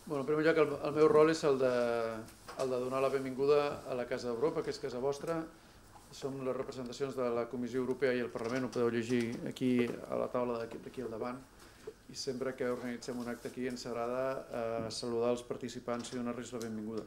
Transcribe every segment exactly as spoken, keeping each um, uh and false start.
En primer lloc, el meu rol és el de donar la benvinguda a la Casa d'Europa, que és casa vostra. Som les representacions de la Comissió Europea i el Parlament, ho podeu llegir aquí a la taula d'aquí al davant. I sempre que organitzem un acte aquí ens agrada saludar els participants i donar-los la benvinguda.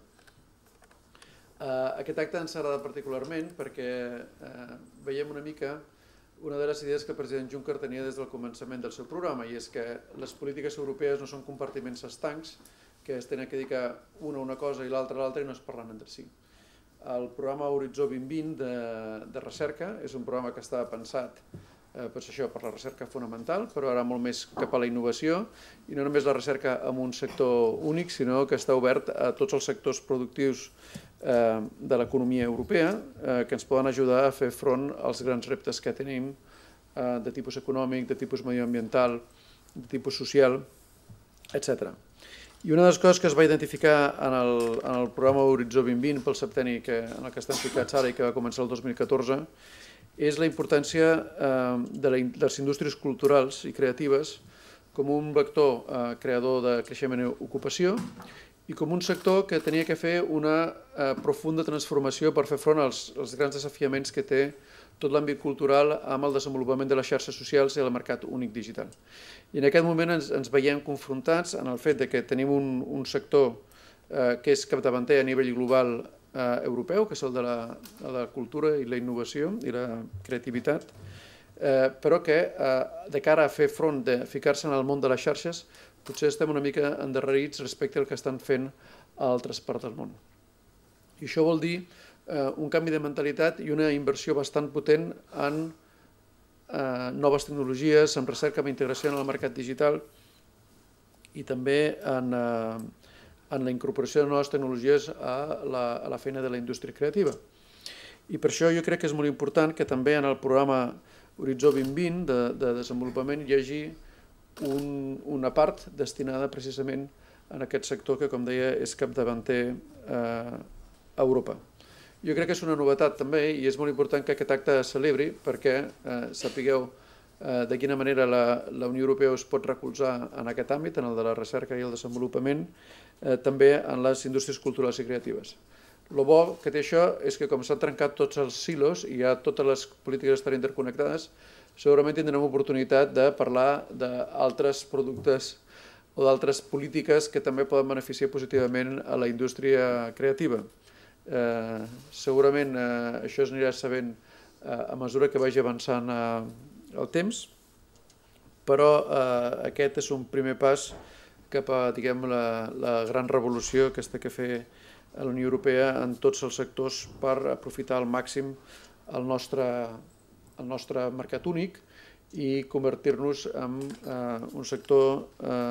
Aquest acte ens agrada particularment perquè veiem una mica una de les idees que el president Juncker tenia des del començament del seu programa, i és que les polítiques europees no són compartiments estancs que es tenen que dedicar una a una cosa i l'altra a l'altra i no es parlen entre si. El programa Horitzó dos mil vint de recerca és un programa que està pensat per això, per la recerca fonamental, però ara molt més cap a la innovació, i no només la recerca en un sector únic, sinó que està obert a tots els sectors productius de l'economia europea que ens poden ajudar a fer front als grans reptes que tenim de tipus econòmic, de tipus medioambiental, de tipus social, etcètera. I una de les coses que es va identificar en el programa Horitzó dos mil vint pel septenni en el que estem ficats ara i que va començar el dos mil catorze és la importància de les indústries culturals i creatives com un vector creador de creixement i ocupació i com un sector que tenia que fer una profunda transformació per fer front als grans desafiaments que té tot l'àmbit cultural amb el desenvolupament de les xarxes socials i el mercat únic digital. I en aquest moment ens veiem confrontats en el fet que tenim un sector que és capdavanter a nivell global europeu, que és el de la cultura i la innovació i la creativitat, però que de cara a fer front, de ficar-se en el món de les xarxes, potser estem una mica endarrerits respecte al que estan fent a altres parts del món. I això vol dir un canvi de mentalitat i una inversió bastant potent en noves tecnologies, en recerca i integració en el mercat digital i també en la incorporació de noves tecnologies a la feina de la indústria creativa. I per això jo crec que és molt important que també en el programa Horitzó dos mil vint de desenvolupament hi hagi una part destinada precisament a aquest sector que, com deia, és capdavanter a Europa. Jo crec que és una novetat també i és molt important que aquest acte es celebri perquè sapigueu de quina manera la Unió Europea es pot recolzar en aquest àmbit, en el de la recerca i el desenvolupament, també en les indústries culturals i creatives. El bo que té això és que com s'han trencat tots els silos i ja totes les polítiques estan interconnectades, segurament tindrem oportunitat de parlar d'altres productes o d'altres polítiques que també poden beneficiar positivament a la indústria creativa. Segurament això es anirà sabent a mesura que vagi avançant el temps, però aquest és un primer pas cap a la gran revolució que es té que fer a la Unió Europea en tots els sectors per aprofitar al màxim el nostre mercat únic i convertir-nos en un sector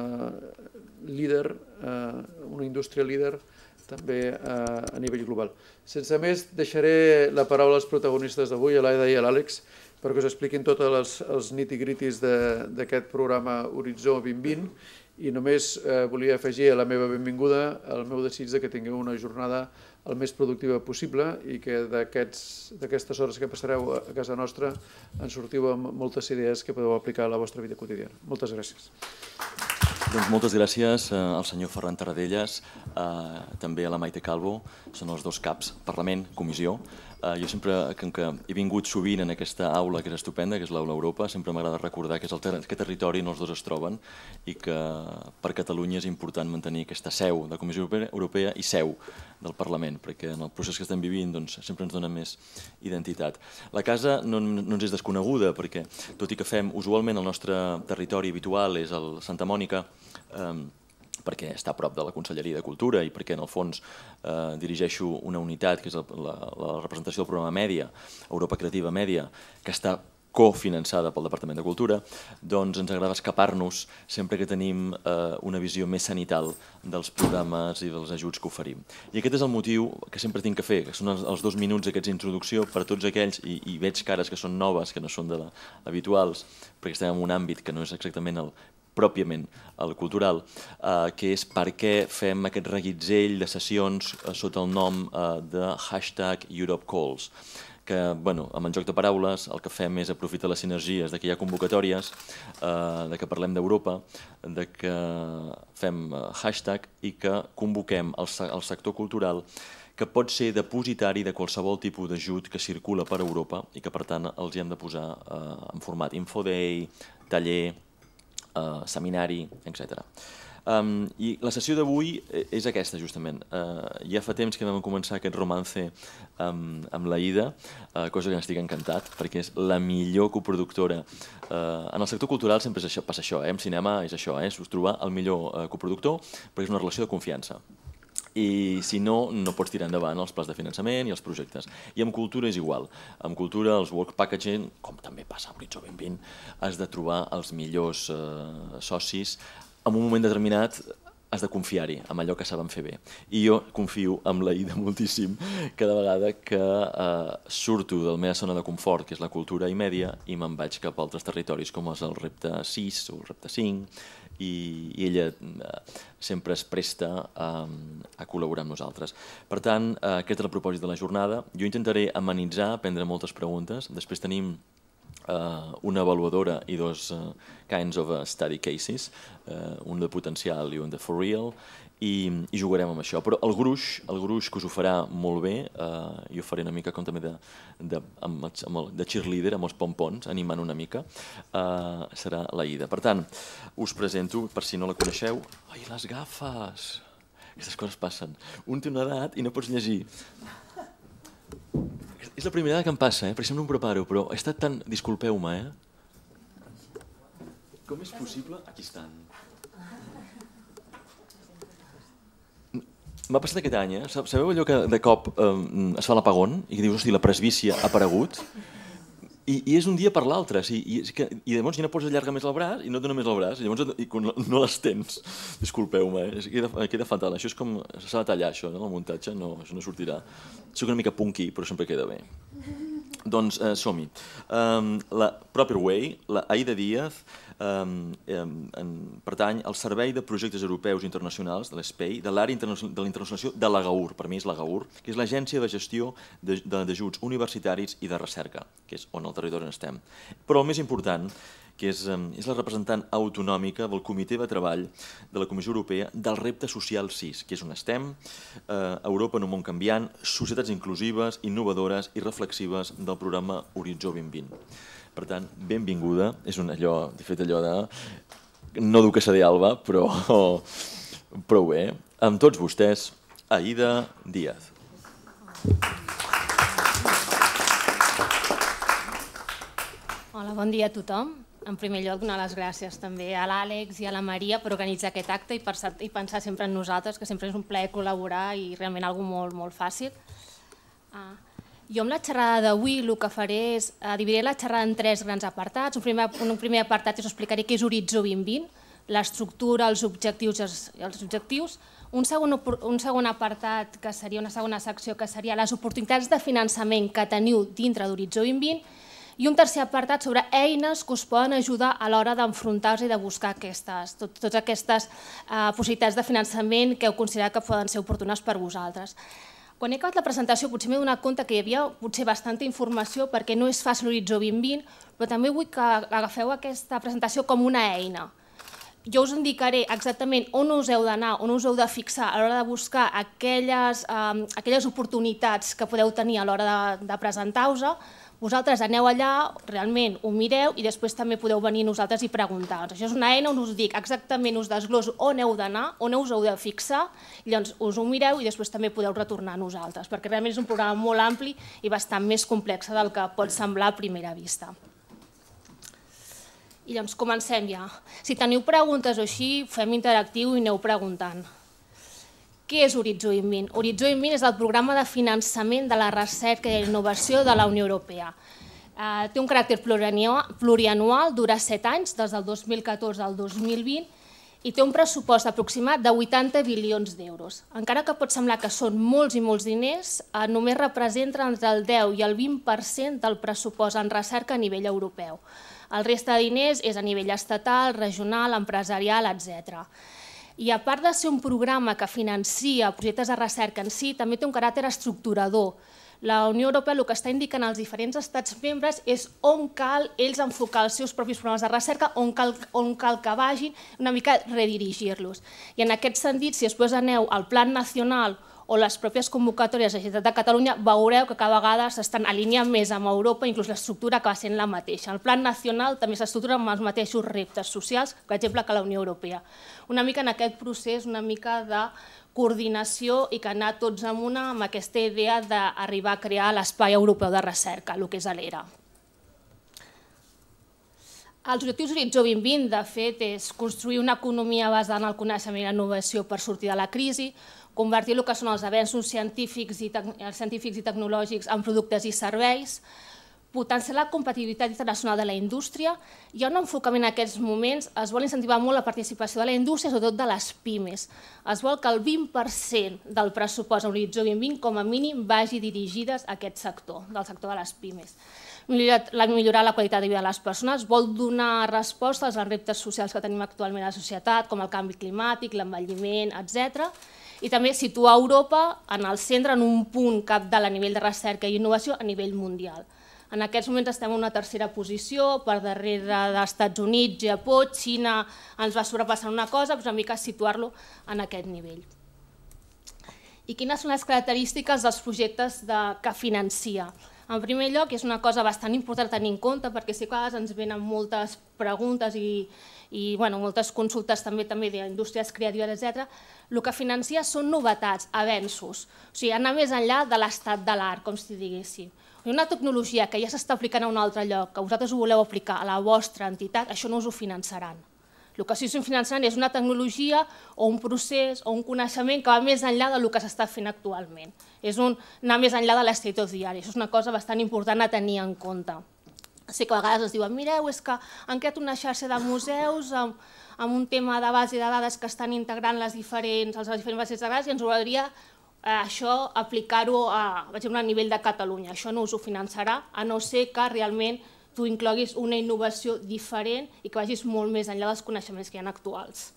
líder, una indústria líder també a nivell global. Sense més, deixaré la paraula als protagonistes d'avui, a l'Aida i a l'Àlex, perquè us expliquin tots els nitty-gritties d'aquest programa Horitzó dos mil vint i només volia afegir a la meva benvinguda el meu desig que tingueu una jornada el més productiva possible i que d'aquestes hores que passareu a casa nostra en sortiu amb moltes idees que podeu aplicar a la vostra vida quotidiana. Moltes gràcies. Doncs moltes gràcies al senyor Ferran Tarradellas, també a la Maite Calvo, són els dos caps, Parlament, Comissió. Jo sempre, com que he vingut sovint en aquesta aula que és estupenda, que és l'Aula Europa, sempre m'agrada recordar que és aquest territori on els dos es troben i que per Catalunya és important mantenir aquesta seu de la Comissió Europea i seu del Parlament, perquè en el procés que estem vivint sempre ens dona més identitat. La casa no ens és desconeguda perquè, tot i que fem usualment el nostre territori habitual és el Santa Mònica, perquè està a prop de la Conselleria de Cultura i perquè en el fons dirigeixo una unitat que és la representació del programa Mèdia, Europa Creativa Mèdia, que està cofinançada pel Departament de Cultura, doncs ens agrada escapar-nos sempre que tenim una visió més cenital dels programes i dels ajuts que oferim. I aquest és el motiu que sempre tinc que fer, que són els dos minuts d'aquesta introducció per a tots aquells, i veig cares que són noves, que no són habituals, perquè estem en un àmbit que no és exactament el pròpiament el cultural, que és per què fem aquest reguitzell de sessions sota el nom de hashtag Europe Calls. que amb el joc de paraules el que fem és aprofitar les sinergies, que hi ha convocatòries, que parlem d'Europa, que fem hashtag i que convoquem el sector cultural, que pot ser depositari de qualsevol tipus d'ajut que circula per Europa i que per tant els hi hem de posar en format infoday, taller, seminari, etcètera. I la sessió d'avui és aquesta, justament. Ja fa temps que vam començar aquest romance amb l'Aïda, cosa que n'estic encantat, perquè és la millor coproductora. En el sector cultural sempre passa això, en cinema és això, és trobar el millor coproductor, perquè és una relació de confiança. I si no, no pots tirar endavant els plans de finançament i els projectes. I amb cultura és igual. Amb cultura, els work packaging, com també passa a Horitzó dos mil vint, has de trobar els millors socis. En un moment determinat has de confiar-hi en allò que saben fer bé. I jo confio en l'Aïda moltíssim cada vegada que surto de la meva zona de confort, que és la cultura i mèdia, i me'n vaig cap a altres territoris, com és el repte sis o el repte cinc, i ella sempre es presta a col·laborar amb nosaltres. Per tant, aquest és el propòsit de la jornada. Jo intentaré amenitzar, prendre moltes preguntes. Després tenim una avaluadora i dos kinds of study cases, un de potencial i un de for real, i jugarem amb això. Però el gruix, el gruix que us ho farà molt bé, jo faré una mica com també de cheerleader, amb els pompons, animant una mica, serà l'Aïda. Per tant, us presento, per si no la coneixeu, ai, les gafes! Aquestes coses passen. Un té una edat i no pots llegir. És la primera vegada que em passa, perquè sempre no em preparo, però he estat tan... Disculpeu-me, eh? Com és possible? Aquí estan. M'ha passat aquest any, eh? Sabeu allò que de cop es fa l'apagón i que dius, hosti, la presbícia ha aparegut? I és un dia per l'altre, i llavors ja no pots allargar més el braç i no et dona més el braç, i llavors no l'estens. Disculpeu-me, queda fatal. Això és com... s'ha de tallar, això, el muntatge, no sortirà. Soc una mica punky, però sempre queda bé. Doncs som-hi. La Proper Way, la Aïda Díaz, pertany al Servei de Projectes Europeus Internacionals, de l'E S P E I, de l'àrea de la internacionalització de l'AGAUR, per mi és l'AGAUR, que és l'Agència de Gestió d'Ajuts Universitaris i de Recerca, que és on el territori on estem. Però el més important, que és la representant autonòmica del Comitè de Treball de la Comissió Europea del repte social sis, que és on estem, Europa en un món canviant, societats inclusives, innovadores i reflexives del programa Horitzó dos mil vint. Per tant, benvinguda, és allò, de fet allò de... no duquessa d'Alba, però prou bé. Amb tots vostès, Aïda Díaz. Hola, bon dia a tothom. En primer lloc, donar les gràcies també a l'Àlex i a la Maria per organitzar aquest acte i pensar sempre en nosaltres, que sempre és un plaer col·laborar i realment una cosa molt, molt fàcil. Jo amb la xerrada d'avui el que faré és dividir la xerrada en tres grans apartats. Un primer apartat és explicaré què és Horitzó dos mil vint, l'estructura, els objectius i els objectius. Un segon apartat, que seria una segona secció, que seria les oportunitats de finançament que teniu dintre d'Horitzó dos mil vint, i un tercer apartat sobre eines que us poden ajudar a l'hora d'enfrontar-vos i de buscar totes aquestes possibilitats de finançament que heu considerat que poden ser oportunes per vosaltres. Quan he acabat la presentació potser m'he donat compte que hi havia potser bastanta informació perquè no és fàcil Horitzó dos mil vint, però també vull que agafeu aquesta presentació com una eina. Jo us indicaré exactament on us heu d'anar, on us heu de fixar a l'hora de buscar aquelles oportunitats que podeu tenir a l'hora de presentar-vos. Vosaltres aneu allà, realment ho mireu i després també podeu venir nosaltres i preguntar-nos. Això és una eina on us dic exactament, us desglosso on heu d'anar, on us heu de fixar, i llavors us ho mireu i després també podeu retornar a nosaltres, perquè realment és un programa molt ampli i bastant més complex del que pot semblar a primera vista. I llavors comencem ja. Si teniu preguntes o així, fem interactiu i aneu preguntant. Què és Horitzó dos mil vint? Horitzó dos mil vint és el programa de finançament de la recerca i innovació de la Unió Europea. Té un caràcter plurianual, dura set anys, des del dos mil catorze al dos mil vint, i té un pressupost aproximat de vuitanta bilions d'euros. Encara que pot semblar que són molts i molts diners, només representen entre el deu i el vint per cent del pressupost en recerca a nivell europeu. El resta de diners és a nivell estatal, regional, empresarial, etcètera. I a part de ser un programa que financia projectes de recerca en si, també té un caràcter estructurador. La Unió Europea el que està indicant als diferents estats membres és on cal ells enfocar els seus propis programes de recerca, on cal, on cal que vagin, una mica redirigir-los. I en aquest sentit, si després aneu al Plan Nacional o les pròpies convocatòries de la Generalitat de Catalunya, veureu que cada vegada s'estan alineant més amb Europa, inclús l'estructura acaba sent la mateixa. El Plan Nacional també s'estructura amb els mateixos reptes socials, per exemple, que la Unió Europea. Una mica en aquest procés, una mica de coordinació i que anar tots en una amb aquesta idea d'arribar a crear l'Espai Europeu de Recerca, el que és l'ERA. Els objectius Horitzó dos mil vint, de fet, és construir una economia basada en el coneixement i la innovació per sortir de la crisi, convertir el que són els avenços científics i tecnològics en productes i serveis, potenciar la competitivitat internacional de la indústria. Hi ha un enfocament en aquests moments, es vol incentivar molt la participació de la indústria, sobretot de les pimes. Es vol que el vint per cent del pressupost a Horitzó dos mil vint com a mínim vagi dirigides a aquest sector, del sector de les pimes. Millorar la qualitat de vida de les persones, vol donar respostes als reptes socials que tenim actualment a la societat, com el canvi climàtic, l'envelliment, etcètera. I també situar Europa en el centre, en un punt cabdal a nivell de recerca i innovació a nivell mundial. En aquests moments estem en una tercera posició, per darrere dels Estats Units, Japó, Xina ens va sobrepassar una cosa, però una mica situar-lo en aquest nivell. I quines són les característiques dels projectes que financia? En primer lloc, és una cosa bastant important a tenir en compte, perquè sí que a vegades ens venen moltes preguntes i moltes consultes també d'indústries creatives, etcètera. El que financia són novetats, avenços, o sigui, anar més enllà de l'estat de l'art, com si diguéssim. Una tecnologia que ja s'està aplicant a un altre lloc, que vosaltres ho voleu aplicar a la vostra entitat, això no us ho finançaran. El que sí us ho finançaran és una tecnologia o un procés o un coneixement que va més enllà del que s'està fent actualment. És anar més enllà de l'estat of the art. Això és una cosa bastant important a tenir en compte. Sé que a vegades es diuen, mireu, és que han creat una xarxa de museus amb un tema de base de dades que estan integrant les diferents bases de dades i ens agradaria això aplicar-ho a nivell de Catalunya. Això no us ho finançarà, a no ser que realment tu incloguis una innovació diferent i que vagis molt més enllà dels coneixements que hi ha actuals.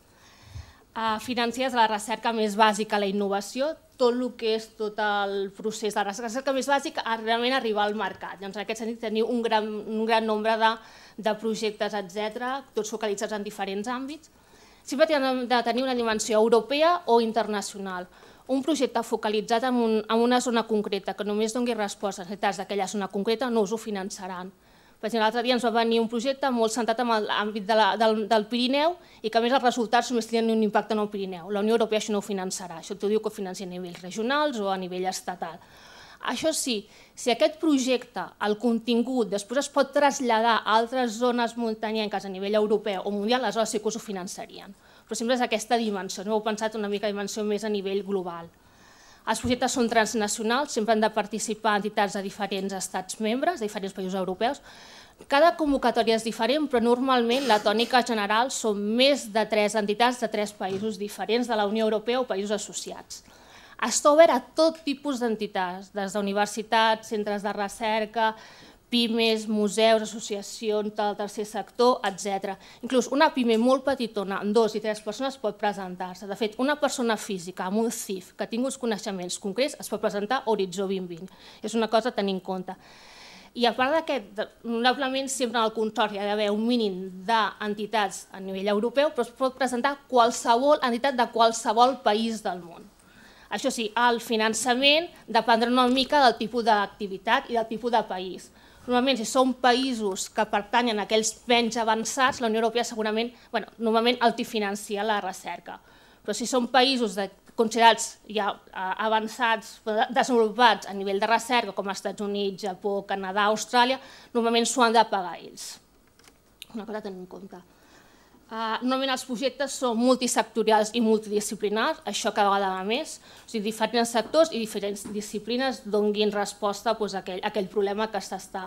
Financies la recerca més bàsica, la innovació, tot el que és tot el procés de recerca més bàsic a realment arribar al mercat. En aquest sentit teniu un gran nombre de projectes, etcètera, tots focalitzats en diferents àmbits. Sempre han de tenir una dimensió europea o internacional. Un projecte focalitzat en una zona concreta que només doni resposta a les necessitats d'aquella zona concreta no us ho finançaran. Per exemple, l'altre dia ens va venir un projecte molt centrat en l'àmbit del Pirineu i que a més els resultats només tenien un impacte en el Pirineu. La Unió Europea això no ho finançarà, això t'ho diu que ho financi a nivells regionals o a nivell estatal. Això sí, si aquest projecte, el contingut, després es pot traslladar a altres zones muntanyenques a nivell europeu o mundial, aleshores sí que us ho finançarien. Però sempre és aquesta dimensió, no heu pensat una mica dimensió més a nivell global. Els projectes són transnacionals, sempre han de participar entitats de diferents estats membres, de diferents països europeus. Cada convocatòria és diferent, però normalment la tònica general són més de tres entitats de tres països diferents de la Unió Europea o països associats. Està obert a tot tipus d'entitats, des d'universitats, centres de recerca, pimes, museus, associacions del tercer sector, etcètera. Inclús una pime molt petitona, amb dos i tres persones, pot presentar-se. De fet, una persona física amb un C I F que tingui uns coneixements concrets es pot presentar a Horitzó dos mil vint. És una cosa a tenir en compte. I a part d'aquest, probablement sempre en el consorci hi ha d'haver un mínim d'entitats a nivell europeu, però es pot presentar qualsevol entitat de qualsevol país del món. Això sí, el finançament dependrà una mica del tipus d'activitat i del tipus de país. Normalment, si són països que pertanyen a aquells menys avançats, la Unió Europea segurament, bueno, normalment autofinancia la recerca. Però si són països considerats ja avançats, desenvolupats a nivell de recerca, com els Estats Units, Japó, Canadà, Austràlia, normalment s'ho han de pagar ells. Una cosa a tenir en compte. Normalment els projectes són multisectorials i multidisciplinars, això cada vegada més, o sigui, diferents sectors i diferents disciplines donin resposta a aquell problema que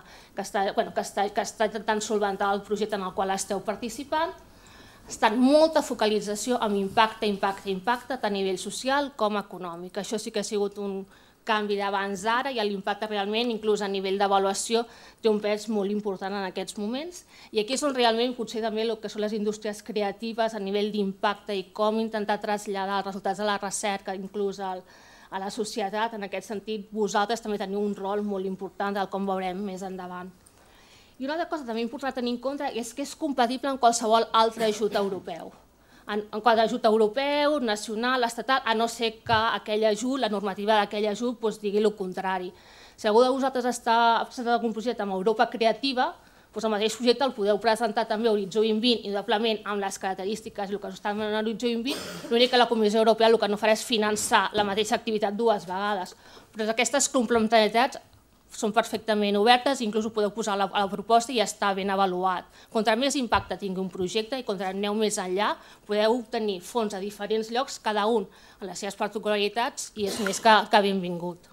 està intentant solventar el projecte en el qual esteu participant. Està en molta focalització amb impacte, impacte, impacte, tant a nivell social com econòmic. Això sí que ha sigut un canvi d'abans d'ara i l'impacte realment, inclús a nivell d'avaluació, té un pes molt important en aquests moments. I aquí és on realment potser també el que són les indústries creatives a nivell d'impacte i com intentar traslladar els resultats de la recerca, inclús a la societat. En aquest sentit, vosaltres també teniu un rol molt important, del com veurem més endavant. I una altra cosa també important a tenir en compte és que és compatible amb qualsevol altre ajut europeu. En quant a ajut europeu, nacional, estatal, a no ser que aquell ajut, la normativa d'aquell ajut, digui el contrari. Si algú de vosaltres està presentant algun projecte amb Europa Creativa, el mateix projecte el podeu presentar també a Horitzó vint vint, indubtablement amb les característiques i el que està en Horitzó vint vint, l'únic que la Comissió Europea el que no farà és finançar la mateixa activitat dues vegades. Però aquestes complementarietats són perfectament obertes, inclús ho podeu posar a la proposta i ja està ben avaluat. Contra més impacte tingui un projecte i contra aneu més enllà, podeu obtenir fons a diferents llocs, cada un en les seves particularitats, i és més que benvingut.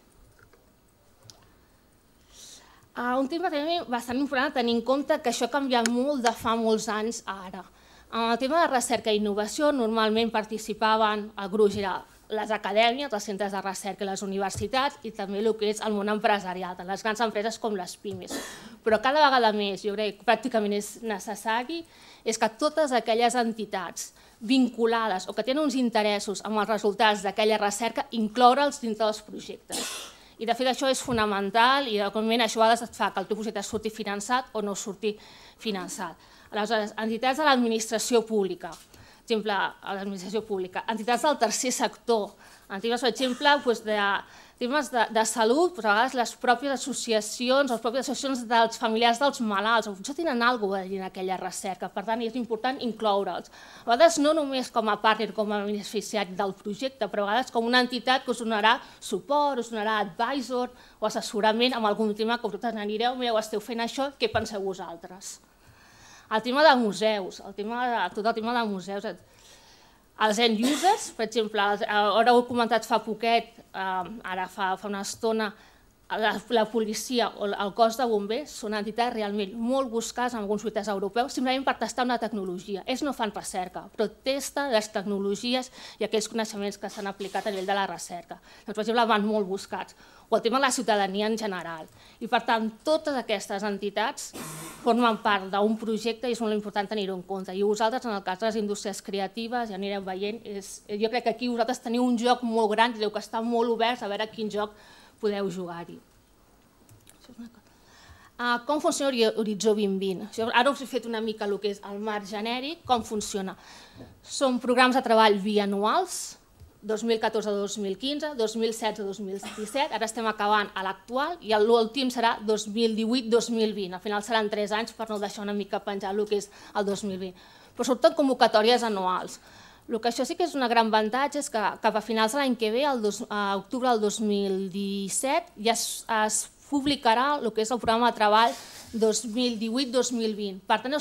Un tema també bastant important tenir en compte que això ha canviat molt de fa molts anys a ara. En el tema de recerca i innovació normalment participaven, el gruix era les acadèmies, els centres de recerca i les universitats i també el que és el món empresarial, les grans empreses com les pimes. Però cada vegada més, jo crec que pràcticament és necessari, és que totes aquelles entitats vinculades o que tenen uns interessos amb els resultats d'aquella recerca, incloure'ls dintre dels projectes. I de fet això és fonamental i realment això a vegades et fa que el teu projecte surti finançat o no surti finançat. Aleshores, entitats de l'administració pública, per exemple, l'administració pública, entitats del tercer sector, entitats, per exemple, de temes de salut, a vegades les pròpies associacions, les pròpies associacions dels familiars dels malalts, això tenen alguna cosa a dir en aquella recerca, per tant és important incloure'ls. A vegades no només com a partner, com a beneficiari del projecte, però a vegades com una entitat que us donarà suport, us donarà advisor o assessorament amb algun tema que vosaltres anireu, mireu, esteu fent això, què penseu vosaltres? El tema de museus, tot el tema de museus, els end users, per exemple, ara ho he comentat fa poquet, ara fa una estona, la policia o el cos de bombers són entitats realment molt buscades en alguns projectes europeus simplement per testar una tecnologia. Ells no fan recerca, però testen les tecnologies i aquells coneixements que s'han aplicat a nivell de la recerca. Per exemple, van molt buscats. O el tema de la ciutadania en general. I per tant, totes aquestes entitats formen part d'un projecte i és molt important tenir-ho en compte. I vosaltres, en el cas de les indústries creatives, ja anireu veient, jo crec que aquí vosaltres teniu un joc molt gran i deu que està molt oberts a veure quin joc podeu jugar-hi. Com funciona Horitzó vint vint? Ara us he fet una mica el que és el marc genèric, com funciona. Són programes de treball bianuals, dos mil catorze a dos mil quinze, dos mil setze a dos mil disset, ara estem acabant a l'actual i l'últim serà dos mil divuit a dos mil vint. Al final seran tres anys per no deixar una mica penjar el que és el dos mil vint. Però sobretot convocatòries anuals. El que això sí que és un gran avantatge és que cap a finals de l'any que ve, a octubre del dos mil disset, ja es publicarà el que és el programa de treball dos mil divuit a dos mil vint. Per tant,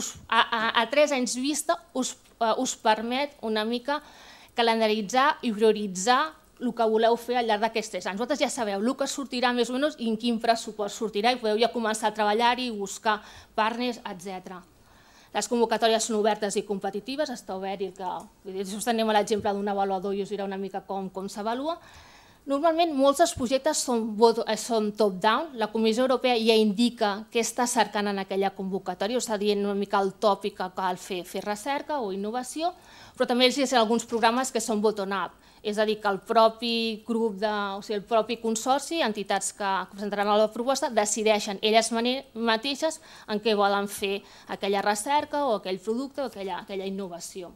a tres anys vista us permet una mica calendaritzar i prioritzar el que voleu fer al llarg d'aquests tres anys. Vosaltres ja sabeu el que sortirà més o menys i en quin pressupost sortirà i podeu ja començar a treballar-hi, buscar partners, etcètera. Les convocatòries són obertes i competitives, està obert i que... Just tenim l'exemple d'un avaluador i us dirà una mica com s'avalua. Normalment molts dels projectes són top-down, la Comissió Europea ja indica què està cercant en aquella convocatòria, està dient una mica el tòpic que cal fer recerca o innovació, però també hi ha alguns programes que són bottom-up, és a dir, que el propi grup, o sigui, el propi consorci, entitats que presentaran la proposta, decideixen elles mateixes en què volen fer aquella recerca o aquell producte o aquella innovació.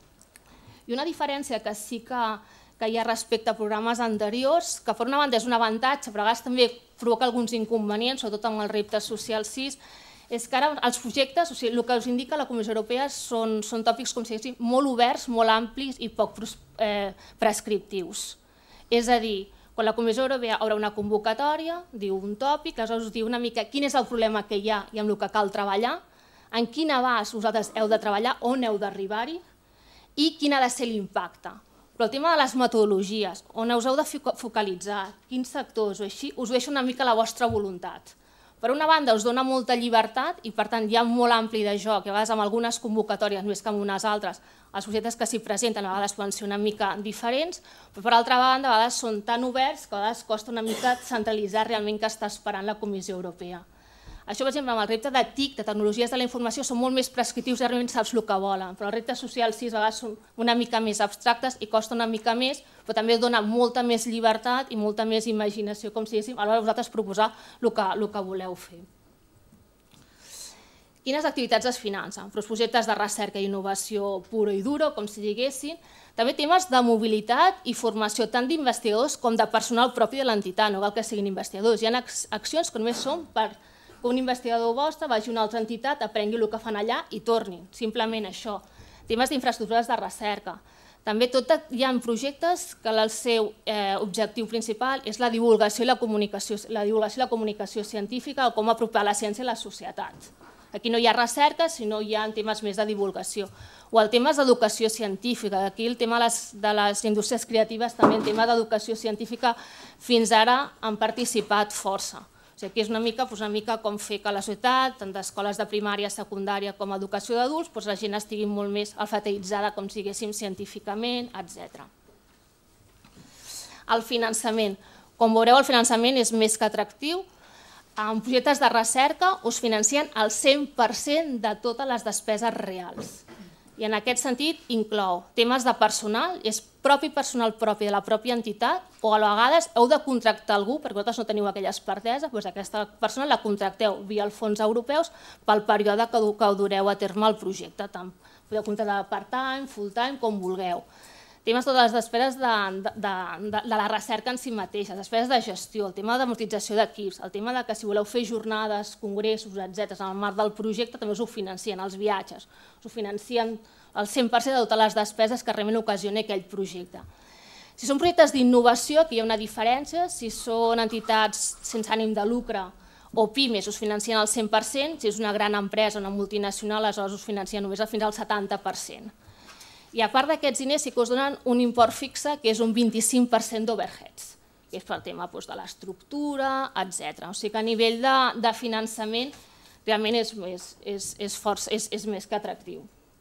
I una diferència que sí que que hi ha respecte a programes anteriors, que per una banda és un avantatge, però a vegades també provoca alguns inconvenients, sobretot amb el repte social sis, és que ara els projectes, o sigui, el que us indica la Comissió Europea són tòpics, com si diguéssim, molt oberts, molt amplis i poc prescriptius. És a dir, quan la Comissió Europea obre una convocatòria, diu un tòpic, aleshores us diu una mica quin és el problema que hi ha i amb el que cal treballar, en quin abast vosaltres heu de treballar, on heu d'arribar-hi i quin ha de ser l'impacte. Però el tema de les metodologies, on us heu de focalitzar, quins sectors o així, us deixa una mica la vostra voluntat. Per una banda, us dona molta llibertat i, per tant, hi ha molt ampli de joc, i a vegades amb algunes convocatòries, més que amb unes altres, els projectes que s'hi presenten a vegades poden ser una mica diferents, però per altra banda, a vegades són tan oberts que a vegades costa una mica centralitzar realment què està esperant la Comissió Europea. Això, per exemple, amb el repte de T I C, de tecnologies de la informació, són molt més prescriptius i realment saps el que volen, però els reptes socials sí, a vegades són una mica més abstractes i costa una mica més, però també dona molta més llibertat i molta més imaginació, com si diguéssim, a l'hora de vosaltres proposar el que, el que voleu fer. Quines activitats es financen? Però projectes de recerca i innovació pura i dura, com si diguessin. També temes de mobilitat i formació tant d'investigadors com de personal propi de l'entitat, no cal que siguin investigadors. Hi ha accions que només són per que un investigador vostre vagi a una altra entitat, aprengui el que fan allà i torni, simplement això. Temes d'infraestructures de recerca. També tot hi ha projectes que el seu eh, objectiu principal és la divulgació i la comunicació, la divulgació i la comunicació científica o com apropar la ciència a la societat. Aquí no hi ha recerca, sinó hi ha temes més de divulgació. O el tema d'educació científica. Aquí el tema de les, de les indústries creatives, també el tema d'educació científica, fins ara han participat força. O sigui, aquí és una mica, doncs una mica com fer que la societat, tant d'escoles de primària, secundària com educació d'adults, doncs la gent estigui molt més alfabetitzada, com si diguéssim, científicament, etcètera. El finançament. Com veureu, el finançament és més que atractiu. En projectes de recerca us financien el cent per cent de totes les despeses reals. I en aquest sentit inclou temes de personal, és propi personal propi de la pròpia entitat, o a vegades heu de contractar algú, perquè vosaltres no teniu aquella expertesa, doncs aquesta persona la contracteu via els fons europeus pel període que dureu a terme el projecte. Podeu contractar part-time, full-time, com vulgueu. Temes totes les despeses de, de, de, de la recerca en si mateixa, despeses de gestió, el tema d'amortització d'equips, el tema de que si voleu fer jornades, congressos, etcètera, en el marc del projecte també us ho financien, els viatges, us ho financien el cent per cent de totes les despeses que realment ocasiona aquell projecte. Si són projectes d'innovació, aquí hi ha una diferència, si són entitats sense ànim de lucre o pimes us financien el cent per cent, si és una gran empresa, una multinacional, aleshores us financien només fins al setanta per cent. I a part d'aquests diners sí que us donen un import fixe que és un vint-i-cinc per cent d'overheads, que és pel tema de l'estructura, etcètera. O sigui que a nivell de finançament realment és més que atractiu.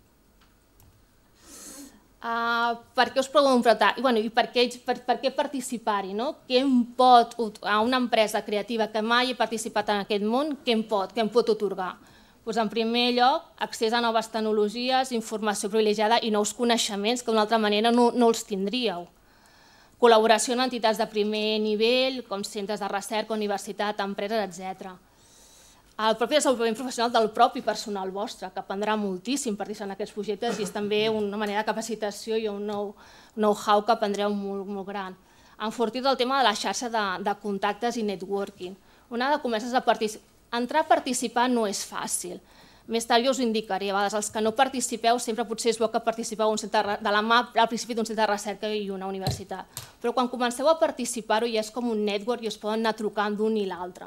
Per què us preguntar? I per què participar-hi? Què em pot, a una empresa creativa que mai ha participat en aquest món, què em pot, què em pot otorgar? En primer lloc, accés a noves tecnologies, informació privilegiada i nous coneixements que d'una altra manera no els tindríeu. Col·laboració amb entitats de primer nivell, com centres de recerca, universitat, empreses, etcètera. El propi desenvolupament professional del propi personal vostre, que aprendrà moltíssim participant en aquests projectes i és també una manera de capacitació i un know-how que aprendreu molt gran. Enfortir el tema de la xarxa de contactes i networking. Una vegada comences a participar, entrar a participar no és fàcil. Més tard jo us ho indicaré. A vegades els que no participeu sempre potser és bo que participeu de la mà al principi d'un centre de recerca i una universitat. Però quan comenceu a participar-ho ja és com un network i us poden anar trucant d'un i l'altre.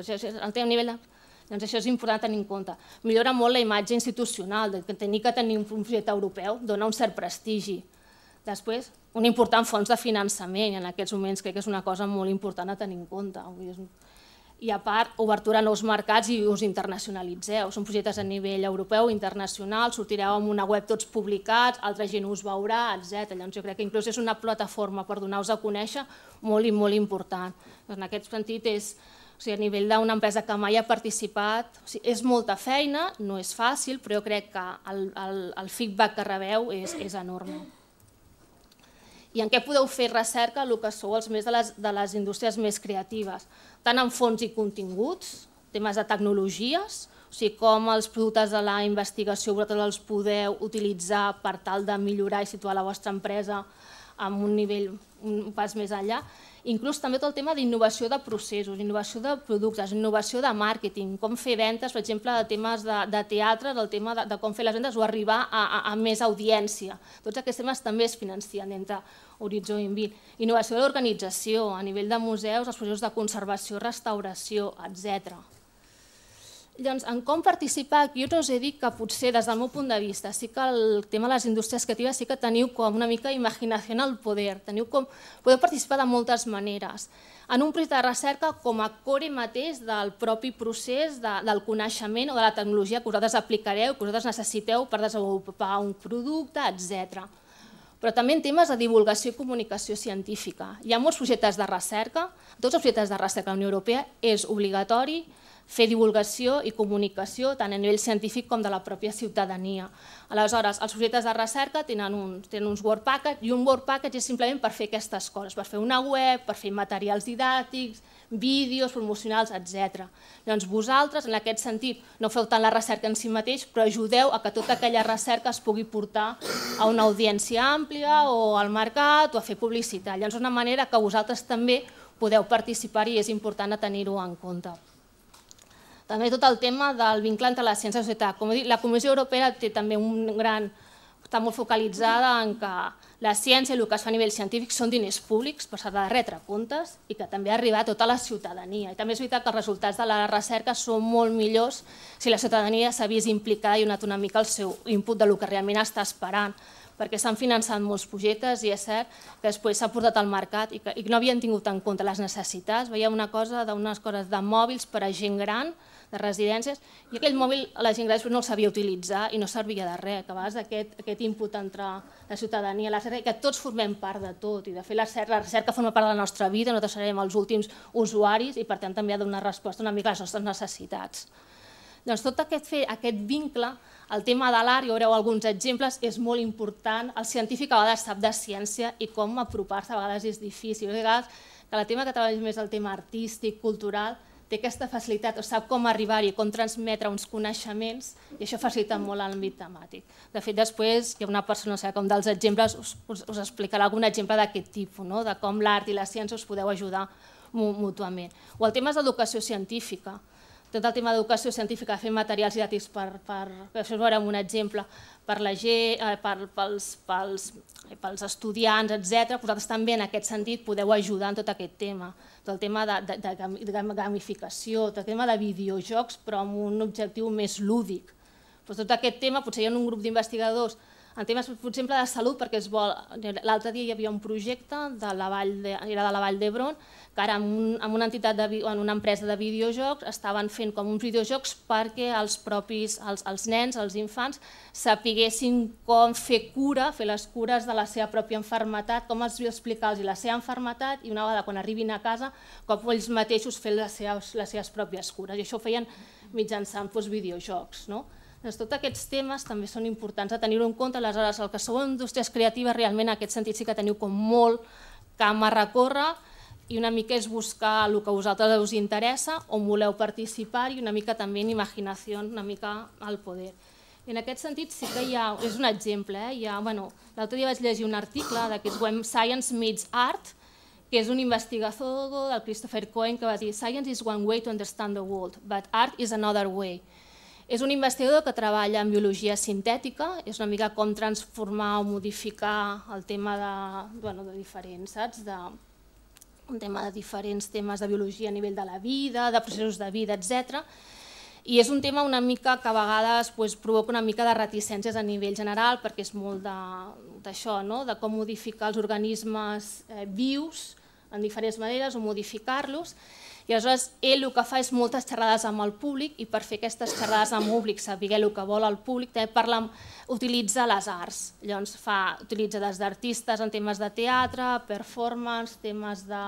Doncs això és important tenir en compte. Millora molt la imatge institucional, tenir que tenir un projecte europeu dona un cert prestigi. Després, un important fons de finançament, i en aquests moments crec que és una cosa molt important a tenir en compte. I a part, obertura a nous mercats i us internacionalitzeu. Són projectes a nivell europeu, internacional, sortireu amb una web tots publicats, altra gent us veurà, etcètera. Llavors jo crec que inclús és una plataforma per donar-vos a conèixer molt i molt important. En aquest sentit, a nivell d'una empresa que mai ha participat, és molta feina, no és fàcil, però jo crec que el feedback que rebeu és enorme. I en què podeu fer recerca el que sou els més de les indústries més creatives, tant en fons i continguts, temes de tecnologies, o sigui, com els productes de la investigació vosaltres els podeu utilitzar per tal de millorar i situar la vostra empresa en un nivell, un pas més enllà, inclús també tot el tema d'innovació de processos, innovació de productes, innovació de màrqueting, com fer ventes, per exemple, de temes de teatre, del tema de com fer les ventes o arribar a més audiència. Tots aquests temes també es financien entre Horitzó i Invin. Innovació de l'organització, a nivell de museus, els processos de conservació, restauració, etcètera. Llavors, en com participar, jo us he dit que potser des del meu punt de vista sí que el tema de les indústries creatives sí que teniu com una mica imaginació al poder, podeu participar de moltes maneres. En un projecte de recerca com a core mateix del propi procés del coneixement o de la tecnologia que vosaltres aplicareu, que vosaltres necessiteu per desenvolupar un producte, etcètera. Però també en temes de divulgació i comunicació científica. Hi ha molts projectes de recerca, tots els projectes de recerca de la Unió Europea és obligatori fer divulgació i comunicació tant a nivell científic com de la pròpia ciutadania. Aleshores, els projectes de recerca tenen uns, tenen uns Word Package i un Word Package és simplement per fer aquestes coses, per fer una web, per fer materials didàctics, vídeos promocionals, etcètera. Llavors vosaltres, en aquest sentit, no feu tant la recerca en si mateix, però ajudeu a que tota aquella recerca es pugui portar a una audiència àmplia o al mercat o a fer publicitat. Llavors és una manera que vosaltres també podeu participar i és important a tenir-ho en compte. També tot el tema del vincle entre la ciència i la societat. Com he dit, la Comissió Europea té també un gran... està molt focalitzada en que la ciència i el que es fa a nivell científic són diners públics, però s'ha de retre comptes i que també ha arribat a tota la ciutadania. I també és veritat que els resultats de la recerca són molt millors si la ciutadania s'ha vist implicada i ha donat una mica el seu input del que realment està esperant, perquè s'han finançat molts projectes i és cert que després s'ha portat al mercat i que no havien tingut en compte les necessitats. Veiem una cosa d'unes coses de mòbils per a gent gran, de residències, i aquell mòbil la gent gran no el sabia utilitzar i no servia de res, que a vegades aquest input entre la ciutadania i la recerca, que tots formem part de tot, i de fet la recerca forma part de la nostra vida, nosaltres serem els últims usuaris i per tant també ha de donar resposta una mica a les nostres necessitats. Doncs tot aquest, aquest vincle, el tema de l'art, i veureu alguns exemples, és molt important. El científic a vegades sap de ciència i com apropar-se a vegades és difícil. A vegades que el tema que treballa més el tema artístic, cultural, té aquesta facilitat, o sap com arribar-hi, com transmetre uns coneixements, i això facilita molt l'àmbit temàtic. De fet, després hi ha una persona, no sé, com dels exemples, us, us, us explicarà algun exemple d'aquest tipus, no? De com l'art i la ciència us podeu ajudar mútuament. O el tema és d'educació científica. Tot el tema d'educació científica, fer materials didàctics per, per, això us veurem un exemple, per la gent, per, pels, pels, pels estudiants, etcètera. Vosaltres també en aquest sentit podeu ajudar en tot aquest tema. Tot el tema de, de, de gamificació, tot el tema de videojocs, però amb un objectiu més lúdic. Doncs tot aquest tema, potser hi ha un grup d'investigadors en temes, per exemple, de salut, perquè es vol... L'altre dia hi havia un projecte de la Vall de, era de la Vall d'Hebron, que ara en, un, en una entitat, de, en una empresa de videojocs, estaven fent com uns videojocs perquè els propis, els, els nens, els infants, sapiguessin com fer cura, fer les cures de la seva pròpia malaltia, com els explicar-los la seva malaltia i una vegada quan arribin a casa, com ells mateixos fer les seves, les seves pròpies cures. I això ho feien mitjançant doncs, videojocs, no? Doncs tots aquests temes també són importants a tenir-ho en compte. Aleshores, el que sou indústries creatives, realment en aquest sentit sí que teniu com molt camp a recórrer i una mica és buscar el que a vosaltres us interessa, on voleu participar i una mica també en imaginació, una mica al poder. I en aquest sentit sí que hi ha, és un exemple, eh? Hi ha, bueno, l'altre dia vaig llegir un article d'aquests When Science Meets Art, que és un investigador del Christopher Cohen que va dir Science is one way to understand the world, but art is another way. És un investigador que treballa en biologia sintètica, és una mica com transformar o modificar el tema de, bueno, de diferents, saps? De, un tema de diferents temes de biologia a nivell de la vida, de processos de vida, etcètera. I és un tema una mica que a vegades pues, provoca una mica de reticències a nivell general perquè és molt d'això, no? De com modificar els organismes eh, vius en diferents maneres o modificar-los. I aleshores ell el que fa és moltes xerrades amb el públic i per fer aquestes xerrades amb el públic, saber el que vol el públic, també parla, utilitza les arts. Llavors fa, utilitza des d'artistes en temes de teatre, performance, temes de...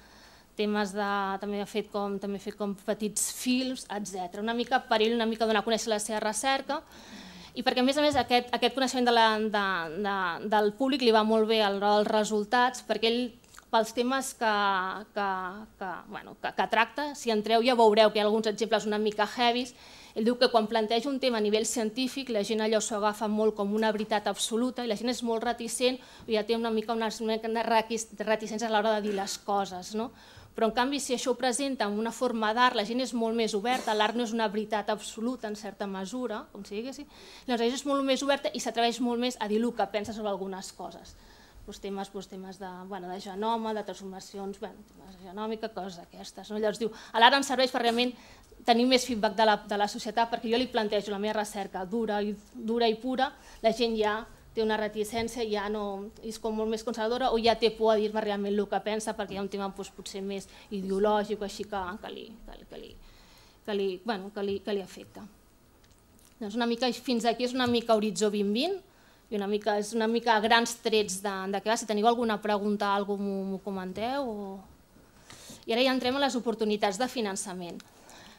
temes de... també ha fet com, també ha fet com petits films, etcètera. Una mica per ell, una mica donar a conèixer la seva recerca i perquè a més a més aquest, aquest coneixement de la, de, de, del públic li va molt bé als resultats perquè ell pels temes que, que, que, bueno, que, que tracta, si entreu ja veureu que hi ha alguns exemples una mica heavies. Ell diu que quan planteja un tema a nivell científic la gent allò s'ho agafa molt com una veritat absoluta i la gent és molt reticent i ja té una mica unes reticències a l'hora de dir les coses. No? Però en canvi si això ho presenta en una forma d'art la gent és molt més oberta, l'art no és una veritat absoluta en certa mesura, com si diguéssim, la gent és molt més oberta i s'atreveix molt més a dir el que pensa sobre algunes coses. Temes, temes de, bueno, de genoma, de transformacions, bueno, temes de genòmica, coses d'aquestes. No? Llavors diu, l'art em serveix per realment tenir més feedback de la, de la societat perquè jo li plantejo la meva recerca dura i, dura i pura, la gent ja té una reticència, ja no, és com molt més conservadora o ja té por a dir-me realment el que pensa perquè hi ha un tema doncs, potser més ideològic o així que, que, li, que, que, li, que, li, bueno, que, li, que li afecta. Doncs una mica, fins aquí és una mica Horitzó vint vint, i una mica, és una mica grans trets de, de què va. Si teniu alguna pregunta, alguna cosa m'ho comenteu. O... I ara ja entrem a les oportunitats de finançament.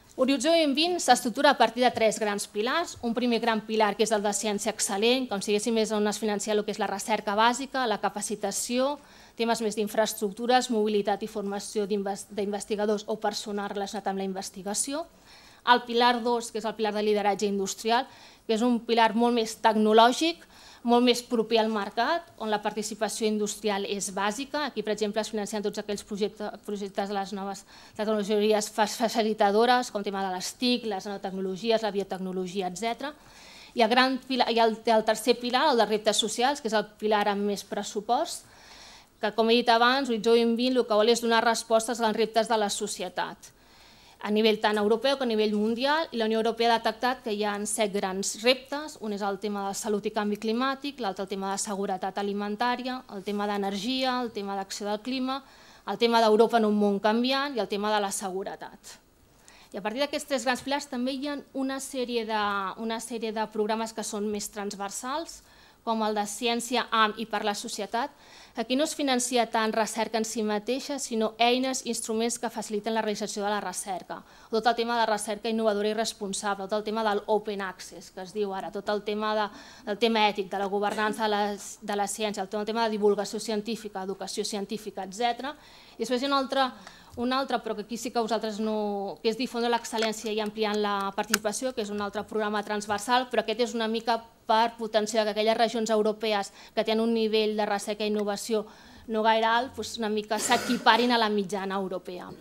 Horitzó dos mil vint s'estructura a partir de tres grans pilars. Un primer gran pilar, que és el de ciència excel·lent, com si diguéssim és on es financia el que és la recerca bàsica, la capacitació, temes més d'infraestructures, mobilitat i formació d'investigadors o personal relacionat amb la investigació. El pilar dos, que és el pilar de lideratge industrial, que és un pilar molt més tecnològic, molt més proper al mercat, on la participació industrial és bàsica. Aquí, per exemple, es financen tots aquells projectes de les noves tecnologies facilitadores, com el tema de les T I C, les nanotecnologies, la biotecnologia, etcètera. I el tercer pilar, el de reptes socials, que és el pilar amb més pressupost, que, com he dit abans, Horitzó dos mil vint el que vol és donar respostes als reptes de la societat, a nivell tant europeu com a nivell mundial, i la Unió Europea ha detectat que hi ha set grans reptes. Un és el tema de salut i canvi climàtic, l'altre el tema de seguretat alimentària, el tema d'energia, el tema d'acció del clima, el tema d'Europa en un món canviant i el tema de la seguretat. I a partir d'aquests tres grans pilars també hi ha una sèrie de, una sèrie de programes que són més transversals, com el de ciència amb i per la societat. Aquí no es financia tant recerca en si mateixa, sinó eines, instruments que faciliten la realització de la recerca. Tot el tema de recerca innovadora i responsable, tot el tema del open access, que es diu ara, tot el tema, de, el tema ètic, de la governança de la, de la ciència, el tema de divulgació científica, educació científica, etcètera. I després hi ha un altre, un altre, però que aquí sí que vosaltres no... que és difondre l'excel·lència i ampliant la participació, que és un altre programa transversal, però aquest és una mica per potenciar que aquelles regions europees que tenen un nivell de recerca i innovació no gaire alt, una mica s'equiparin a la mitjana europea.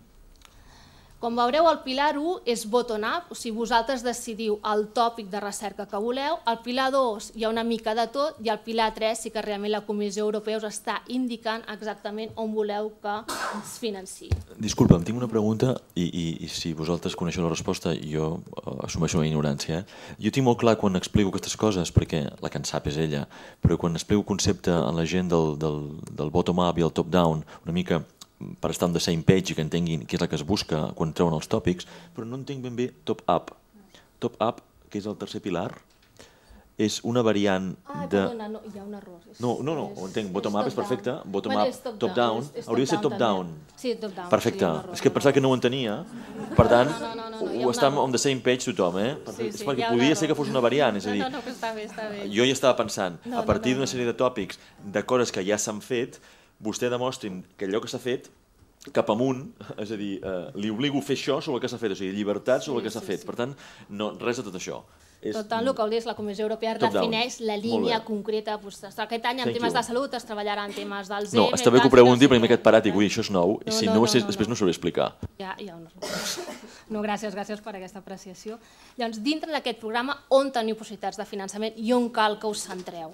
Com veureu, el pilar u és bottom-up, o sigui, vosaltres decidiu el tòpic de recerca que voleu. Al pilar dos hi ha una mica de tot i al pilar tres sí que realment la Comissió Europea us està indicant exactament on voleu que es financiï. Disculpa'm, tinc una pregunta i, i, i si vosaltres coneixeu la resposta jo assumeixo la ignorància. Eh? Jo tinc molt clar quan explico aquestes coses, perquè la que en sap és ella, però quan explico el concepte a la gent del, del, del bottom-up i el top-down, una mica per estar on the same page i que entenguin què és el que es busca quan treuen els tòpics, però no entenc ben bé top-up. Top-up, que és el tercer pilar, és una variant de... Ah, perdona, no, hi ha un error. No, no, no, ho entenc, bottom-up és perfecte, bottom-up, top-down, hauria de ser top-down. Sí, top-down. Perfecte, és que pensava que no ho entenia, per tant, ho està on the same page tothom, eh? És perquè podria ser que fos una variant, és a dir, no, no, però està bé, està bé. Jo ja estava pensant, a partir d'una sèrie de tòpics, de coses que ja s'han fet, vostè demostrin que allò que s'ha fet cap amunt, és a dir, li obligo a fer això sobre el que s'ha fet, o sigui, llibertat sobre el que s'ha fet. Per tant, res de tot això. Per tant, el que vol dir és la Comissió Europea defineix la línia concreta. Aquest any en temes de salut es treballarà en temes del Z. No, està bé que ho pregunti, perquè m'he quedat parat i vull dir, això és nou, i si no, després no ho sabré explicar. Ja, ja, no, gràcies, gràcies per aquesta apreciació. Llavors, dintre d'aquest programa, on teniu possibilitats de finançament i on cal que us centreu?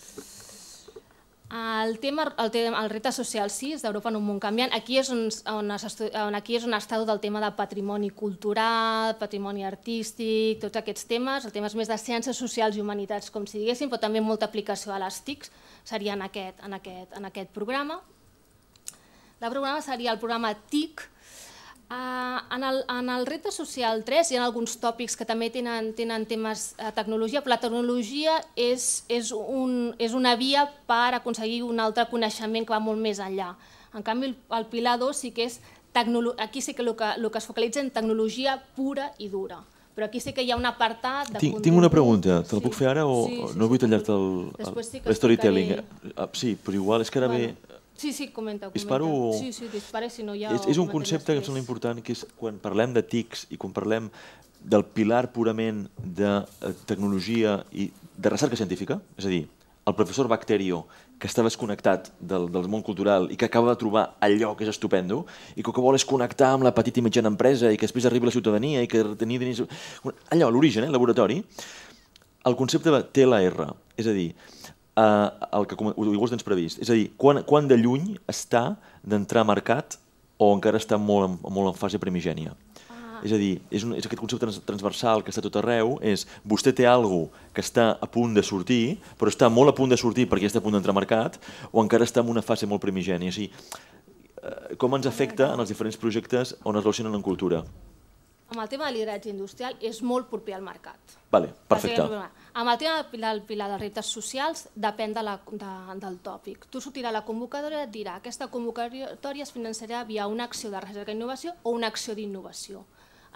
El tema, el, el repte social sis d'Europa en un món canviant, aquí és on, on, on, aquí és on està tot el tema del patrimoni cultural, patrimoni artístic, tots aquests temes, els temes més de ciències socials i humanitats, com si diguéssim, però també molta aplicació a les T I Cs, seria en aquest, en aquest, en aquest programa. El programa seria el programa T I C. Uh, en, el, en el repte social tres hi ha alguns tòpics que també tenen, tenen temes de tecnologia, però la tecnologia és, és, un, és una via per aconseguir un altre coneixement que va molt més enllà. En canvi, el, el pilar dos sí que és, aquí sí que el, que el que es focalitza en tecnologia pura i dura. Però aquí sí que hi ha un apartat de... Tinc, tinc una pregunta, te la puc fer ara o sí, sí, no vull tallar-te el storytelling? Sí, però igual és que ara bueno. ve... Sí, sí, comenta, comenta. Disparo... Sí, sí, dispara, si no ja... És, és un concepte que em sembla important, que és quan parlem de T I Cs i quan parlem del pilar purament de tecnologia i de recerca científica, és a dir, el professor Bacterio, que està desconnectat del, del món cultural i que acaba de trobar allò que és estupendo i que el que vol és connectar amb la petita i mitjana empresa i que després arribi a la ciutadania i que tenir... Allò, l'origen, eh, laboratori, el concepte de T L R, és a dir, Uh, el que igual tens previst. És a dir, quan, quan de lluny està d'entrar a mercat o encara està molt en, molt en fase primigènia? Ah. És a dir, és, un, és aquest concepte transversal que està tot arreu, és vostè té alguna cosa que està a punt de sortir, però està molt a punt de sortir perquè està a punt d'entrar a mercat, o encara està en una fase molt primigènia. És a dir, uh, com ens afecta en els diferents projectes on es relacionen en cultura? Amb el tema de lideratge industrial és molt proper al mercat. Vale, perfecte. Amb el tema del pilar dels reptes socials depèn de la, de, del tòpic. Tu sortirà la convocatòria i et dirà que aquesta convocatòria es finançarà via una acció de recerca i innovació o una acció d'innovació.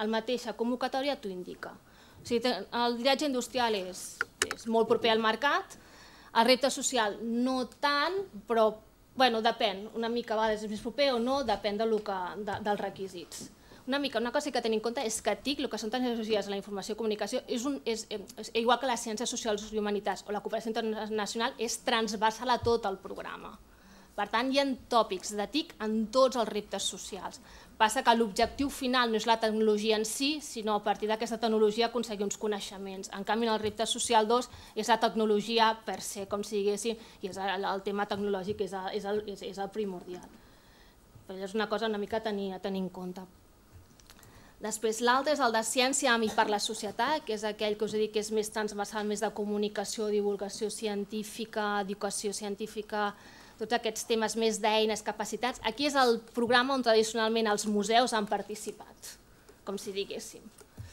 la mateixa convocatòria t'ho indica. O sigui, el lideratge industrial és molt proper al mercat, el repte social no tant, però depèn, una mica a vegades és més proper o no, depèn dels requisits. Una mica, una cosa que ha de tenir en compte és que T I C, el que són tecnologies en la informació i comunicació, és igual que les ciències socials i humanitats o la cooperació internacional, és transversal a tot el programa. Per tant, hi ha tòpics de T I C en tots els reptes socials. Passa que l'objectiu final no és la tecnologia en si, sinó a partir d'aquesta tecnologia aconseguir uns coneixements. En canvi, en el repte social dos és la tecnologia per se, com si diguéssim, i el tema tecnològic és el primordial. Però és una cosa una mica a tenir en compte. Després l'altre és el de ciència i per la societat, que és aquell que us he dit que és més transversal, més de comunicació, divulgació científica, educació científica, tots aquests temes més d'eines, capacitats. Aquí és el programa on tradicionalment els museus han participat, com si diguéssim.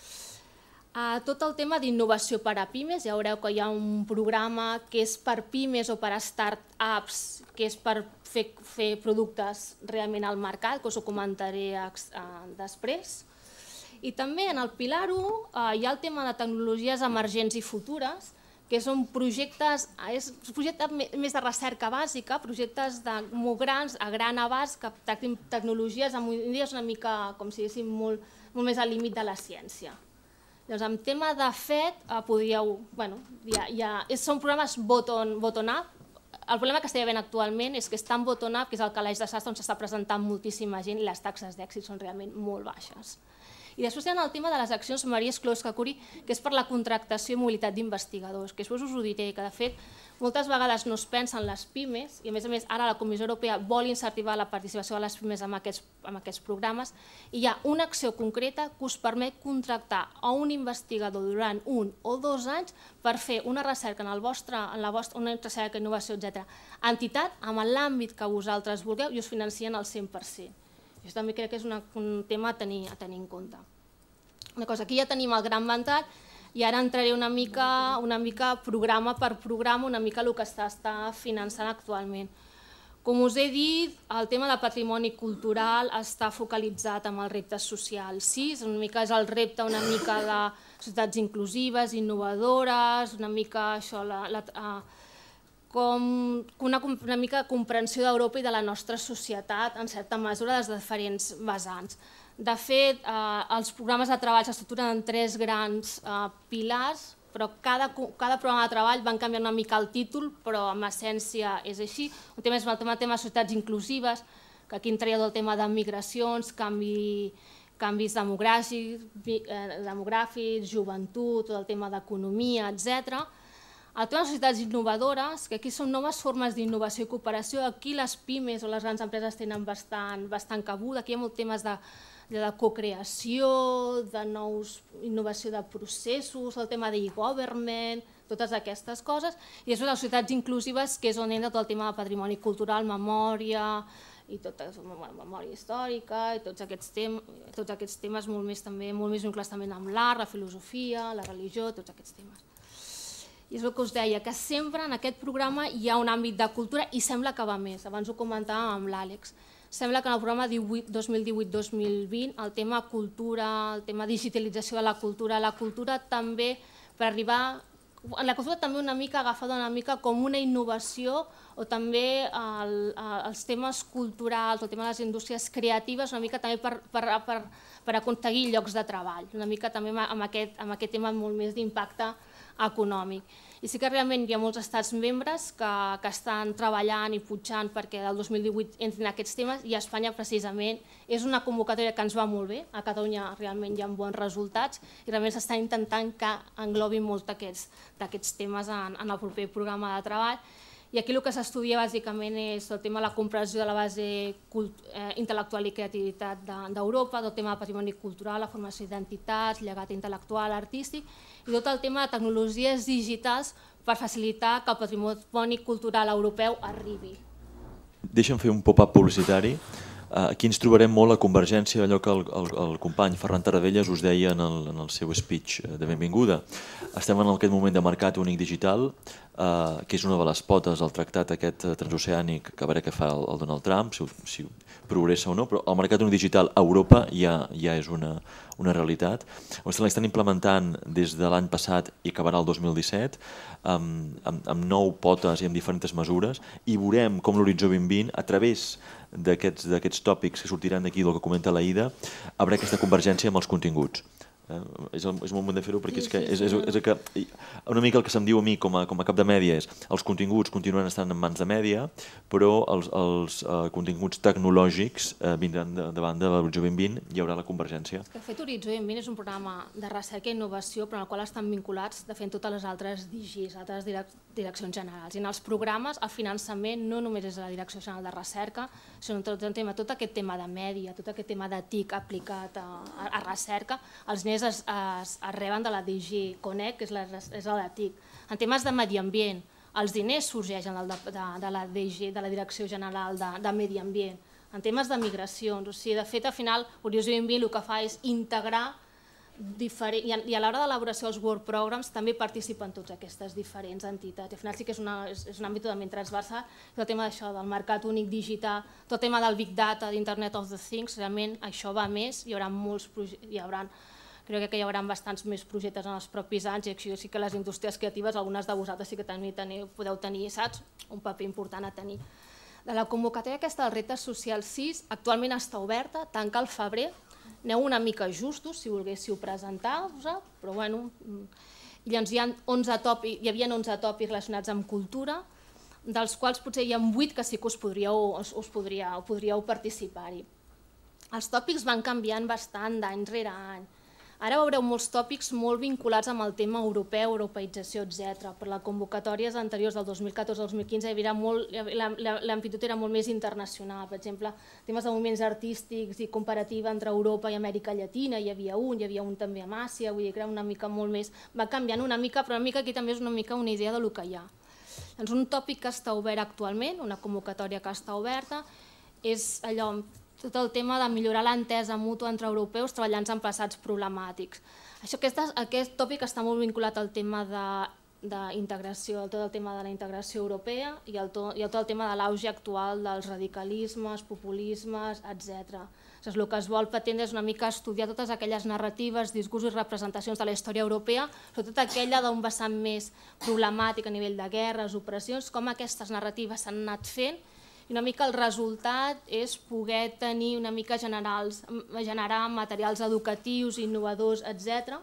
Tot el tema d'innovació per a pimes, ja veureu que hi ha un programa que és per pimes o per a start-ups, que és per fer productes realment al mercat, que us ho comentaré després. I també en el Pilar u hi ha el tema de tecnologies emergents i futures, que són projectes més de recerca bàsica, projectes molt grans, a gran abast, que tractin tecnologies amb idees una mica, com si diguéssim, molt més al límit de la ciència. Doncs en tema de fet, podríeu... Són programes bottom-up. El problema que estem veient actualment és que és tan bottom-up que és el calaix de sastre on s'està presentant moltíssima gent i les taxes d'èxit són realment molt baixes. I després hi ha el tema de les accions Maria Sklodowska-Curie, que és per la contractació i mobilitat d'investigadors, que després us ho diré, que de fet moltes vegades no es pensa en les pimes, i a més a més ara la Comissió Europea vol incentivar la participació de les pimes en aquests programes, i hi ha una acció concreta que us permet contractar a un investigador durant un o dos anys per fer una recerca en la vostra, una recerca, innovació, etcètera, entitat amb l'àmbit que vosaltres vulgueu i us financien al cent per cent. Jo també crec que és un tema a tenir en compte. Aquí ja tenim el gran ventall i ara entraré una mica programa per programa, una mica el que s'està finançant actualment. Com us he dit, el tema del patrimoni cultural està focalitzat en els reptes socials. Sí, és el repte una mica de societats inclusives, innovadores, una mica això, com una mica de comprensió d'Europa i de la nostra societat, en certa mesura, des de diferents vessants. De fet, els programes de treball s'estructuren en tres grans pilars, però cada programa de treball van canviar una mica el títol, però en essència és així. Un tema és el tema de societats inclusives, que aquí entraria el tema de migracions, canvis demogràfics, joventut, tot el tema d'economia, etcètera. El tema de societats innovadores, que aquí són noves formes d'innovació i cooperació, aquí les pimes o les grans empreses tenen bastant cabuda, aquí hi ha molts temes de cocreació, de nous innovació de processos, el tema d'e-government, totes aquestes coses, i després les societats inclusives, que és on entra tot el tema de patrimoni cultural, memòria, i memòria històrica, i tots aquests temes molt més vinculats també amb l'art, la filosofia, la religió, tots aquests temes. I és el que us deia, que sempre en aquest programa hi ha un àmbit de cultura i sembla que va més. Abans ho comentàvem amb l'Àlex. Sembla que en el programa dos mil divuit dos mil vint el tema cultura, el tema digitalització de la cultura, la cultura també per arribar... La cultura també una mica agafada una mica com una innovació o també els temes culturals, el tema de les indústries creatives, una mica també per aconseguir llocs de treball, una mica també amb aquest tema molt més d'impacte econòmic. I sí que realment hi ha molts estats membres que estan treballant i pujant perquè del dos mil divuit entrin aquests temes i a Espanya precisament és una convocatòria que ens va molt bé, a Catalunya realment hi ha bons resultats i realment s'està intentant que englobi molts d'aquests temes en el proper programa de treball. I aquí el que s'estudia bàsicament és el tema de la comprensió de la base intel·lectual i creativitat d'Europa, el tema del patrimoni cultural, la formació d'identitats, llegat intel·lectual, artístic, i tot el tema de tecnologies digitals per facilitar que el patrimoni cultural europeu arribi. Deixa'm fer un pop-up publicitari. Aquí ens trobarem molt a convergència d'allò que el company Ferran Tarradellas us deia en el seu speech de benvinguda. Estem en aquest moment de mercat únic digital, que és una de les potes del tractat aquest transoceànic que a veure què fa el Donald Trump, si progressa o no, però el mercat únic digital a Europa ja és una realitat. L'estan implementant des de l'any passat i acabarà el dos mil disset amb nou potes i amb diferents mesures i veurem com l'Horitzó vint vint, a través d'aquests tòpics que sortiran d'aquí del que comenta l'Aïda, haurà aquesta convergència amb els continguts. És el moment de fer-ho perquè és una mica el que se'm diu a mi com a cap de mèdia és els continguts continuen estant en mans de mèdia, però els continguts tecnològics vindran davant de l'Horitzó vint vint, hi haurà la convergència. De fet, Horitzó vint vint és un programa de recerca i innovació però en el qual estan vinculats de fet totes les altres D Gs, altres direccions generals. I en els programes el finançament no només és la Direcció General de Recerca, sinó tot aquest tema de mèdia, tot aquest tema de T I C aplicat a recerca, els nens es reben de la D G Conec, que és la de T I C. En temes de medi ambient, els diners sorgeixen de la D G, de la Direcció General de Medi Ambient. En temes de migracions, o sigui, de fet, al final, Horitzó vint vint el que fa és integrar i a l'hora d'elaboració dels Work Programs també participen totes aquestes diferents entitats. Al final sí que és un àmbit totalment transversal, el tema d'això del mercat únic digital, tot el tema del Big Data, d'Internet of the Things, realment això va més, hi haurà molts projectes, hi haurà crec que hi haurà bastants més projectes en els propis anys i així sí que les indústries creatives, algunes de vosaltres sí que podeu tenir, saps, un paper important a tenir. De la convocatòria aquesta del Repte Social sis actualment està oberta, tanca al febrer, aneu una mica justos si volguéssiu presentar-vos, però bueno, llavors hi havia onze tòpics relacionats amb cultura, dels quals potser hi ha vuit que sí que us podríeu participar-hi. Els tòpics van canviant bastant d'any rere any. Ara veureu molts tòpics molt vinculats amb el tema europeu, europeïtzació, etcètera. Per les convocatòries anteriors del dos mil catorze al dos mil quinze l'amplitud era molt més internacional. Per exemple, temes de moviments artístics i comparativa entre Europa i Amèrica Llatina, hi havia un, hi havia un també a Àsia, vull dir que era una mica molt més... Va canviant una mica, però una mica aquí també és una mica una idea del que hi ha. Doncs un tòpic que està obert actualment, una convocatòria que està oberta, és allò... tot el tema de millorar l'entesa mútua entre europeus treballant en emplaçats problemàtics. Aquest tòpic està molt vinculat al tema d'integració, tot el tema de la integració europea i tot el tema de l'auge actual dels radicalismes, populismes, etcètera. El que es vol pretendre és una mica estudiar totes aquelles narratives, discursos i representacions de la història europea, sobretot aquella d'un vessant més problemàtic a nivell de guerres, opressions, com aquestes narratives s'han anat fent. I una mica el resultat és poder tenir una mica generar materials educatius, innovadors, etcètera.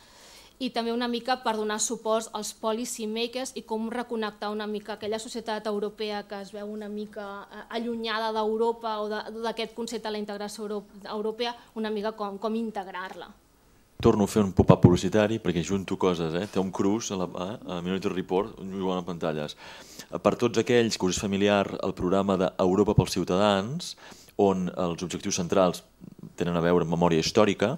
I també una mica per donar suport als policy makers i com reconnectar una mica aquella societat europea que es veu una mica allunyada d'Europa o d'aquest concepte de la integració europea, una mica com integrar-la. Torno a fer un pop-up publicitari perquè junto coses, eh? Tom Cruise a Minority Report, jugant a pantalles. Per tots aquells que us és familiar el programa d'Europa pels Ciutadans, on els objectius centrals tenen a veure amb memòria històrica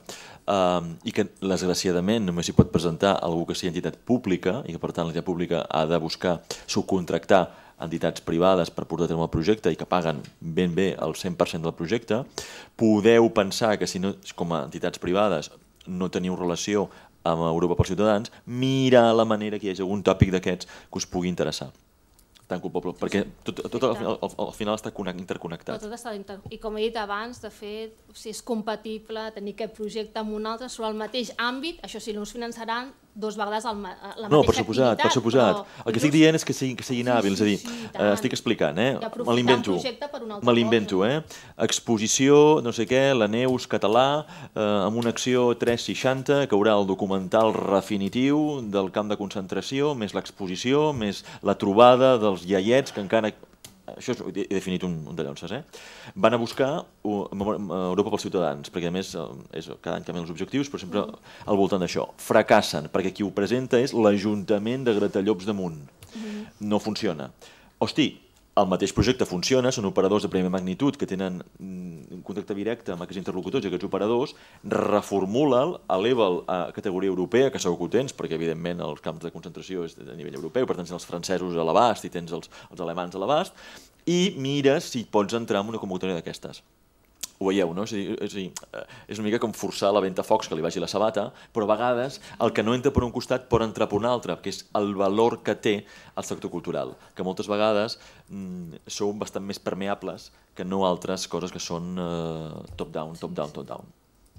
i que, desgraciadament, només s'hi pot presentar algú que sigui entitat pública i que, per tant, l'entitat pública ha de buscar subcontractar entitats privades per portar a terme el projecte i que paguen ben bé el cent per cent del projecte, podeu pensar que si no, com a entitats privades, no teniu relació amb Europa pels Ciutadans, mira la manera que hi hagi algun tòpic d'aquests que us pugui interessar. Tan culpable, perquè tot al final està interconnectat. I com he dit abans, de fet, si és compatible tenir aquest projecte amb un altre sobre el mateix àmbit, això sí, no us finançaran dues vegades la mateixa activitat. No, per suposat, per suposat. El que estic dient és que siguin hàbils, és a dir, estic explicant, eh? Me l'invento, me l'invento, eh? Exposició, no sé què, la Neus català, amb una acció tres seixanta, que haurà el documental definitiu del camp de concentració, més l'exposició, més la trobada dels iaiets, que encara... Això he definit un de llonces, eh? Van a buscar Europa pels Ciutadans, perquè a més cada any canvien els objectius, però sempre al voltant d'això. Fracassen, perquè qui ho presenta és l'Ajuntament de Gratallops d'Amunt. No funciona. Hosti, el mateix projecte funciona, són operadors de primera magnitud que tenen un contacte directe amb aquests interlocutors i aquests operadors, reformula'l, eleva'l a categoria europea, que segur que ho tens, perquè evidentment els camps de concentració és a nivell europeu, per tant tens els francesos a l'abast i tens els alemans a l'abast, i mira si pots entrar en una convocatòria d'aquestes. ho veieu, no? És a dir, és, a dir, és una mica com forçar la ventafocs que li vagi la sabata, però a vegades el que no entra per un costat pot entrar per un altre, que és el valor que té el sector cultural, que moltes vegades mm, sou bastant més permeables que no altres coses que són uh, top-down, top-down, top-down.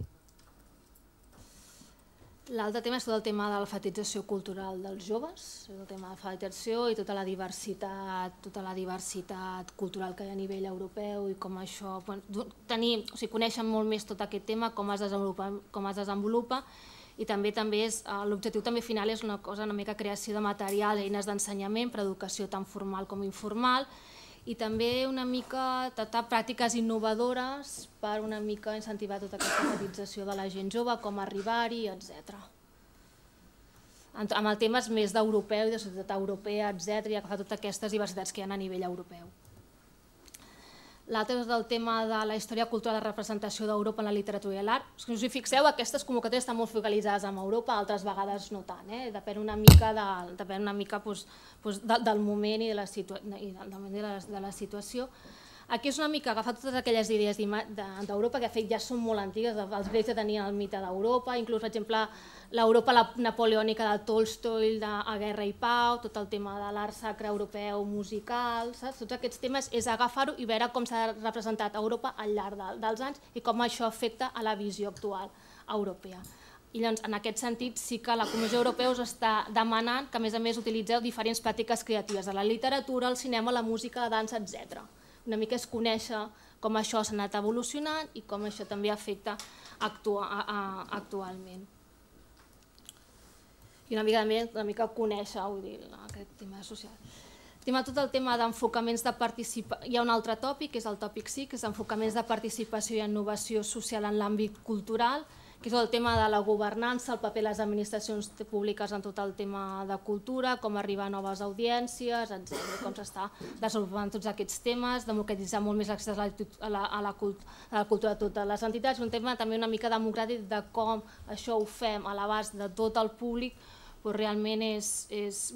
L'altre tema és tot el tema de l'alfabetització cultural dels joves, el tema de l'alfabetització i tota la diversitat, tota la diversitat cultural que hi ha a nivell europeu i com això, tenir, o sigui, coneixen molt més tot aquest tema, com es desenvolupa, com es desenvolupa i també també és, l'objectiu també final és una cosa, una mica creació de material, eines d'ensenyament per a educació tant formal com informal i també una mica tractar pràctiques innovadores per una mica incentivar tota aquesta alfabetització de la gent jove, com arribar-hi, etcètera. Amb el temes més d'europeu i de societat europea, etcètera, i agafar totes aquestes diversitats que hi ha a nivell europeu. L'altre és el tema de la història cultural de representació d'Europa en la literatura i l'art. Si us hi fixeu, aquestes convocatòries estan molt focalitzades en Europa, altres vegades no tant. Depèn una mica del moment i de la situació. Aquí és una mica agafar totes aquelles idees d'Europa que de fet ja són molt antigues, els grecs ja tenien el mite d'Europa, inclús per exemple l'Europa napoleònica de Tolstoi, de Guerra i Pau, tot el tema de l'art sacre europeu musical, tots aquests temes és agafar-ho i veure com s'ha representat Europa al llarg dels anys i com això afecta a la visió actual europea. I llavors, en aquest sentit, sí que la Comissió Europea us està demanant que a més a més utilitzeu diferents pràctiques creatives de la literatura, el cinema, la música, la dansa, etcètera. Una mica és conèixer com això s'ha anat evolucionant i com això també afecta actualment. I una mica també una mica conèixer aquest tema social. Tot el tema d'enfocaments de participació, hi ha un altre tòpic, que és el tòpic cinc, que és enfocaments de participació i innovació social en l'àmbit cultural, que és el tema de la governança, el paper de les administracions públiques en tot el tema de cultura, com arribar a noves audiències, etcètera, com s'està desenvolupant tots aquests temes, democratitzar molt més l'accés a la cultura de totes les entitats, un tema també una mica democràtic de com això ho fem a l'abast de tot el públic, però realment és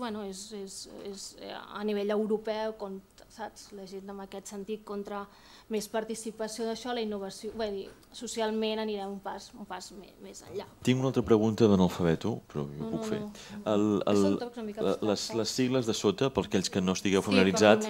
a nivell europeu, saps, la gent en aquest sentit contra més participació d'això, la innovació, socialment anirem un pas més enllà. Tinc una altra pregunta d'analfabeto, però jo ho puc fer. Les sigles de sota, per aquells que no estigueu familiaritzats,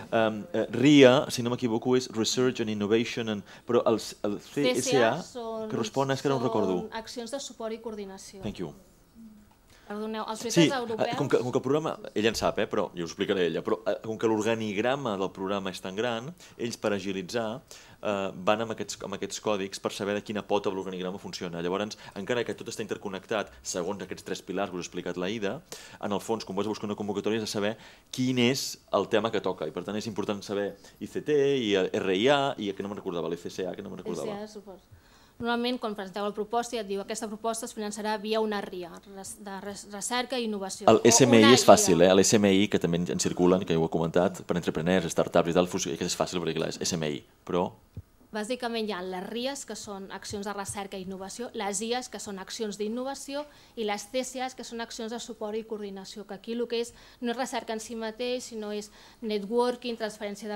R I A, si no m'equivoco, és Research and Innovation, però el C S A, que respon, és que no ho recordo. Són accions de suport i coordinació. Thank you. Perdoneu, els Sí, projectes europeus... com que el programa, ella en sap, però jo ho explicaré ella, però com que l'organigrama del programa és tan gran, ells per agilitzar van amb aquests còdics per saber de quina pota l'organigrama funciona. Llavors, encara que tot està interconnectat segons aquests tres pilars que us he explicat l'Aida, en el fons, quan vas a buscar una convocatòria, has de saber quin és el tema que toca. I per tant és important saber I C T, i R I A, i que no me'n recordava, l'I C C A, que no me'n recordava. Normalment, quan presenteu la proposta, ja et diu que aquesta proposta es finançarà via una R I A, de recerca i innovació. El S M I és fàcil, l'S M I, que també en circulen, que ja ho he comentat, per entrepreneurs, startups i tal, que és fàcil perquè és S M I, però... Bàsicament hi ha les R I As, que són accions de recerca i innovació, les I As, que són accions d'innovació, i les T C As, que són accions de suport i coordinació, que aquí el que és no és recerca en si mateix, sinó és networking, transferència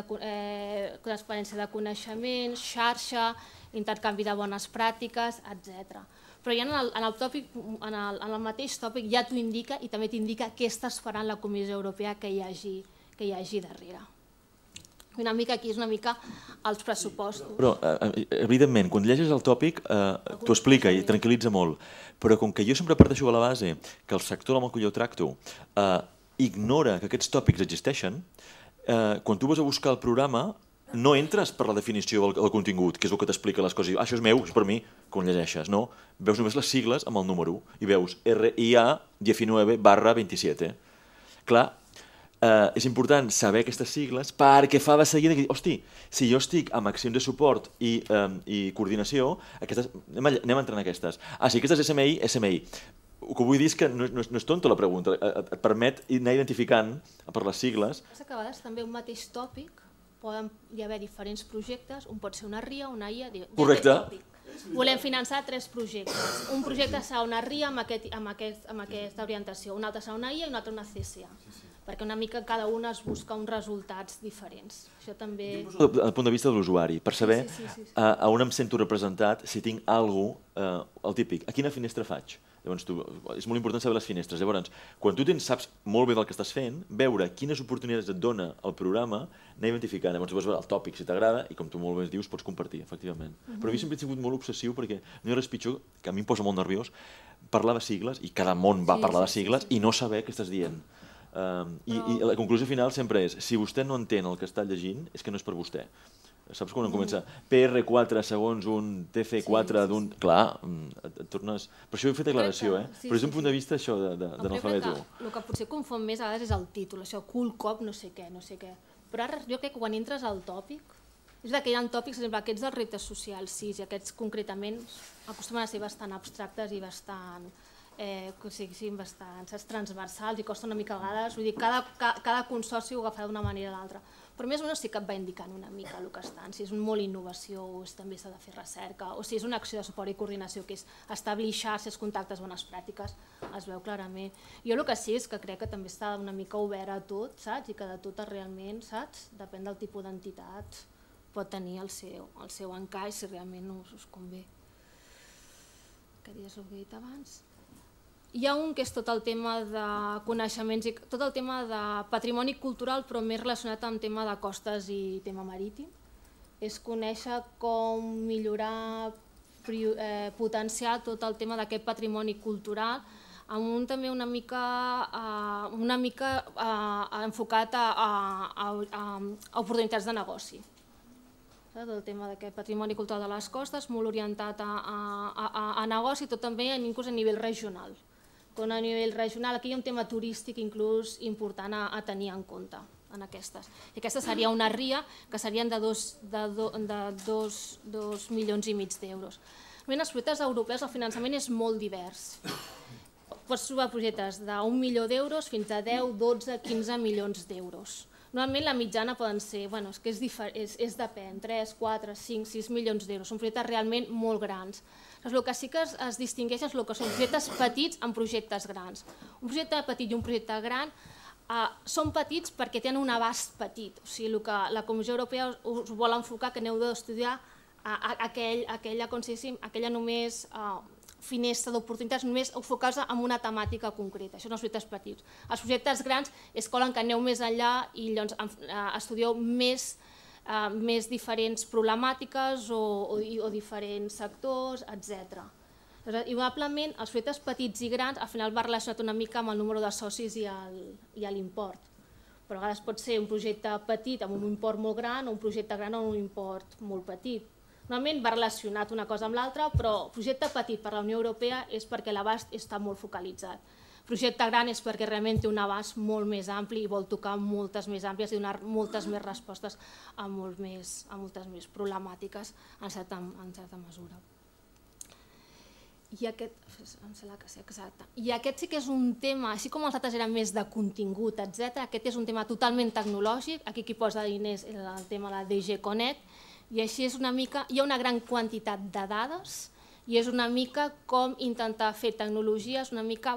de coneixements, xarxa, intercanvi de bones pràctiques, etcètera. Però ja en el mateix tòpic ja t'ho indica i també t'indica què està esperant la Comissió Europea que hi hagi darrere. Una mica aquí és una mica els pressupostos. Però, evidentment, quan llegeixes el tòpic t'ho explica i tranquil·litza molt, però com que jo sempre parteixo de la base que el sector amb el que jo tracto ignora que aquests tòpics existeixen, quan tu vas a buscar el programa no entres per la definició del contingut, que és el que t'explica les coses. Això és meu, és per mi, quan llegeixes, no? Veus només les sigles amb el número i veus R I A diecinueve barra veintisiete. Clar, és important saber aquestes sigles perquè fa de seguida que, hosti, si jo estic amb accions de suport i coordinació, anem entrant en aquestes. Ah, si aquestes S M I, S M I. El que vull dir és que no és tonta la pregunta, et permet anar identificant per les sigles. A vegades també un mateix tòpic poden hi haver diferents projectes, un pot ser una R I A, una I A... Correcte, Volem finançar tres projectes. Un projecte serà una R I A amb aquesta orientació, un altre serà una I A i un altre una C C A. Perquè una mica cada una es busca uns resultats diferents. Això també... Des del punt de vista de l'usuari, per saber a on em sento representat, si tinc alguna cosa, el típic, a quina finestra faig? Llavors, és molt important saber les finestres. Llavors, quan tu saps molt bé del que estàs fent, veure quines oportunitats et dona el programa, anar identificant. Llavors, vas veure el tòpic, si t'agrada, i com tu molt bé dius, pots compartir, efectivament. Però a mi sempre he sigut molt obsessiu, perquè no hi ha res pitjor, que a mi em posa molt nerviós, parlar de sigles, i cada món va parlar de sigles, i no saber què estàs dient. I la conclusió final sempre és, si vostè no entén el que està llegint, és que no és per vostè. Saps quan comença? P R quatre segons un T C quatre d'un... Clar, et tornes... Per això he fet declaració, eh? Però és un punt de vista, això, d'analfabet. El que potser confon més a vegades és el títol, això, cool cop, no sé què, no sé què. Però ara jo crec que quan entres al tòpic, és veritat que hi ha tòpics, per exemple, aquests dels reptes socials, sis, i aquests concretament acostumen a ser bastant abstractes i bastant... que siguin bastant transversals i costa una mica a vegades, vull dir, cada consorci ho agafarà d'una manera o l'altra. Però més o menys sí que et va indicant una mica el que estan, si és molt innovació o també s'ha de fer recerca, o si és una acció de suport i coordinació que és establir xarxes, contactes, bones pràctiques, es veu clarament. Jo el que sí és que crec que també està una mica obert a tot, saps? I que de tot realment, saps? Depèn del tipus d'entitat, pot tenir el seu encaix si realment us convé. Què dius el que he dit abans? Hi ha un que és tot el tema de coneixements i tot el tema de patrimoni cultural, però més relacionat amb tema de costes i tema marítim. És conèixer com millorar, potenciar tot el tema d'aquest patrimoni cultural amb un també una mica enfocat a oportunitats de negoci. El tema d'aquest patrimoni cultural de les costes, molt orientat a negoci, tot també inclús a nivell regional. A nivell regional, aquí hi ha un tema turístic inclús important a tenir en compte en aquestes. I aquesta seria una R I A que serien de dos milions i mig d'euros. En els projectes europeus el finançament és molt divers. Pots trobar projectes d'un milió d'euros fins a deu, dotze, quinze milions d'euros. Normalment la mitjana poden ser, bueno, és depèn, tres, quatre, cinc, sis milions d'euros. Són projectes realment molt grans. El que sí que es distingeix és el que són projectes petits amb projectes grans. Un projecte petit i un projecte gran són petits perquè tenen un abast petit. O sigui, el que la Comissió Europea us vol enfocar que aneu d'estudiar aquella només finestra d'oportunitats, només enfocar-se en una temàtica concreta. Això són els projectes petits. Els projectes grans és que volen que aneu més enllà i estudieu més més diferents problemàtiques o diferents sectors, etcètera. Igualment, els projectes petits i grans al final va relacionat una mica amb el número de socis i l'import. Però a vegades pot ser un projecte petit amb un import molt gran o un projecte gran amb un import molt petit. Normalment va relacionat una cosa amb l'altra, però projecte petit per la Unió Europea és perquè l'abast està molt focalitzat. Projecte gran és perquè realment té un abast molt més ampli i vol tocar moltes més àmplies i donar moltes més respostes a moltes més problemàtiques en certa mesura. I aquest sí que és un tema, així com els altres eren més de contingut, etcètera, aquest és un tema totalment tecnològic, aquí qui posa diners és el tema de la D G Connect, i així és una mica, hi ha una gran quantitat de dades, i és una mica com intentar fer tecnologies una mica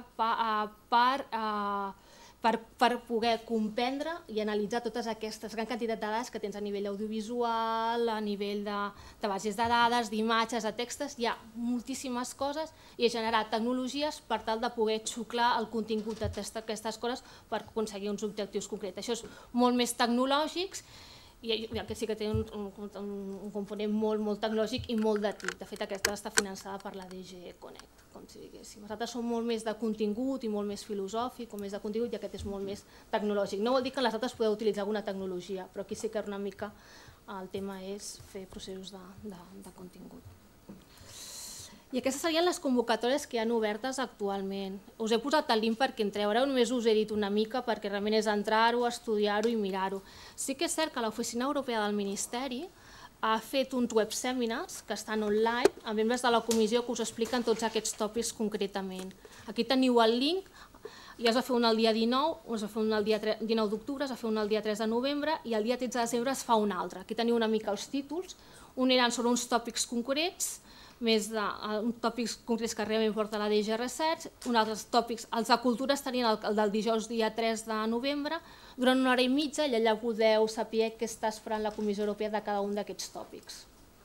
per poder comprendre i analitzar totes aquestes gran quantitat de dades que tens a nivell audiovisual, a nivell de bases de dades, d'imatges, de textos, hi ha moltíssimes coses i generar tecnologies per tal de poder xuclar el contingut d'aquestes coses per aconseguir uns objectius concrets. Això és molt més tecnològic, i que sí que té un component molt tecnològic i molt de T I C. De fet, aquesta està finançada per la D G Connect, com si diguéssim. Els altres són molt més de contingut i molt més filosòfic, o més de contingut, i aquest és molt més tecnològic. No vol dir que les altres podeu utilitzar alguna tecnologia, però aquí sí que una mica el tema és fer processos de contingut. I aquestes serien les convocatòries que hi ha obertes actualment. Us he posat el link perquè entreu, ara només us he dit una mica perquè realment és entrar-ho, estudiar-ho i mirar-ho. Sí que és cert que l'Oficina Europea del Ministeri ha fet uns web seminars que estan online amb membres de la comissió que us expliquen tots aquests tòpics concretament. Aquí teniu el link, ja es va fer un el dia dinou, es va fer un el dia dinou d'octubre, es va fer un el dia tres de novembre i el dia tretze de desembre es fa un altre. Aquí teniu una mica els títols, un eren sobre uns tòpics concrets, més de uns tòpics concrets que realment porta la D G Research, uns altres tòpics, els de cultura estarien el del dijous dia tres de novembre, durant una hora i mitja, i allà podeu saber què està esperant la Comissió Europea de cada un d'aquests tòpics.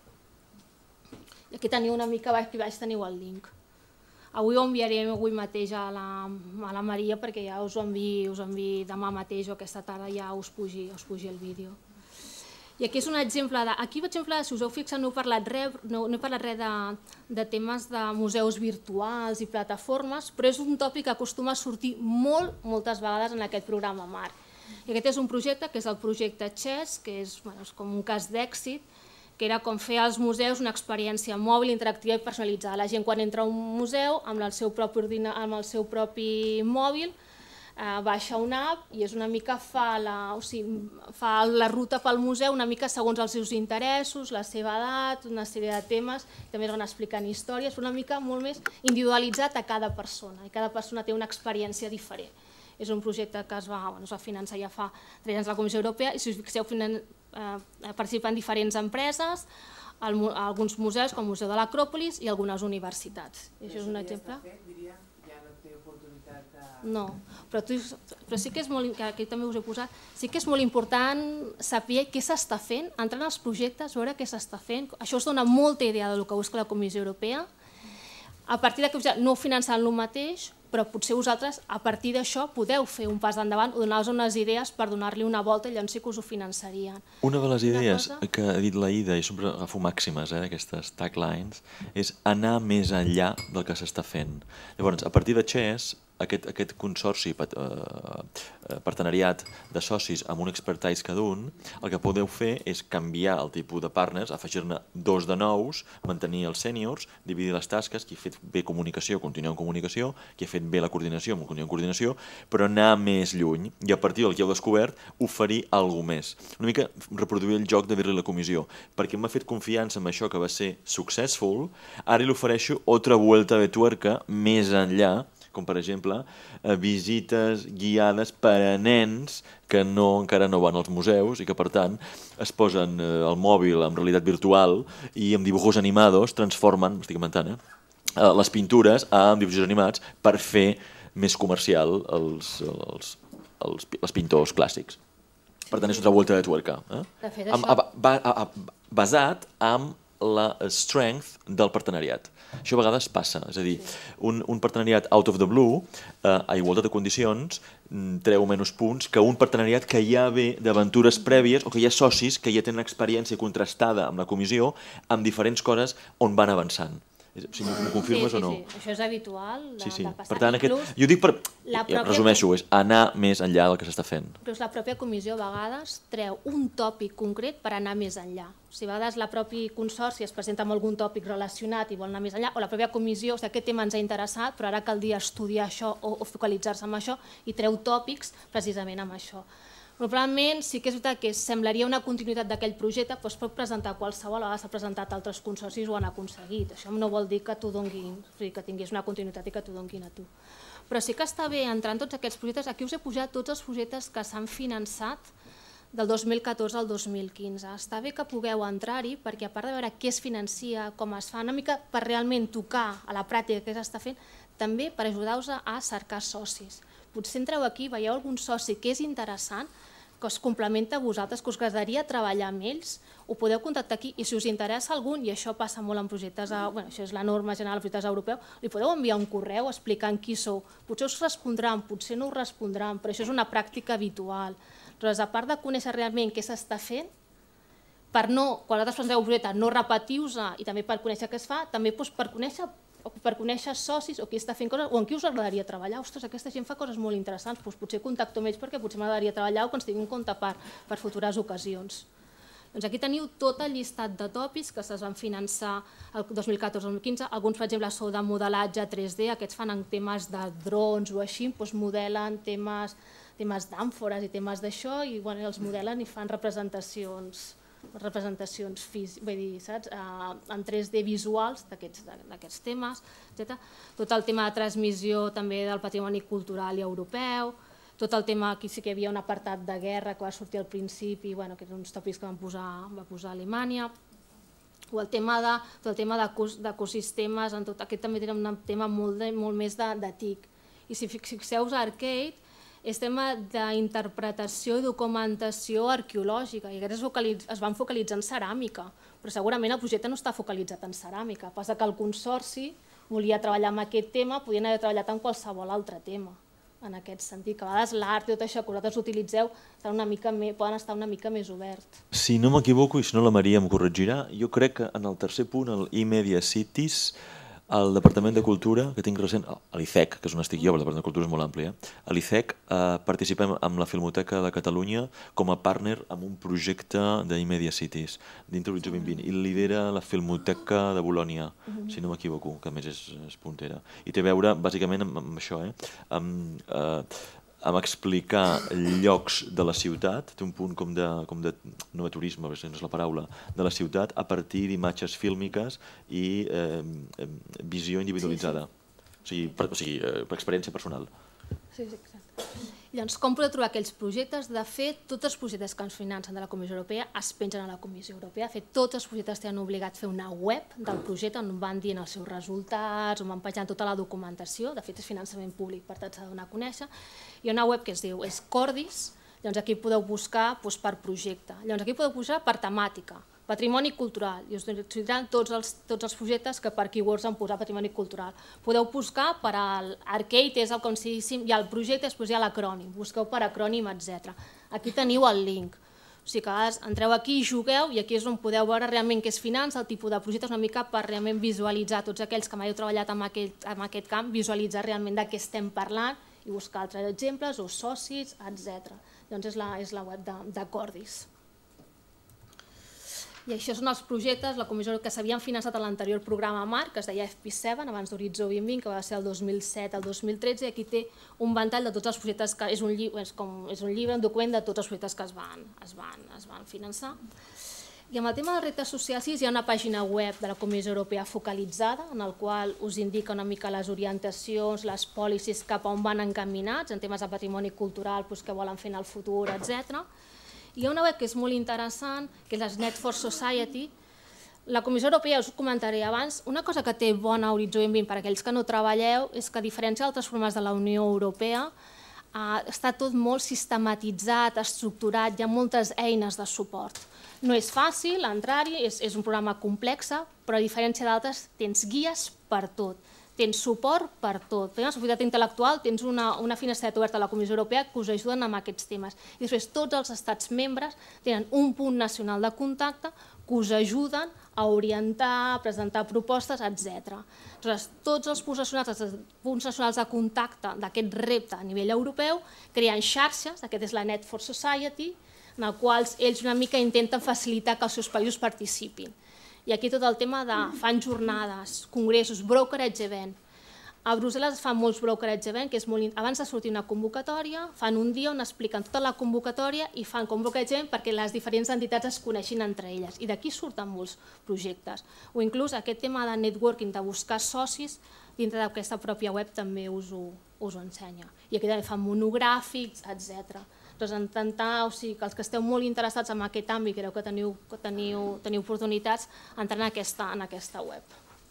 I aquí teniu una mica, aquí baix teniu el link. Avui ho enviarem avui mateix a la, a la Maria perquè ja us ho enviï, us ho enviï demà mateix o aquesta tarda ja us pugi, us pugi el vídeo. I aquí és un exemple de... Aquí, per exemple, si us heu fixat, no he parlat res, no, no he parlat res de, de temes de museus virtuals i plataformes, però és un tòpic que acostuma a sortir molt, moltes vegades en aquest programa Marc. I aquest és un projecte que és el projecte Chess, que és, bueno, és com un cas d'èxit, que era com fer als museus una experiència mòbil, interactiva i personalitzada. La gent quan entra a un museu amb el seu propi, ordina, amb el seu propi mòbil eh, baixa una app i és una mica fa la, o sigui, fa la ruta pel museu una mica segons els seus interessos, la seva edat, una sèrie de temes, també es van explicant històries, una mica molt més individualitzat a cada persona i cada persona té una experiència diferent. És un projecte que es va, bueno, es va finançar ja fa tres anys a la Comissió Europea i si us fixeu finan, eh, participen diferents empreses, el, alguns museus com el Museu de l'Acròpolis i algunes universitats. I això és un exemple. Ja no té oportunitat de... No, però, tu, però sí que és molt, que aquí també us he posat, sí que és molt important saber què s'està fent, entrar en els projectes, veure què s'està fent. Això us dona molta idea del que busca la Comissió Europea. A partir d'aquí, no finançant el mateix, però potser vosaltres, a partir d'això, podeu fer un pas endavant o donar-vos unes idees per donar-li una volta i llavors sí que us ho finançarien. Una de les idees que ha dit la Ida, i sempre agafo màximes, eh, aquestes taglines, és anar més enllà del que s'està fent. Llavors, a partir de Chess, aquest, aquest consorci, eh, partenariat de socis amb un expertise cada un, el que podeu fer és canviar el tipus de partners, afegir-ne dos de nous, mantenir els sèniors, dividir les tasques, qui ha fet bé comunicació, continuar en comunicació, qui ha fet bé la coordinació, continuar en coordinació, però anar més lluny i a partir del que heu descobert oferir alguna més. Una mica reproduir el joc de dir-li a la comissió, perquè m'ha fet confiança en això que va ser successful, ara li ofereixo otra vuelta de tuerca més enllà, com per exemple visites guiades per a nens que no, encara no van als museus i que per tant es posen el mòbil en realitat virtual i amb dibujos animados transformen, m'estic inventant, eh, les pintures amb dibuixos animats per fer més comercial els, els, els, els pintors clàssics. Per tant, és otra vuelta de tuerca. Eh? De fet, això... Amb, ba, a, a, basat en la strength del partenariat. Això a vegades passa, és a dir, un, un partenariat out of the blue, eh, a igualtat de condicions, treu menys punts que un partenariat que ja ve d'aventures prèvies o que hi ha socis que ja tenen experiència contrastada amb la comissió amb diferents coses on van avançant. Si m'ho confirmes sí, sí, o no? Sí, això és habitual de, sí, sí. de passar. Per tant, aquest, Inclús, jo dic per... pròpia... Resumeixo, és anar més enllà del que s'està fent. Inclús la pròpia comissió a vegades treu un tòpic concret per anar més enllà. O sigui, a vegades la pròpia consorci es presenta amb algun tòpic relacionat i vol anar més enllà, o la pròpia comissió, o sigui, aquest tema ens ha interessat, però ara caldria estudiar això o, o focalitzar-se en això i treu tòpics precisament amb això. Probablement sí que és veritat que semblaria una continuïtat d'aquell projecte, però es pot presentar qualsevol, a vegades s'ha presentat altres consorcis o han aconseguit. Això no vol dir que t'ho donguin, que tinguis una continuïtat i que t'ho donguin a tu. Però sí que està bé entrar en tots aquests projectes. Aquí us he posat tots els projectes que s'han finançat del dos mil catorze al dos mil quinze. Està bé que pugueu entrar-hi perquè a part de veure què es financia, com es fa, una mica per realment tocar a la pràctica què s'està fent, també per ajudar-vos a cercar socis. Potser entreu aquí, veieu algun soci que és interessant, que us complementa a vosaltres, que us agradaria treballar amb ells, ho podeu contactar aquí i si us interessa algun, i això passa molt en projectes, bueno, això és la norma general de projectes europeus, li podeu enviar un correu explicant qui sou. Potser us respondran, potser no us respondran, però això és una pràctica habitual. Llavors, a part de conèixer realment què s'està fent, per no, quan vosaltres presenteu un projecte, no repetiu-se i també per conèixer què es fa, també per conèixer per conèixer socis o qui està fent coses o en qui us agradaria treballar. Ostres, aquesta gent fa coses molt interessants, doncs potser contacto amb ells perquè potser m'agradaria treballar o que ens tinguin en compte per, per futures ocasions. Doncs aquí teniu tot el llistat de tòpics que es van finançar el dos mil catorze dos mil quinze. Alguns, per exemple, són de modelatge tres D, aquests fan en temes de drons o així, doncs modelen temes, temes d'àmfores i temes d'això i bueno, els modelen i fan representacions representacions vull dir, saps? En tres D visuals d'aquests temes, etcètera. Tot el tema de transmissió també del patrimoni cultural i europeu, tot el tema, aquí sí que hi havia un apartat de guerra que va sortir al principi, bueno, que eren uns tòpics que van posar, va posar Alemanya. o el tema d'ecosistemes, aquest també té un tema molt més de T I C. I si fixeu-vos a Arcade, és tema d'interpretació i documentació arqueològica, i aquests es van focalitzar en ceràmica, però segurament el projecte no està focalitzat en ceràmica, passa que el Consorci volia treballar amb aquest tema, podien haver treballat en qualsevol altre tema, en aquest sentit, que a vegades l'art i tot això que vosaltres utilitzeu poden estar una mica més oberts. Si no m'equivoco, i si no la Maria em corregirà, jo crec que en el tercer punt, el eMedia Cities, el Departament de Cultura, que tinc recent, a l'I C E C, que és on estic jo, el Departament de Cultura és molt ampli, a l'I C E C participem amb la Filmoteca de Catalunya com a partner en un projecte d'eMedia Cities, dintre l'Horitzó vint vint, i lidera la Filmoteca de Bolònia, si no m'equivoco, que a més és puntera. I té a veure, bàsicament, amb això, amb explicar llocs de la ciutat, té un punt com de, no de turisme, no és la paraula, de la ciutat a partir d'imatges fílmiques i visió individualitzada, o sigui, per experiència personal. Sí, sí, exacte. Llavors, com podeu trobar aquells projectes? De fet, tots els projectes que ens financen de la Comissió Europea es pengen a la Comissió Europea. De fet, tots els projectes tenen obligat a fer una web del projecte on van dient els seus resultats, on van penjant tota la documentació. De fet, és finançament públic, per tant s'ha de donar a conèixer. Hi ha una web que es diu Cordis, llavors aquí podeu buscar per projecte. Llavors aquí podeu buscar per temàtica, patrimoni cultural, i us sortiran tots els projectes que per keywords han posat patrimoni cultural. Podeu buscar per l'Arcade, és el concidíssim, hi ha el projecte, després hi ha l'acrònim, busqueu per acrònim, etcètera. Aquí teniu el link. O sigui que a vegades entreu aquí i jugueu, i aquí és on podeu veure realment què és finança, el tipus de projectes, una mica per realment visualitzar tots aquells que mai heu treballat en aquest camp, visualitzar realment de què estem parlant i buscar altres exemples o socis, etcètera. Doncs és la web de Cordis. I això són els projectes que s'havien finançat a l'anterior programa marc, que es deia F P set, abans d'Horitzó vint vint, que va ser el dos mil set al dos mil tretze, i aquí té un ventall de tots els projectes, que és un llibre, un document de tots els projectes que es van finançar. I amb el tema dels reptes socials hi ha una pàgina web de la Comissió Europea focalitzada, en la qual us indica una mica les orientacions, les policies cap a on van encaminats, en temes de patrimoni cultural, què volen fer en el futur, etcètera. Hi ha una web que és molt interessant, que és Net for Society. La Comissió Europea, us ho comentaré abans, una cosa que té bona Horitzó vint vint per aquells que no treballeu és que, a diferència d'altres programes de la Unió Europea, està tot molt sistematitzat, estructurat, hi ha moltes eines de suport. No és fàcil entrar-hi, és un programa complex, però a diferència d'altres tens guies per tot. Tens suport per tot. Per la propietat intel·lectual tens una finestreta oberta a la Comissió Europea que us ajuden amb aquests temes. I després tots els estats membres tenen un punt nacional de contacte que us ajuden a orientar, a presentar propostes, etcètera. Tots els punts nacionals de contacte d'aquest repte a nivell europeu creen xarxes, aquest és la Net for Society, en els quals ells una mica intenten facilitar que els seus països participin. I aquí tot el tema de fan jornades, congressos, brokerage event. A Brussel·les es fan molts brokerage event, que és molt... Abans de sortir una convocatòria, fan un dia on expliquen tota la convocatòria i fan com brokerage event perquè les diferents entitats es coneixin entre elles. I d'aquí surten molts projectes. O inclús aquest tema de networking, de buscar socis, dintre d'aquesta pròpia web també us ho ensenya. I aquí també fan monogràfics, etcètera. Doncs intentar, o sigui, que els que esteu molt interessats en aquest àmbit, creu que teniu oportunitats, entrar en aquesta web.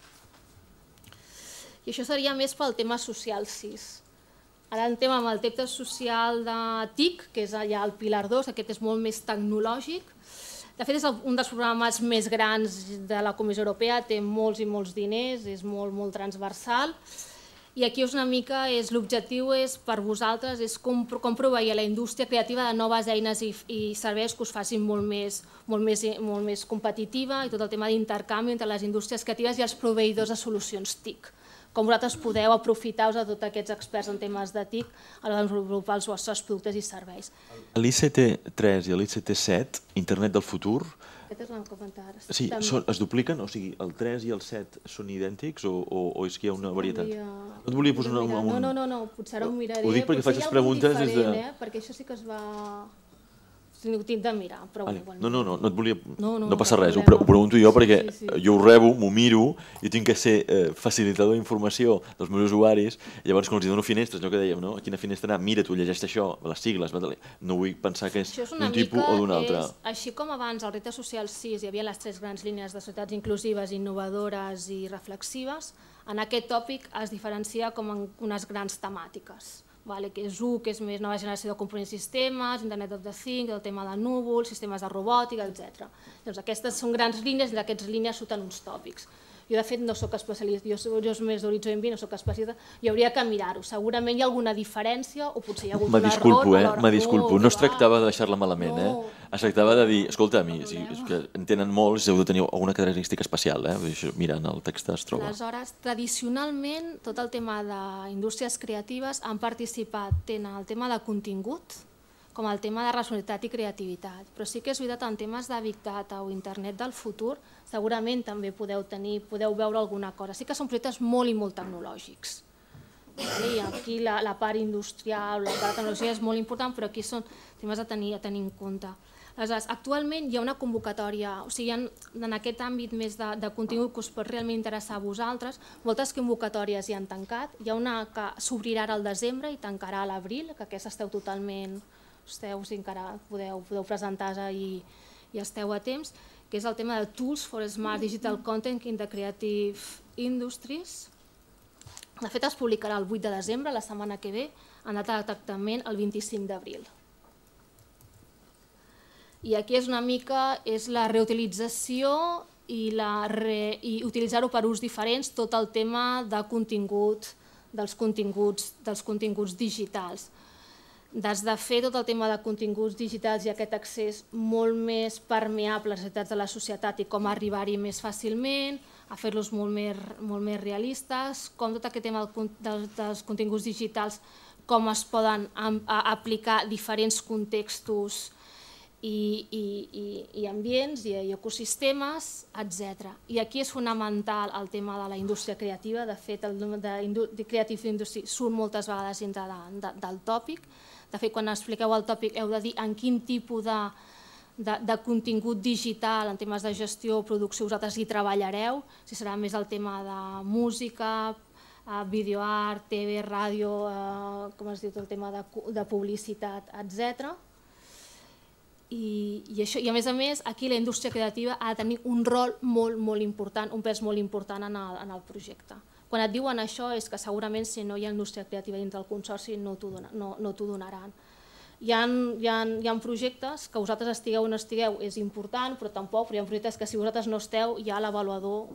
I això seria més pel tema social sis. Ara entrem amb el tema social de T I C, que és allà el Pilar dos, aquest és molt més tecnològic. De fet, és un dels programes més grans de la Comissió Europea, té molts i molts diners, és molt, molt transversal. I aquí una mica l'objectiu per vosaltres és com proveir la indústria creativa de noves eines i serveis que us facin molt més competitiva i tot el tema d'intercanvi entre les indústries creatives i els proveïdors de solucions T I C. Com vosaltres podeu aprofitar-vos de tots aquests experts en temes de T I C a l'hora de desenvolupar els vostres productes i serveis. L'I C T tres i l'I C T set, Internet del futur, Aquest és el que comentava ara. Sí, es dupliquen? O sigui, el tres i el set són idèntics o és que hi ha una varietat? No et volia posar un... No, no, no, potser ara ho miraré. Ho dic perquè faig les preguntes des de... Perquè això sí que es va... ho tinc de mirar. No, no, no et volia... No passa res, ho pregunto jo perquè jo ho rebo, m'ho miro, jo tinc que ser facilitador d'informació dels meus usuaris, llavors quan els dono finestres, allò que dèiem, a quina finestra anar, mira, tu llegeix això, les sigles, no vull pensar que és d'un tipus o d'un altre. Així com abans al Repte Social sis hi havia les tres grans línies de societats inclusives, innovadores i reflexives, en aquest tòpic es diferencia com en unes grans temàtiques, que és u, que és més nova generació de components sistemes, Internet of the Things, el tema de núvols, sistemes de robòtica, etcètera. Aquestes són grans línies i d'aquestes línies surten uns tòpics. Jo, de fet, no soc especialista, jo soc més d'Horitzó vint, no soc especialista, i hauria que mirar-ho. Segurament hi ha alguna diferència o potser hi ha hagut un error. Me disculpo, no es tractava de deixar-la malament, es tractava de dir, escolta, en tenen molts, heu de tenir alguna característica especial, mira, en el text es troba. Aleshores, tradicionalment, tot el tema d'indústries creatives han participat tant en el tema de contingut com el tema de racionalitat i creativitat, però sí que és veritat en temes de Big Data o Internet del futur, segurament també podeu tenir, podeu veure alguna cosa. Sí que són projectes molt i molt tecnològics. I aquí la part industrial, la part de tecnologia és molt important, però aquí són temes a tenir en compte. Aleshores, actualment hi ha una convocatòria, o sigui, en aquest àmbit més de contingut que us pot realment interessar a vosaltres, moltes convocatòries hi han tancat, hi ha una que s'obrirà ara al desembre i tancarà a l'abril, que aquesta esteu totalment... esteu, si encara podeu presentar-se i esteu a temps, que és el tema de Tools for Smart Digital Content in the Creative Industries. De fet, es publicarà el vuit de desembre, la setmana que ve, en data de tractament el vint-i-cinc d'abril. I aquí és una mica la reutilització i utilitzar-ho per ús diferents, tot el tema de contingut, dels continguts digitals. Des de fer tot el tema de continguts digitals i aquest accés molt més permeable a les necessitats de la societat i com arribar-hi més fàcilment, a fer-los molt més realistes, com tot aquest tema dels continguts digitals, com es poden aplicar diferents contextos i ambients i ecosistemes, etcètera. I aquí és fonamental el tema de la indústria creativa, de fet el de Creative Industry surt moltes vegades dintre del tòpic. De fet, quan expliqueu el tòpic heu de dir en quin tipus de contingut digital, en temes de gestió o producció, vosaltres hi treballareu, si serà més el tema de música, videoart, T V, ràdio, com es diu, el tema de publicitat, etcètera. I a més a més, aquí la indústria creativa ha de tenir un rol molt, molt important, un pes molt important en el projecte. Quan et diuen això és que segurament si no hi ha indústria creativa dins del consorci no t'ho donaran. Hi ha projectes que vosaltres estigueu o no estigueu, és important, però tampoc, però hi ha projectes que si vosaltres no esteu ja l'avaluador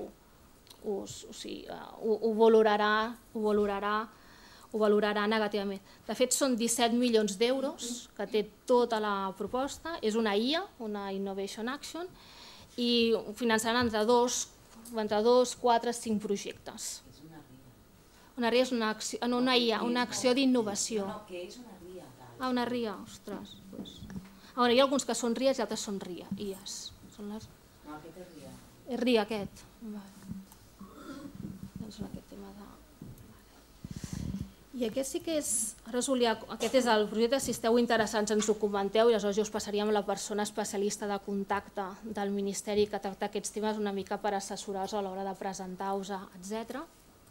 ho valorarà negativament. De fet, són disset milions d'euros que té tota la proposta, és una I A, una Innovation Action, i finançaran entre dos entre dos, quatre, cinc projectes. Una R I A és una I A, una acció d'innovació. No, què és una R I A? Ah, una R I A, ostres. Hi ha alguns que són R I As i altres són I As. No, aquest és R I A. És R I A aquest. Doncs aquest tema de... I aquest sí que és, aquest és el projecte, si esteu interessants ens ho comenteu i aleshores jo us passaríem a la persona especialista de contacte del Ministeri que tracta aquests temes una mica per assessorar-vos a l'hora de presentar-vos, etcètera.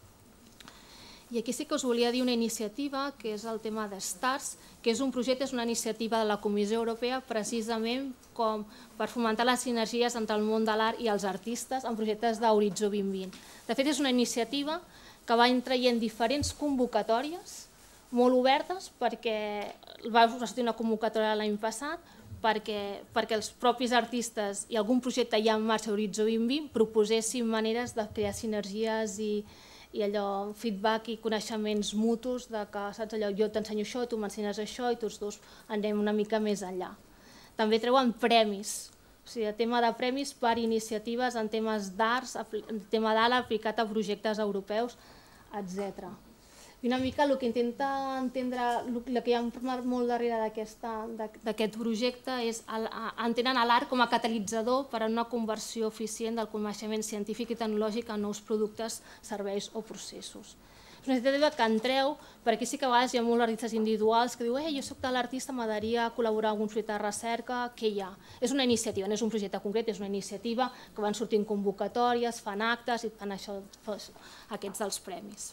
I aquí sí que us volia dir una iniciativa que és el tema de STARS, que és un projecte, és una iniciativa de la Comissió Europea precisament com per fomentar les sinergies entre el món de l'art i els artistes en projectes d'Horitzó vint vint. De fet, és una iniciativa que va traient diferents convocatòries molt obertes perquè va sortir una convocatòria l'any passat perquè els propis artistes i algun projecte ja en marxa Horitzó vint vint proposessin maneres de crear sinergies i allò feedback i coneixements mutus de que saps allò, jo t'ensenyo això, tu m'ensenyes això i tots dos anem una mica més enllà. També treuen premis, o sigui, el tema de premis per iniciatives en temes d'arts, en tema d'art aplicat a projectes europeus, etcètera. I una mica el que intenta entendre, el que hi ha molt darrere d'aquest projecte és entenen l'art com a catalitzador per a una conversió eficient del coneixement científic i tecnològic en nous productes, serveis o processos. És una iniciativa que entreu, perquè aquí sí que a vegades hi ha molts artistes individuals que diuen eh, jo soc de l'artista, m'agradaria col·laborar en algun projecte de recerca, què hi ha? És una iniciativa, no és un projecte concret, és una iniciativa que van sortint convocatòries, fan actes i fan això, aquests dels premis.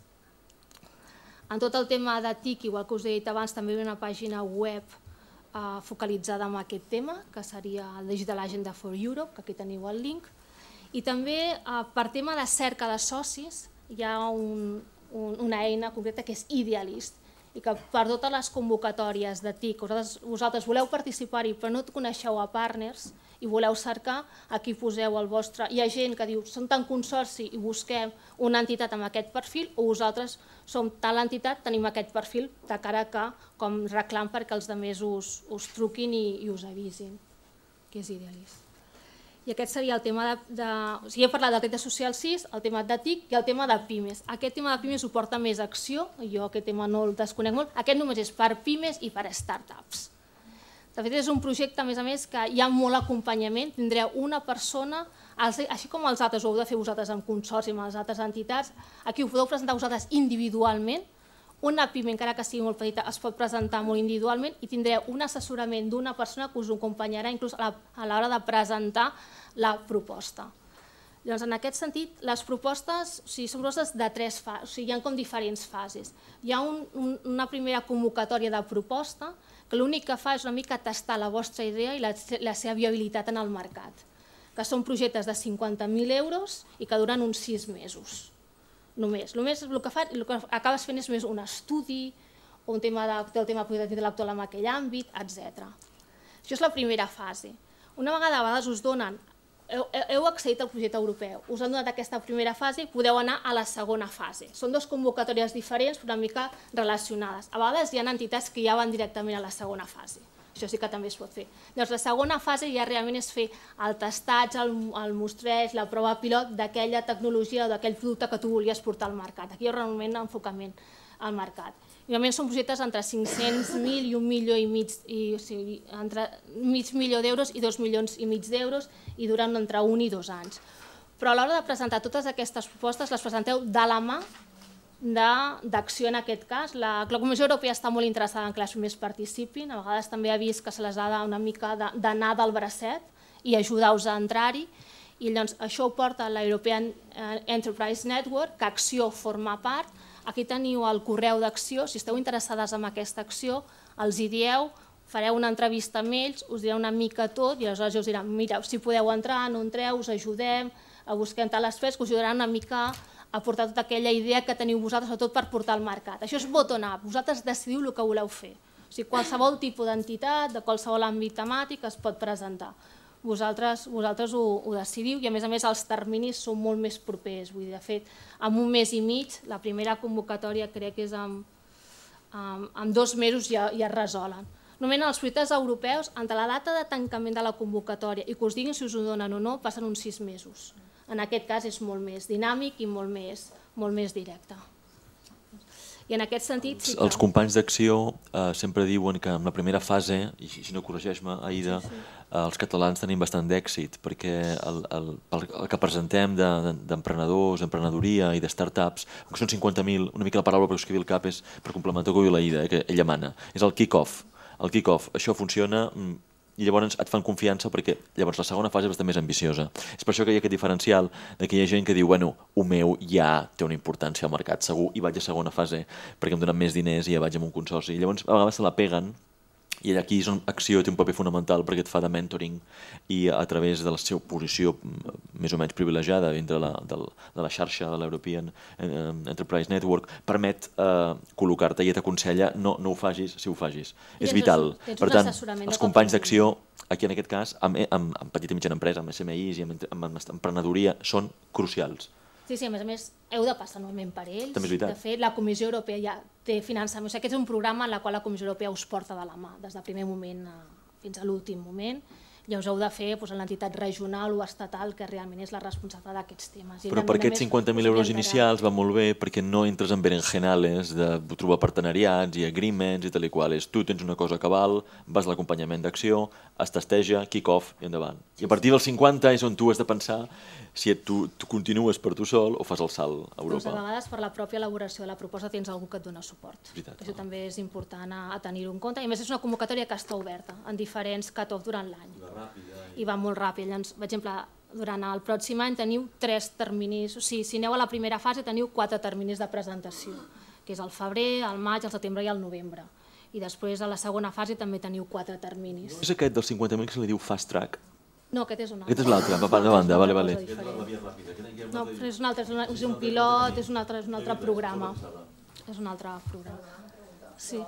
En tot el tema de T I C, igual que us he dit abans, també hi ha una pàgina web eh, focalitzada en aquest tema, que seria el Digital Agenda for Europe, que aquí teniu el link. I també eh, per tema de cerca de socis hi ha un, un, una eina concreta que és Idealist i que per totes les convocatòries de T I C, vosaltres, vosaltres voleu participar-hi però no coneixeu a partners i voleu cercar, aquí poseu el vostre... Hi ha gent que diu, som tan consorci i busquem una entitat amb aquest perfil o vosaltres som tal entitat, tenim aquest perfil de cara a que com reclam perquè els altres us, us truquin i, i us avisin, que és Idealist. I aquest seria el tema de... de o sigui, he parlat del repte social sis, el tema de T I C i el tema de pimes. Aquest tema de pimes ho porta més acció, jo aquest tema no el desconec molt, aquest només és per pimes i per startups. De fet, és un projecte, a més a més, que hi ha molt acompanyament, tindreu una persona, així com els altres ho heu de fer vosaltres amb consorci, amb les altres entitats, aquí ho podeu presentar vosaltres individualment. Una pime, encara que sigui molt petita, es pot presentar molt individualment i tindreu un assessorament d'una persona que us acompanyarà inclús a l'hora de presentar la proposta. Llavors, en aquest sentit, les propostes són propostes de tres fases, o sigui, hi ha com diferents fases. Hi ha un, un, una primera convocatòria de proposta que l'únic que fa és una mica tastar la vostra idea i la, la seva viabilitat en el mercat, que són projectes de cinquanta mil euros i que duren uns sis mesos. Només. Només el que, fa, el que acabes fent és més un estudi o un tema de, del tema propietat intel·lectual en aquell àmbit, etcètera. Això és la primera fase. Una vegada a vegades us donen, heu, heu accedit al projecte europeu, us han donat aquesta primera fase i podeu anar a la segona fase. Són dues convocatòries diferents però una mica relacionades. A vegades hi ha entitats que ja van directament a la segona fase. Això sí que també es pot fer. Llavors, la segona fase ja realment és fer el testatge, el, el mostreig, la prova pilot d'aquella tecnologia o d'aquell producte que tu volies portar al mercat. Aquí hi ha realment un enfocament al mercat. I realment són projectes entre cinc-cents mil i un milió i mig, i, o sigui, entre mig milió d'euros i dos milions i mig d'euros i duren entre un i dos anys. Però a l'hora de presentar totes aquestes propostes les presenteu de la mà d'acció en aquest cas. La, la Comissió Europea està molt interessada en que les pimes participin, a vegades també ha vist que se les ha de, una mica d'anar del bracet i ajudar-vos a entrar-hi, i llavors això ho porta la European Enterprise Network, que Acció forma part. Aquí teniu el correu d'Acció, si esteu interessades en aquesta acció, els hi dieu, fareu una entrevista amb ells, us direu una mica tot i aleshores us diran, mireu, si podeu entrar, no entreu, us ajudem, busquem tal aspecte, que us ajudaran una mica a portar tota aquella idea que teniu vosaltres, sobretot per portar al mercat. Això és bottom-up, vosaltres decidiu el que voleu fer. O sigui, qualsevol tipus d'entitat, de qualsevol àmbit temàtic es pot presentar. Vosaltres, vosaltres ho, ho decidiu i a més a més els terminis són molt més propers. Vull dir, de fet, en un mes i mig, la primera convocatòria crec que és en, en, en dos mesos ja, ja es resolen. Normalment els projectes europeus, entre la data de tancament de la convocatòria i que us diguin si us ho donen o no, passen uns sis mesos. En aquest cas és molt més dinàmic i molt més, molt més directe. I en aquest sentit... Sí que... Els companys d'Acció eh, sempre diuen que en la primera fase, i si no corregeix-me, Aida, sí, sí. Eh, els catalans tenim bastant d'èxit, perquè el, el, el que presentem d'emprenedors, de, emprenedoria i de startups, que són cinquanta mil, una mica la paraula per escriure el cap és per complementar com diu l'Aida, eh, que ella mana, és el kick-off. El kick-off, això funciona... i llavors et fan confiança perquè llavors la segona fase és bastant més ambiciosa. És per això que hi ha aquest diferencial de que hi ha gent que diu bueno, el meu ja té una importància al mercat segur i vaig a segona fase perquè em donen més diners i ja vaig amb un consorci. I llavors a vegades se la peguen i aquí és on Acció té un paper fonamental perquè et fa de mentoring i a través de la seva posició més o menys privilegiada dintre la, de, de la xarxa de l'European Enterprise Network permet eh, col·locar-te i t'aconsella no, no ho facis si ho facis. És vital. Per tant, els companys d'Acció, aquí en aquest cas, amb, amb, amb petita i mitjana empresa, amb S M Is i amb, amb emprenedoria, són crucials. Sí, sí, a més a més, heu de passar normalment per ells. També és veritat. De fet, la Comissió Europea ja té finançament. O sigui, aquest és un programa en el qual la Comissió Europea us porta de la mà, des del primer moment fins a l'últim moment. ja us heu de fer doncs, en l'entitat regional o estatal, que realment és la responsable d'aquests temes. I Però per aquests cinquanta mil euros us inicials va molt bé perquè no entres en berenjenales de trobar partenariats i agreements i tal i qual. És tu tens una cosa que val, vas a l'acompanyament d'acció, es testeja, kick-off i endavant. I a partir dels cinquanta és on tu has de pensar si tu, tu continues per tu sol o fas el salt a Europa. Doncs a vegades per la pròpia elaboració de la proposta tens algú que et dona suport. Veritat, Això no? també és important a, a tenir-ho en compte. I a més és una convocatòria que està oberta en diferents cut-off durant l'any. I va molt ràpid. Llavors, per exemple, durant el pròxim any teniu tres terminis, o sigui, si aneu a la primera fase teniu quatre terminis de presentació, que és el febrer, el maig, el setembre i el novembre. I després a la segona fase també teniu quatre terminis. És aquest dels cinquanta mil que se li diu fast track? No, aquest és un altre. Aquest és l'altre, va per de banda, vale, vale. No, però és un altre, és un pilot, és un altre, és un altre programa. És un altre programa. Sí.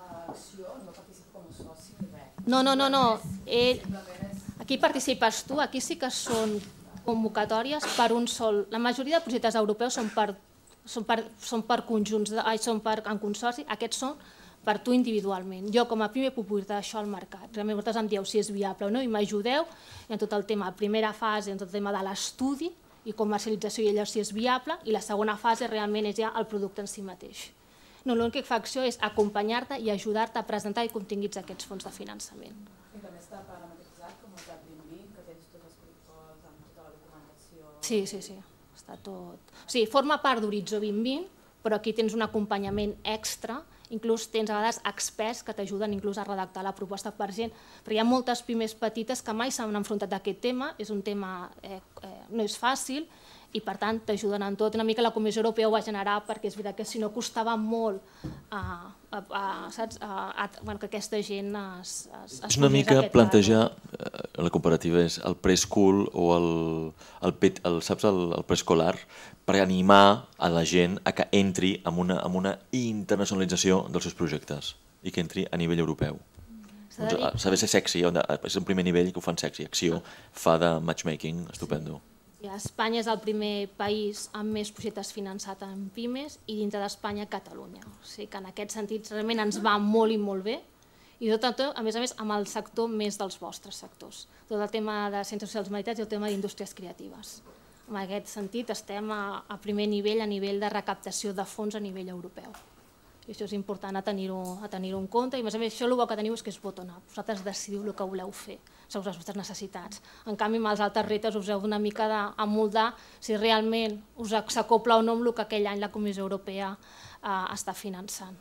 No, no, no, no. Ell, aquí participes tu, aquí sí que són convocatòries per un sol. La majoria de projectes europeus són per, són per, són per conjunts, de, ai, són per, en consorci, aquests són per tu individualment. Jo com a PIME puc portar això al mercat. Realment vosaltres em dieu si és viable o no i m'ajudeu en tot el tema, la primera fase, en tot el tema de l'estudi i comercialització i allò si és viable, i la segona fase realment és ja el producte en si mateix. No, l'únic que fa acció és acompanyar-te i ajudar-te a presentar i continguts aquests fons de finançament. I també està parametritzat com el Cat vint vint, que tens tots els protocols amb tota la documentació... Sí, sí, sí, està tot... O sigui, forma part d'Horitzó vint vint, però aquí tens un acompanyament extra, inclús tens a vegades experts que t'ajuden inclús a redactar la proposta per gent, perquè hi ha moltes pimes petites que mai s'han enfrontat a aquest tema, és un tema, eh, eh, no és fàcil, i per tant t'ajuden en tot. Una mica la Comissió Europea ho va generar perquè és veritat que si no costava molt a, a, a, saps? A, a, bueno, que aquesta gent es, es, es és una mica plantejar, eh, la comparativa és el preschool o el, el, el, saps, el, el preescolar per animar a la gent a que entri en una, en una internacionalització dels seus projectes i que entri a nivell europeu. Doncs, s'ha de ser sexy, és el primer nivell que ho fan sexy, Acció fa de matchmaking estupendo. Espanya és el primer país amb més projectes finançats en pimes i dintre d'Espanya Catalunya. O sigui que en aquest sentit realment ens va molt i molt bé i tot, a més a més amb el sector més dels vostres sectors. Tot el tema de ciències socials humanitats i el tema d'indústries creatives. En aquest sentit estem a, a primer nivell a nivell de recaptació de fons a nivell europeu. I això és important a tenir-ho a tenir-ho en compte i a més a més això el bo que teniu és que és bottom-up. Vosaltres decidiu el que voleu fer segons les vostres necessitats. En canvi, amb els altres reptes us heu d'una mica d'amoldar si realment us s'acopla o no amb el que aquell any la Comissió Europea eh, està finançant.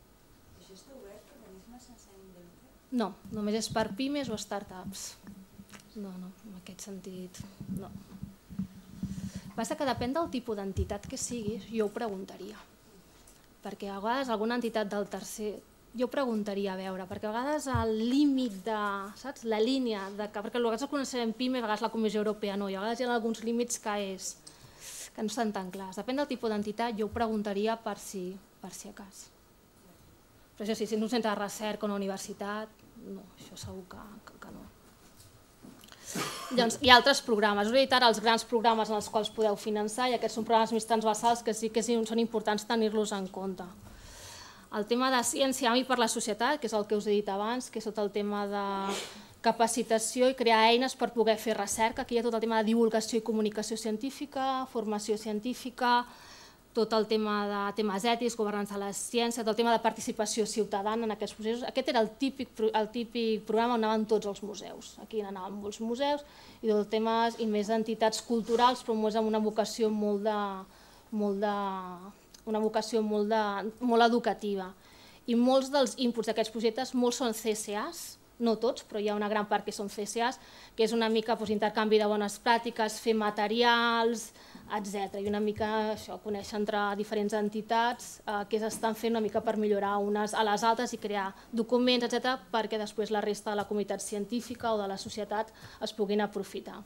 Això està obert per organismes sense ànim de lucre? No, només és per pimes o startups. No, no, en aquest sentit, no. Passa que depèn del tipus d'entitat que siguis, jo ho preguntaria. Perquè a vegades alguna entitat del tercer... Jo preguntaria a veure, perquè a vegades el límit de, saps, la línia, de que, perquè a vegades el coneixem PIME, a vegades la Comissió Europea no, i a vegades hi ha alguns límits que, és, que no estan tan clars. Depèn del tipus d'entitat, jo ho preguntaria per si, per si a cas. Però això sí, si no un centre de recerca o una universitat, no, això segur que, que, que no. Llavors, hi ha altres programes, us he dit ara els grans programes en els quals podeu finançar i aquests són programes més transversals que sí que són importants tenir-los en compte. El tema de ciència i per la societat, que és el que us he dit abans, que és tot el tema de capacitació i crear eines per poder fer recerca. Aquí hi ha tot el tema de divulgació i comunicació científica, formació científica, tot el tema de temes ètics, governança de la ciència, tot el tema de participació ciutadana en aquests processos. Aquest era el típic, el típic programa on anaven tots els museus. Aquí anaven molts museus i tot el tema i més entitats culturals, però més amb una vocació molt de... Molt de una vocació molt, de, molt educativa. I molts dels inputs d'aquests projectes, molts són C C As, no tots, però hi ha una gran part que són C C As, que és una mica doncs, intercanvi de bones pràctiques, fer materials, etcètera. I una mica això, conèixer entre diferents entitats eh, que s'estan fent una mica per millorar unes a les altres i crear documents, etcètera, perquè després la resta de la comunitat científica o de la societat es puguin aprofitar.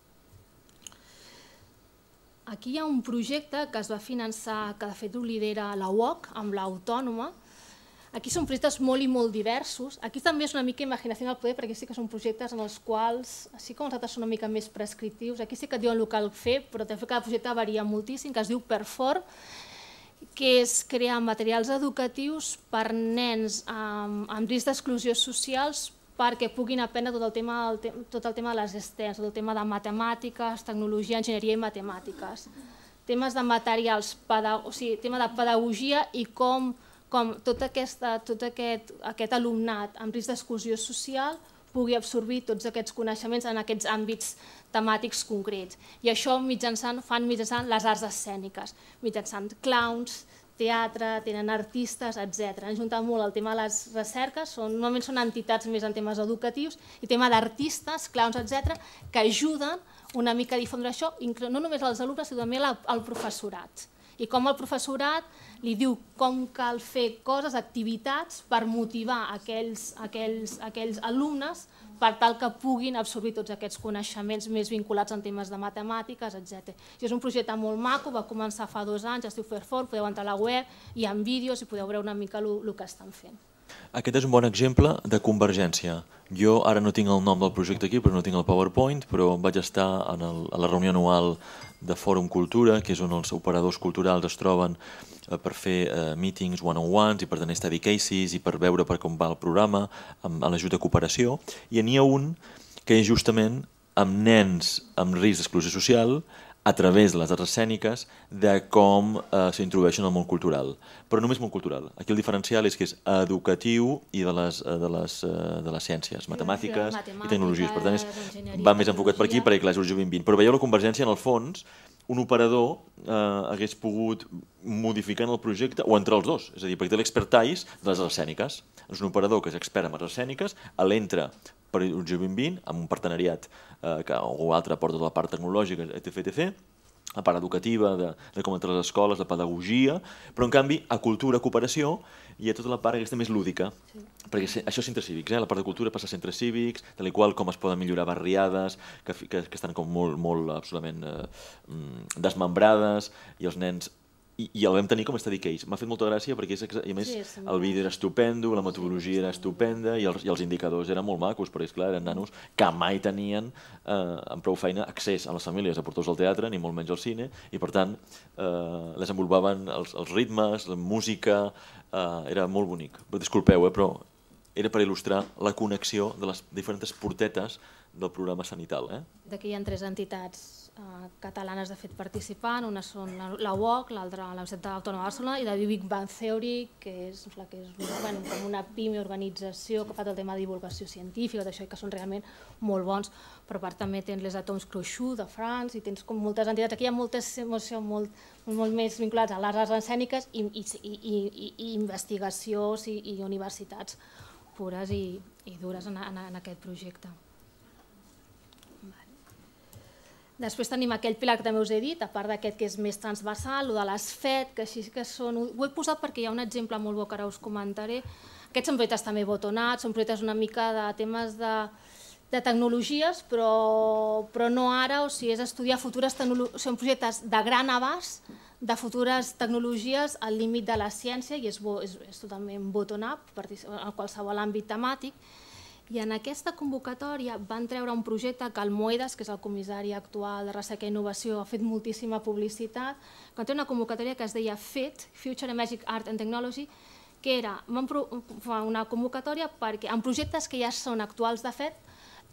Aquí hi ha un projecte que es va finançar, que de fet ho lidera la U O C amb l'Autònoma. Aquí són projectes molt i molt diversos. Aquí també és una mica imaginació al poder, perquè sí que són projectes en els quals, així com els altres són una mica més prescriptius, aquí sí que et diuen el que cal fer, però també cada projecte varia moltíssim, que es diu Perform, que és crear materials educatius per nens amb, amb risc d'exclusió socials perquè puguin aprendre tot el tema, tot el tema de les STEM, tot el tema de matemàtiques, tecnologia, enginyeria i matemàtiques. Temes de materials, o sigui, tema de pedagogia i com, com tot, aquesta, tot aquest, aquest alumnat amb risc d'exclusió social pugui absorbir tots aquests coneixements en aquests àmbits temàtics concrets. I això mitjançant, fan mitjançant les arts escèniques, mitjançant clowns, teatre, tenen artistes, etcètera. Han juntat molt el tema de les recerques, són, normalment són entitats més en temes educatius, i tema d'artistes, clowns, etcètera, que ajuden una mica a difondre això, no només als alumnes, sinó també al professorat. I com el professorat li diu com cal fer coses, activitats, per motivar aquells, aquells, aquells alumnes per tal que puguin absorbir tots aquests coneixements més vinculats en temes de matemàtiques, etcètera. És un projecte molt maco, va començar fa dos anys, es diu Fairform, podeu entrar a la web, hi ha vídeos i podeu veure una mica el que estan fent. Aquest és un bon exemple de convergència. Jo ara no tinc el nom del projecte aquí, però no tinc el PowerPoint, però vaig estar a la reunió anual de Fòrum Cultura, que és on els operadors culturals es troben per fer meetings one-on-ones i per tenir study cases i per veure per com va el programa amb l'ajut de cooperació. I n'hi ha un que és justament amb nens amb risc d'exclusió social a través de les arts escèniques de com s'introdueixen al món cultural. Però només món cultural. Aquí el diferencial és que és educatiu i de les ciències, matemàtiques i tecnologies. Per tant, va més enfocat per aquí perquè clar, és urgent vint vint. Però veieu la convergència, en el fons, un operador hagués pogut modificar el projecte o entre els dos. És a dir, perquè té l'expertise de les arts escèniques. És un operador que és expert en arts escèniques, l'entra per urgent vint vint, amb un partenariat que algú altre porta tota la part tecnològica, etcètera, la part educativa, de com entrar a les escoles, de pedagogia, però en canvi a cultura, cooperació, hi ha tota la part aquesta més lúdica, perquè això és centres cívics, la part de cultura passa a centres cívics, tal i qual com es poden millorar barriades, que estan molt absolutament desmembrades, i els nens... I el vam tenir com a study case. M'ha fet molta gràcia perquè a més el vídeo era estupendo, la metodologia era estupenda i els indicadors eren molt macos, perquè esclar, eren nanos que mai tenien amb prou feina accés a les famílies a portar-los al teatre, ni molt menys al cine, i per tant desenvolupaven els ritmes, la música, era molt bonic. Disculpeu, però era per il·lustrar la connexió de les diferents portetes del programa sanital. D'aquí hi ha tres entitats catalanes de fet participant, una són la U O C, l'altra la Universitat Autònoma de Barcelona i la Big Bang Theory, que és com una pime organització que fa tot el tema de divulgació científica, d'això que són realment molt bons, però a part també tens les Atoms Crochus de France i tens moltes entitats, aquí hi ha moltes molt més vinculades a les arts escèniques i investigacions i universitats pures i dures en aquest projecte. Després tenim aquell pilar que també us he dit, a part d'aquest que és més transversal, el de les F E D, que així que són... Ho he posat perquè hi ha un exemple molt bo que ara us comentaré. Aquests són projectes també botonats, són projectes una mica de temes de tecnologies, però no ara, o sigui, és estudiar futures tecnologies, són projectes de gran abast, de futures tecnologies al límit de la ciència, i és totalment bottom-up, en qualsevol àmbit temàtic. I en aquesta convocatòria van treure un projecte que el Moedas, que és el comissari actual de Recerca i Innovació, ha fet moltíssima publicitat, que té una convocatòria que es deia F I T, Future Emerging Art and Technology, que era una convocatòria perquè en projectes que ja són actuals de fet,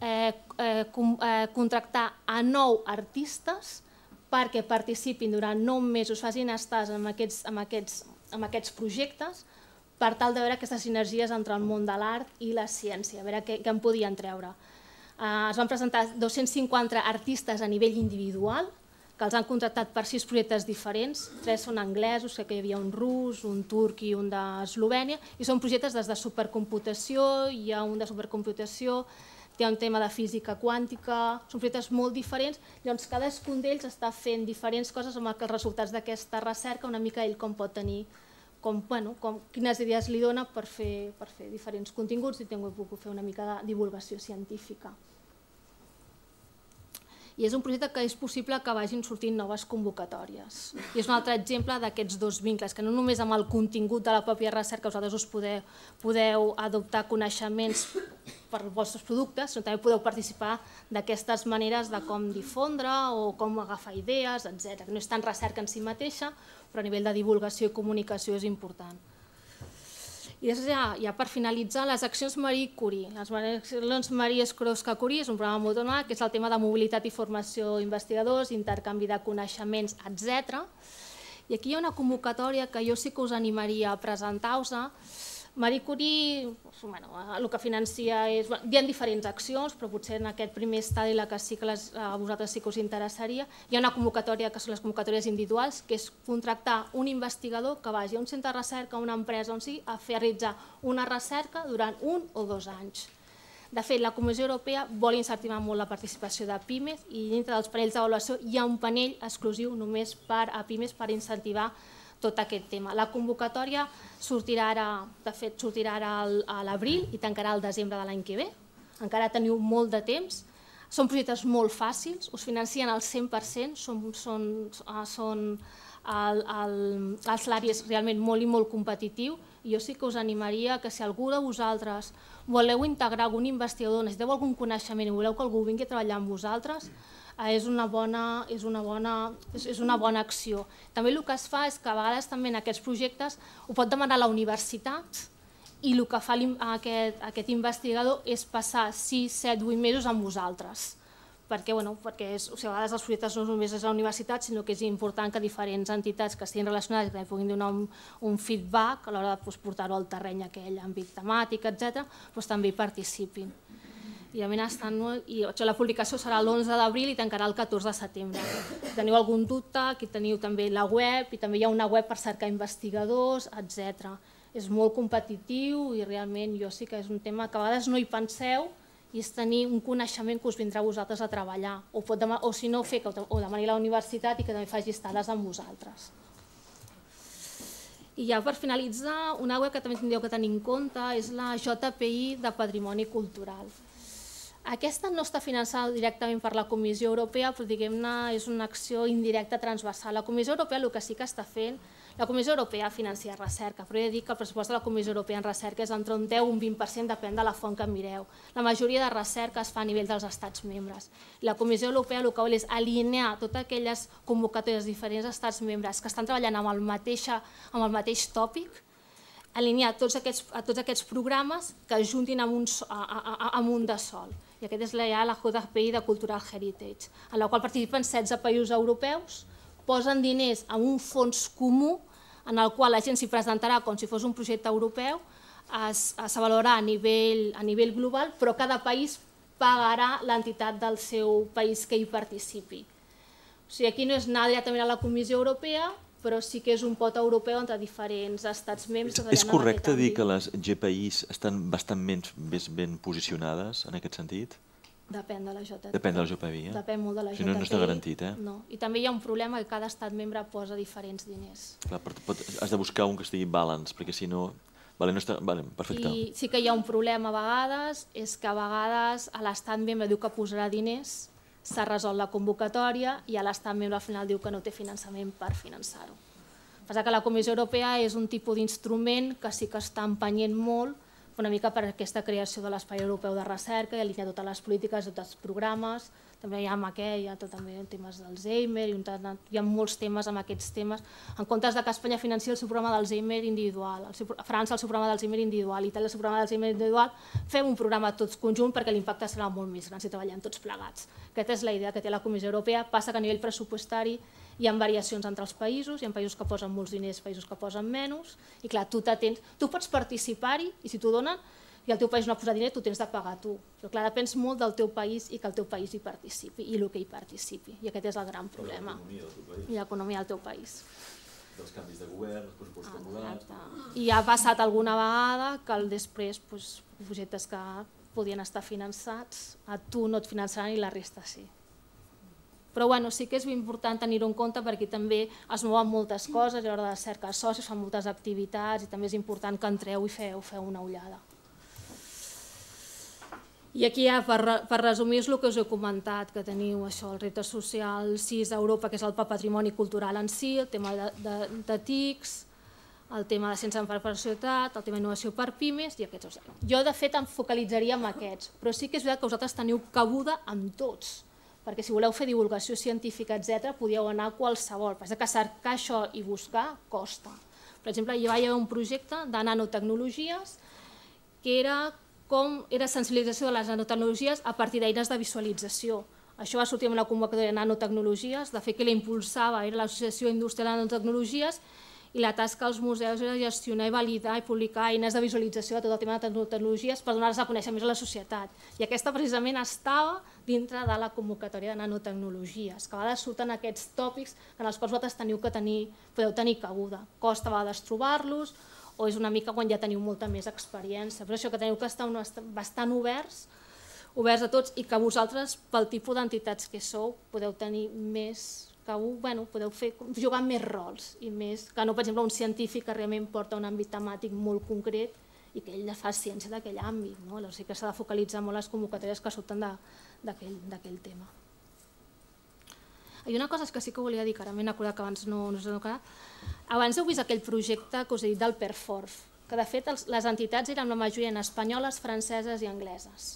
contractar a nou artistes perquè participin durant nou mesos, facin estats en aquests projectes, per tal de veure aquestes sinergies entre el món de l'art i la ciència, a veure què en podien treure. Es van presentar dos-cents cinquanta artistes a nivell individual, que els han contractat per sis projectes diferents, tres són anglesos, que hi havia un rus, un turc i un d'Eslovènia, i són projectes des de supercomputació, hi ha un de supercomputació, hi ha un tema de física quàntica, són projectes molt diferents, llavors cadascun d'ells està fent diferents coses amb els resultats d'aquesta recerca, una mica ell com pot tenir quines idees li dona per fer diferents continguts i també he pogut fer una mica de divulgació científica. I és un projecte que és possible que vagin sortint noves convocatòries. I és un altre exemple d'aquests dos vincles, que no només amb el contingut de la pròpia recerca vosaltres us podeu adoptar coneixements per als vostres productes, sinó també podeu participar d'aquestes maneres de com difondre o com agafar idees, etcètera. No és tant recerca en si mateixa, però a nivell de divulgació i comunicació és important. I després ja, ja per finalitzar, les accions Marie Curie. Les accions Marie Sklodowska-Curie és un programa molt donat, que és el tema de mobilitat i formació d'investigadors, intercanvi de coneixements, etcètera. I aquí hi ha una convocatòria que jo sí que us animaria a presentar-vos. Marie Curie, bueno, el que financia és... Hi ha diferents accions, però potser en aquest primer estadi la que sí que les, a vosaltres sí que us interessaria. Hi ha una convocatòria que són les convocatòries individuals, que és contractar un investigador que vagi a un centre de recerca, a una empresa on sigui, a fer realitzar una recerca durant un o dos anys. De fet, la Comissió Europea vol incentivar molt la participació de pimes i dintre dels panells d'avaluació hi ha un panell exclusiu només per a pimes per incentivar tot aquest tema. La convocatòria sortirà ara, de fet, sortirà ara a l'abril i tancarà el desembre de l'any que ve. Encara teniu molt de temps. Són projectes molt fàcils, us financien al cent per cent, són, són, són el, el, el salari és realment molt i molt competitiu. I jo sí que us animaria que si algú de vosaltres voleu integrar algun investigador, necessiteu algun coneixement i voleu que algú vingui a treballar amb vosaltres, és una bona, és una bona, és una bona acció. També el que es fa és que a vegades també en aquests projectes ho pot demanar la universitat i el que fa aquest, aquest investigador és passar sis, set, vuit mesos amb vosaltres. Perquè, bueno, perquè és, o sigui, a vegades els projectes no només és la universitat, sinó que és important que diferents entitats que estiguin relacionades i que puguin donar un, un feedback a l'hora de doncs, portar-ho al terreny aquell àmbit temàtic, etcètera, doncs, també hi participin. I, estan, i la publicació serà l'onze d'abril i tancarà el catorze de setembre. Si teniu algun dubte, aquí teniu també la web i també hi ha una web per cercar investigadors, etcètera. És molt competitiu i realment jo sí que és un tema que a vegades no hi penseu i és tenir un coneixement que us vindrà a vosaltres a treballar o, pot demanar, o si no, fer que ho demani a la universitat i que també faci estades amb vosaltres. I ja per finalitzar, una web que també tindríeu que tenir en compte és la J P I de Patrimoni Cultural. Aquesta no està finançada directament per la Comissió Europea, però diguem-ne és una acció indirecta transversal. La Comissió Europea el que sí que està fent, la Comissió Europea financia recerca, però he de dir que el pressupost de la Comissió Europea en recerca és entre un deu i un vint per cent, depèn de la font que mireu. La majoria de recerca es fa a nivell dels estats membres. La Comissió Europea el que vol és alinear totes aquelles convocatòries de diferents estats membres que estan treballant amb el mateix, amb el mateix tòpic, alinear tots aquests, a tots aquests programes que es juntin amb un, a, a, amb un de sol. I aquest és ja la J P I de Cultural Heritage, en la qual participen setze països europeus, posen diners en un fons comú en el qual la gent s'hi presentarà com si fos un projecte europeu, s'avaluarà a nivell, a nivell global, però cada país pagarà l'entitat del seu país que hi participi. O sigui, aquí no és anar directament a la Comissió Europea, però sí que és un pot europeu entre diferents estats membres. És correcte dir que les G P Is estan bastant més ben posicionades en aquest sentit? Depèn de la J P I. Depèn de la J P I, eh? Depèn molt de la J P I. Si no, no està garantit, eh? No. I també hi ha un problema que cada estat membre posa diferents diners. Clar, has de buscar un que estigui balance, perquè si no... Vale, no està... Vale, perfecte. I sí que hi ha un problema a vegades, és que a vegades l'estat membre diu que posarà diners, s'ha resolt la convocatòria i l'estat membre al final diu que no té finançament per finançar-ho. Passa que la Comissió Europea és un tipus d'instrument que sí que està empenyent molt una mica per aquesta creació de l'Espai Europeu de Recerca i alinear totes les polítiques, tots els programes. També hi ha amb aquell, hi ha també temes d'Alzheimer, hi ha molts temes amb aquests temes. En comptes que Espanya financi el seu programa d'Alzheimer individual, França el seu programa d'Alzheimer individual, Itàlia el seu programa d'Alzheimer individual, fem un programa tots conjunt perquè l'impacte serà molt més gran si treballem tots plegats. Aquesta és la idea que té la Comissió Europea. Passa que a nivell pressupostari hi ha variacions entre els països, hi ha països que posen molts diners, països que posen menys, i clar, tu t'atens, tu pots participar-hi i si t'ho donen i el teu país no ha posat diners, tu tens de pagar tu. Però clar, depèn molt del teu país i que el teu país hi participi i el que hi participi. I aquest és el gran problema. I l'economia del teu país. Dels canvis de govern, els pressupostos acumulats... I ha passat alguna vegada que després projectes que podien estar finançats, a tu no et finançaran i la resta sí. Però bueno, sí que és important tenir-ho en compte perquè també es mouen moltes coses, a l'hora de cercar socis, fan moltes activitats i també és important que entreu i feu, feu una ullada. I aquí ja per, per resumir el que us he comentat, que teniu això, el repte social sis a Europa, que és el patrimoni cultural en si, el tema de, de, de T I Cs, el tema de ciència per la societat, el tema d'innovació per pimes i aquests. Jo de fet em focalitzaria en aquests, però sí que és veritat que vosaltres teniu cabuda amb tots, perquè si voleu fer divulgació científica, etcètera, podíeu anar a qualsevol. Passa que cercar això i buscar costa. Per exemple, hi va haver un projecte de nanotecnologies que era com era sensibilització de les nanotecnologies a partir d'eines de visualització. Això va sortir amb una convocatòria de nanotecnologies, de fet que la impulsava era l'Associació Industrial de Nanotecnologies, i la tasca dels museus era gestionar i validar i publicar eines de visualització de tot el tema de nanotecnologies per donar-les a conèixer més a la societat. I aquesta precisament estava dintre de la convocatòria de nanotecnologies, que a vegades surten aquests tòpics en els quals vosaltres teniu que tenir, podeu tenir cabuda. Costa a vegades trobar-los, o és una mica quan ja teniu molta més experiència. Per això que teniu que estar bastant oberts, oberts a tots, i que vosaltres, pel tipus d'entitats que sou, podeu tenir més... Bueno, podeu fer, jugar més rols i més, que no, per exemple, un científic que realment porta un àmbit temàtic molt concret i que ell fa ciència d'aquell àmbit, no? O sigui que s'ha de focalitzar molt les convocatòries que surten d'aquell tema. Hi ha una cosa que sí que volia dir, que ara m'he acordat que abans no us he acordat. Abans heu vist aquell projecte que us he dit del Perforf, que de fet les entitats eren la majoria espanyoles, franceses i angleses.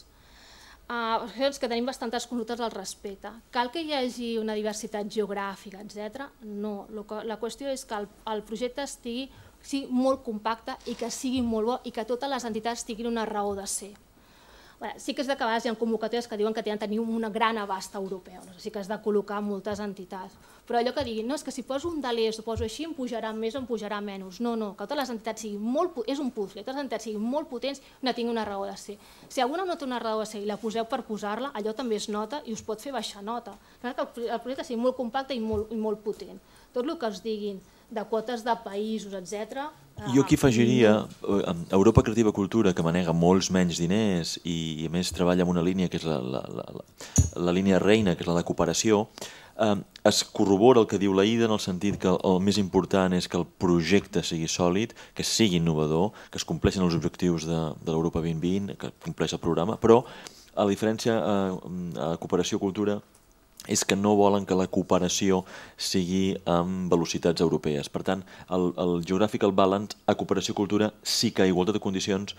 Que tenim bastantes consultes al respecte. Cal que hi hagi una diversitat geogràfica, etcètera? No. La qüestió és que el projecte sigui molt compacte i que sigui molt bo i que totes les entitats tinguin una raó de ser. Sí que és de que a vegades hi ha convocatòries que diuen que tenen tenir un gran abast europeu, sí que has de col·locar moltes entitats, però allò que diguin, no, és que si poso un de l'est o poso així em pujarà més o em pujarà menys. No, no, que totes les entitats siguin molt, és un puzzle, totes les entitats siguin molt potents i una tingui una raó de ser. Si alguna no té una raó de ser i la poseu per posar-la, allò també es nota i us pot fer baixar nota. Que el projecte sigui molt compacte i molt potent. Tot el que us diguin de quotes de països, etcètera. Jo aquí afegiria Europa Creativa Cultura, que manega molts menys diners i a més treballa en una línia que és la línia reina, que és la de cooperació, es corrobora el que diu l'Aïda en el sentit que el més important és que el projecte sigui sòlid, que sigui innovador, que es compleixin els objectius de l'Europa vint vint, que compleix el programa, però a la diferència a cooperació-cultura és que no volen que la cooperació sigui amb velocitats europees. Per tant, el Geographical Balance a cooperació-cultura sí que a igualtat de condicions,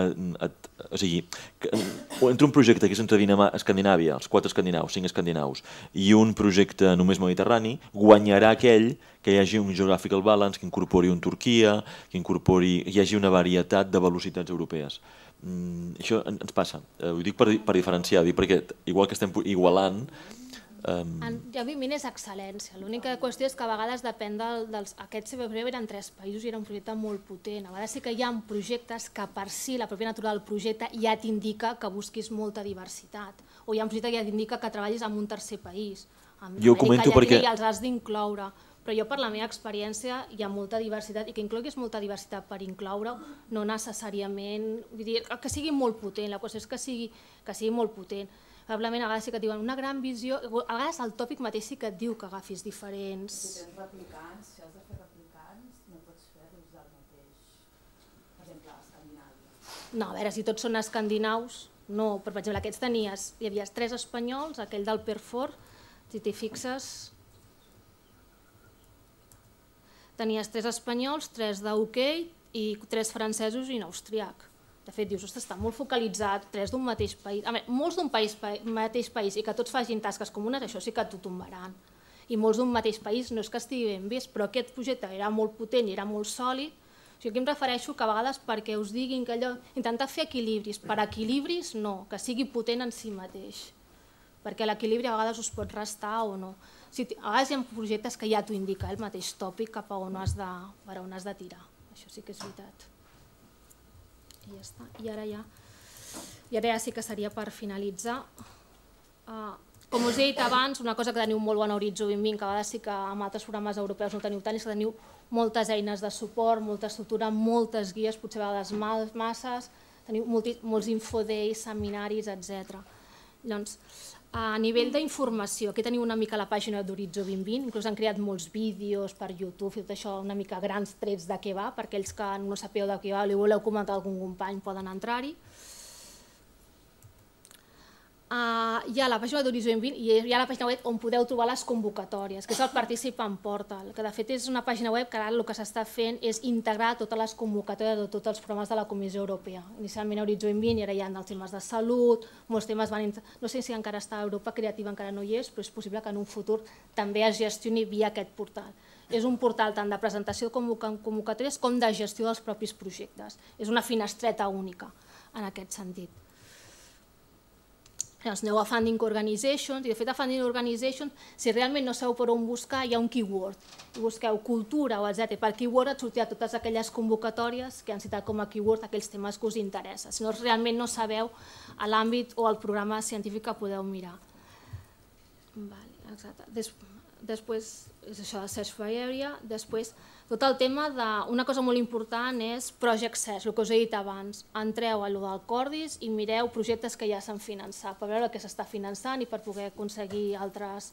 o sigui, entre un projecte que és entre Escandinàvia, els quatre escandinaus, cinc escandinaus, i un projecte només mediterrani, guanyarà aquell que hi hagi un Geographical Balance, que incorpori un Turquia, que incorpori, hi hagi una varietat de velocitats europees. Això ens passa, ho dic per diferenciar, perquè igual que estem igualant, ja vivint és excel·lència. L'única qüestió és que a vegades depèn dels... Aquest C B P eren tres països i era un projecte molt potent. A vegades sí que hi ha projectes que per si la pròpia natura del projecte ja t'indica que busquis molta diversitat. O hi ha un projecte que ja t'indica que treballis en un tercer país. Jo ho comento perquè... I els has d'incloure. Però jo, per la meva experiència, hi ha molta diversitat i que incloguis molta diversitat per incloure no necessàriament... Vull dir, que sigui molt potent. La qüestió és que sigui molt potent. Probablement a vegades sí que et diuen una gran visió, a vegades el tòpic mateix sí que et diu que agafis diferents... Si tens replicants, si has de fer replicants, no pots fer-los del mateix, per exemple, Escandinàvia. No, a veure, si tots són escandinaus, no, però per exemple aquests tenies, hi havia tres espanyols, aquell del Perfor, si t'hi fixes, tenies tres espanyols, tres d'U K i tres francesos i un austríac. De fet, dius, està molt focalitzat, tres d'un mateix país, molts d'un mateix país i que tots facin tasques comunes, això sí que t'ho tombaran. I molts d'un mateix país no és que estigui ben vist, però aquest projecte era molt potent i era molt sòlid. Aquí em refereixo que a vegades perquè us diguin que allò, intentar fer equilibris, per equilibris no, que sigui potent en si mateix, perquè l'equilibri a vegades us pot restar o no. A vegades hi ha projectes que ja t'ho indica el mateix tòpic cap a on has de tirar, això sí que és veritat. I ja està. I ara ja, i ara ja sí que seria per finalitzar. Com us he dit abans, una cosa que teniu molt bona a Horitzó vint vint, que a vegades sí que amb altres programes europeus no teniu tant, és que teniu moltes eines de suport, molta estructura, moltes guies, potser a vegades masses, teniu molts infodays, seminaris, etcètera. Llavors, a nivell d'informació, aquí teniu una mica la pàgina d'Horitzó vint vint, inclús han creat molts vídeos per YouTube i tot això, una mica grans trets de què va, per aquells que no sapeu de què va o li voleu comentar a algun company poden entrar-hi. Hi ha la pàgina d'Horitzó vint vint i hi ha la pàgina web on podeu trobar les convocatòries, que és el Participant Portal, que de fet és una pàgina web que ara el que s'està fent és integrar totes les convocatòries de tots els programes de la Comissió Europea. Inicialment a Horitzó vint vint i ara hi ha els temes de salut, molts temes van... No sé si encara està a Europa Creativa, encara no hi és, però és possible que en un futur també es gestioni via aquest portal. és un portal tant de presentació de convocatòries com de gestió dels propis projectes. És una finestreta única en aquest sentit. Llavors aneu a Funding Organizations, i de fet a Funding Organizations, si realment no sabeu per on buscar, hi ha un keyword. I busqueu cultura o etcètera. Per keyword et sortirà totes aquelles convocatòries que han citat com a keyword aquells temes que us interessen. Si no realment no sabeu a l'àmbit o al programa científic que podeu mirar. Després, és això de Search by Area, després tot el tema de... Una cosa molt important és Project Search, el que us he dit abans. Entreu a allò del Cordis i mireu projectes que ja s'han finançat, per veure què s'està finançant i per poder aconseguir altres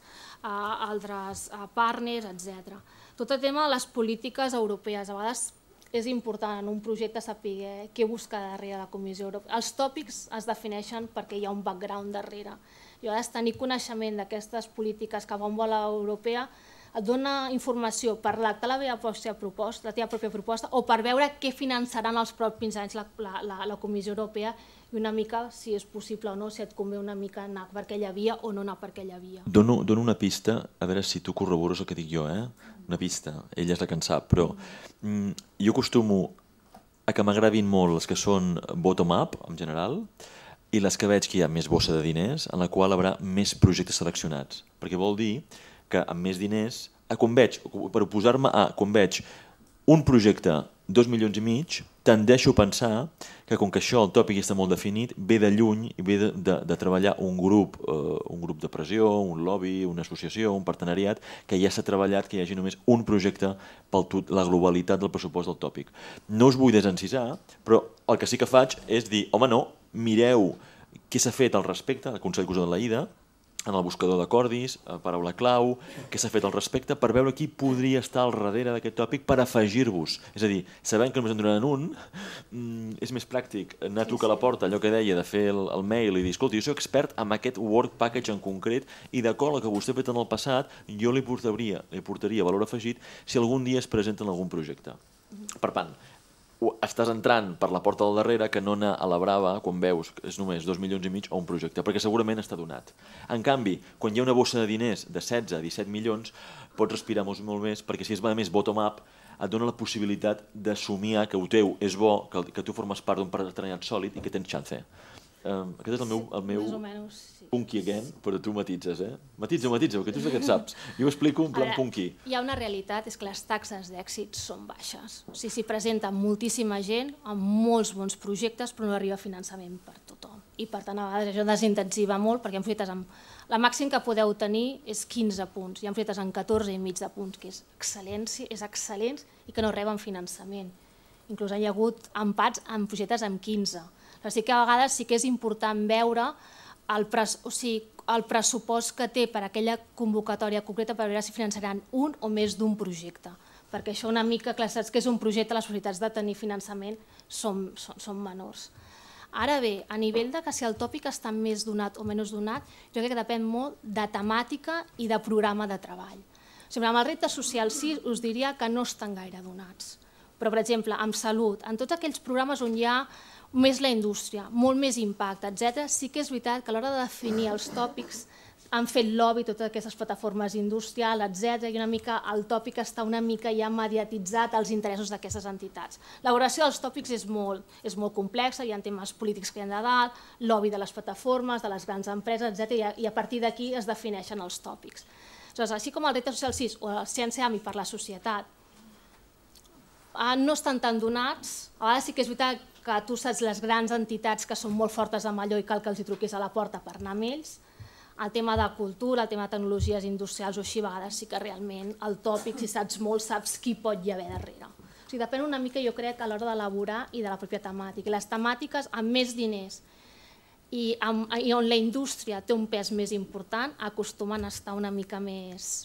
partners, etcètera. Tot el tema de les polítiques europees. A vegades és important en un projecte saber què busca darrere la Comissió Europea. Els tòpics es defineixen perquè hi ha un background darrere. I a vegades tenir coneixement d'aquestes polítiques que van voler europea et dona informació per redactar la teva pròpia proposta, la teva pròpia proposta o per veure què finançaran els propis anys la Comissió Europea i una mica, si és possible o no, si et convé una mica anar per aquella via o no anar per aquella via. Dono una pista, a veure si tu corrobores el que dic jo, eh? Una pista, ella és la que en sap, però jo acostumo a que m'agradin molt les que són bottom-up, en general, i les que veig que hi ha més bossa de diners, en la qual hi haurà més projectes seleccionats, perquè vol dir que amb més diners, quan veig, per oposar-me a quan veig un projecte dos milions i mig, tendeixo a pensar que com que això, el tòpic està molt definit, ve de lluny i ve de treballar un grup, un grup de pressió, un lobby, una associació, un partenariat, que ja s'ha treballat que hi hagi només un projecte per la globalitat del pressupost del tòpic. No us vull desencisar, però el que sí que faig és dir, home no, mireu què s'ha fet al respecte, el consell que us ha donat la I D A, en el buscador de Cordis, paraula clau, què s'ha fet al respecte, per veure qui podria estar al darrere d'aquest tòpic per afegir-vos. És a dir, sabent que només en donaran un, és més pràctic anar a trucar a la porta, allò que deia, de fer el mail i dir, escolta, jo soc expert en aquest work package en concret i d'acord al que vostè ha fet en el passat, jo li portaria valor afegit si algun dia es presenta en algun projecte. Per tant, estàs entrant per la porta del darrere que no anar a la brava quan veus que és només dos milions i mig o un projecte, perquè segurament està donat. En canvi, quan hi ha una bossa de diners de setze a disset milions, pots respirar molt més, perquè si es va més bottom-up, et dona la possibilitat d'assumir que el teu és bo, que tu formes part d'un partenariat sòlid i que tens xance. Aquest és el meu punky again, però tu matitzes, eh? Matitza, matitza, perquè tu és que et saps. Jo ho explico en plan punky. Hi ha una realitat, és que les taxes d'èxit són baixes. O sigui, s'hi presenta moltíssima gent amb molts bons projectes, però no arriba finançament per tothom. I per tant, a vegades això desintensiva molt, perquè hi ha projectes amb... La màxim que podeu tenir és quinze punts. Hi ha projectes amb catorze i mig de punts, que és excel·lents i que no reben finançament. Inclús hi ha hagut empats amb projectes amb quinze. Però sí que a vegades sí que és important veure el pressupost que té per aquella convocatòria concreta per veure si finançaran un o més d'un projecte. Perquè això una mica, clar, saps que és un projecte, les possibilitats de tenir finançament són menors. Ara bé, a nivell de que si el tòpic està més donat o menys donat, jo crec que depèn molt de temàtica i de programa de treball. Amb el repte social sis us diria que no estan gaire donats. Però, per exemple, amb salut, en tots aquells programes on hi ha més la indústria, molt més impacte, etcètera, sí que és veritat que a l'hora de definir els tòpics han fet lobby totes aquestes plataformes industrials, etcètera, i una mica el tòpic està una mica ja mediatitzat als interessos d'aquestes entitats. L'elaboració dels tòpics és molt complexa, hi ha temes polítics que hi ha de dalt, lobby de les plataformes, de les grans empreses, etcètera, i a partir d'aquí es defineixen els tòpics. Així com el repte social sis o la ciència AMI per la societat no estan tan donats, a vegades sí que és veritat que tu saps les grans entitats que són molt fortes amb allò i cal que els hi truquis a la porta per anar amb ells. El tema de cultura, el tema de tecnologies industrials o així, a vegades sí que realment el tòpic, si saps molt, saps qui pot hi haver darrere. O sigui, depèn una mica, jo crec, a l'hora d'elaborar i de la pròpia temàtica. Les temàtiques amb més diners i on la indústria té un pes més important acostumen a estar una mica més...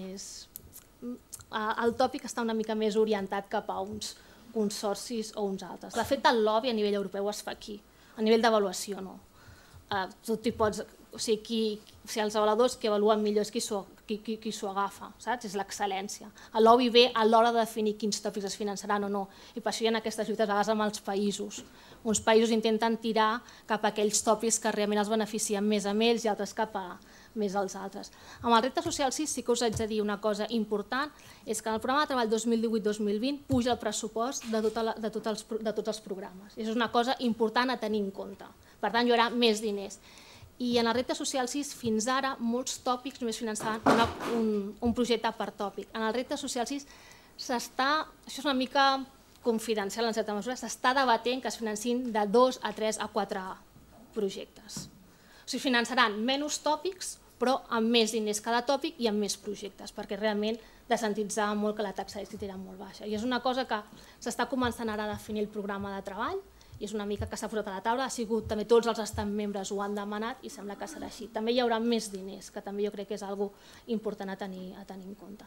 El tòpic està una mica més orientat cap a uns consorcis o uns altres. De fet, el lobby a nivell europeu es fa aquí, a nivell d'avaluació no. Tu t'hi pots... O sigui, els avaluadors que avaluen millor és qui s'ho agafa, saps? És l'excel·lència. El lobby ve a l'hora de definir quins tòpics es finançaran o no, i per això hi ha aquestes lluites a vegades amb els països. Uns països intenten tirar cap a aquells tòpics que realment els beneficien més a ells i altres cap a més als altres. Amb el repte social sis sí que us haig de dir una cosa important, és que en el programa de treball dos mil divuit dos mil vint puja el pressupost de, tota la, de, tot els, de tots els programes. I això és una cosa important a tenir en compte. Per tant, hi haurà més diners. I en el repte social sis, fins ara, molts tòpics només finançaven una, un, un projecte per tòpic. En el repte social sis s'està, això és una mica confidencial en certa mesura, s'està debatent que es financin de dos a tres a quatre projectes. O sigui, finançaran menys tòpics, però amb més diners cada tòpic i amb més projectes, perquè realment desentitzava molt que la taxa d'èxit era molt baixa. I és una cosa que s'està començant ara a definir el programa de treball, i és una mica que s'ha posat a la taula, ha sigut, també tots els estats membres ho han demanat i sembla que serà així. També hi haurà més diners, que també jo crec que és una cosa important a tenir, a tenir en compte.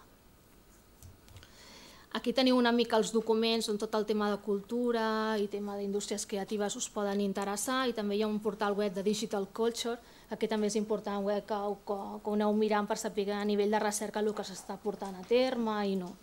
Aquí teniu una mica els documents on tot el tema de cultura i tema d'indústries creatives us poden interessar, i també hi ha un portal web de Digital Culture, que també és important web que, que, que ho aneu mirant per saber a nivell de recerca el que s'està portant a terme i no.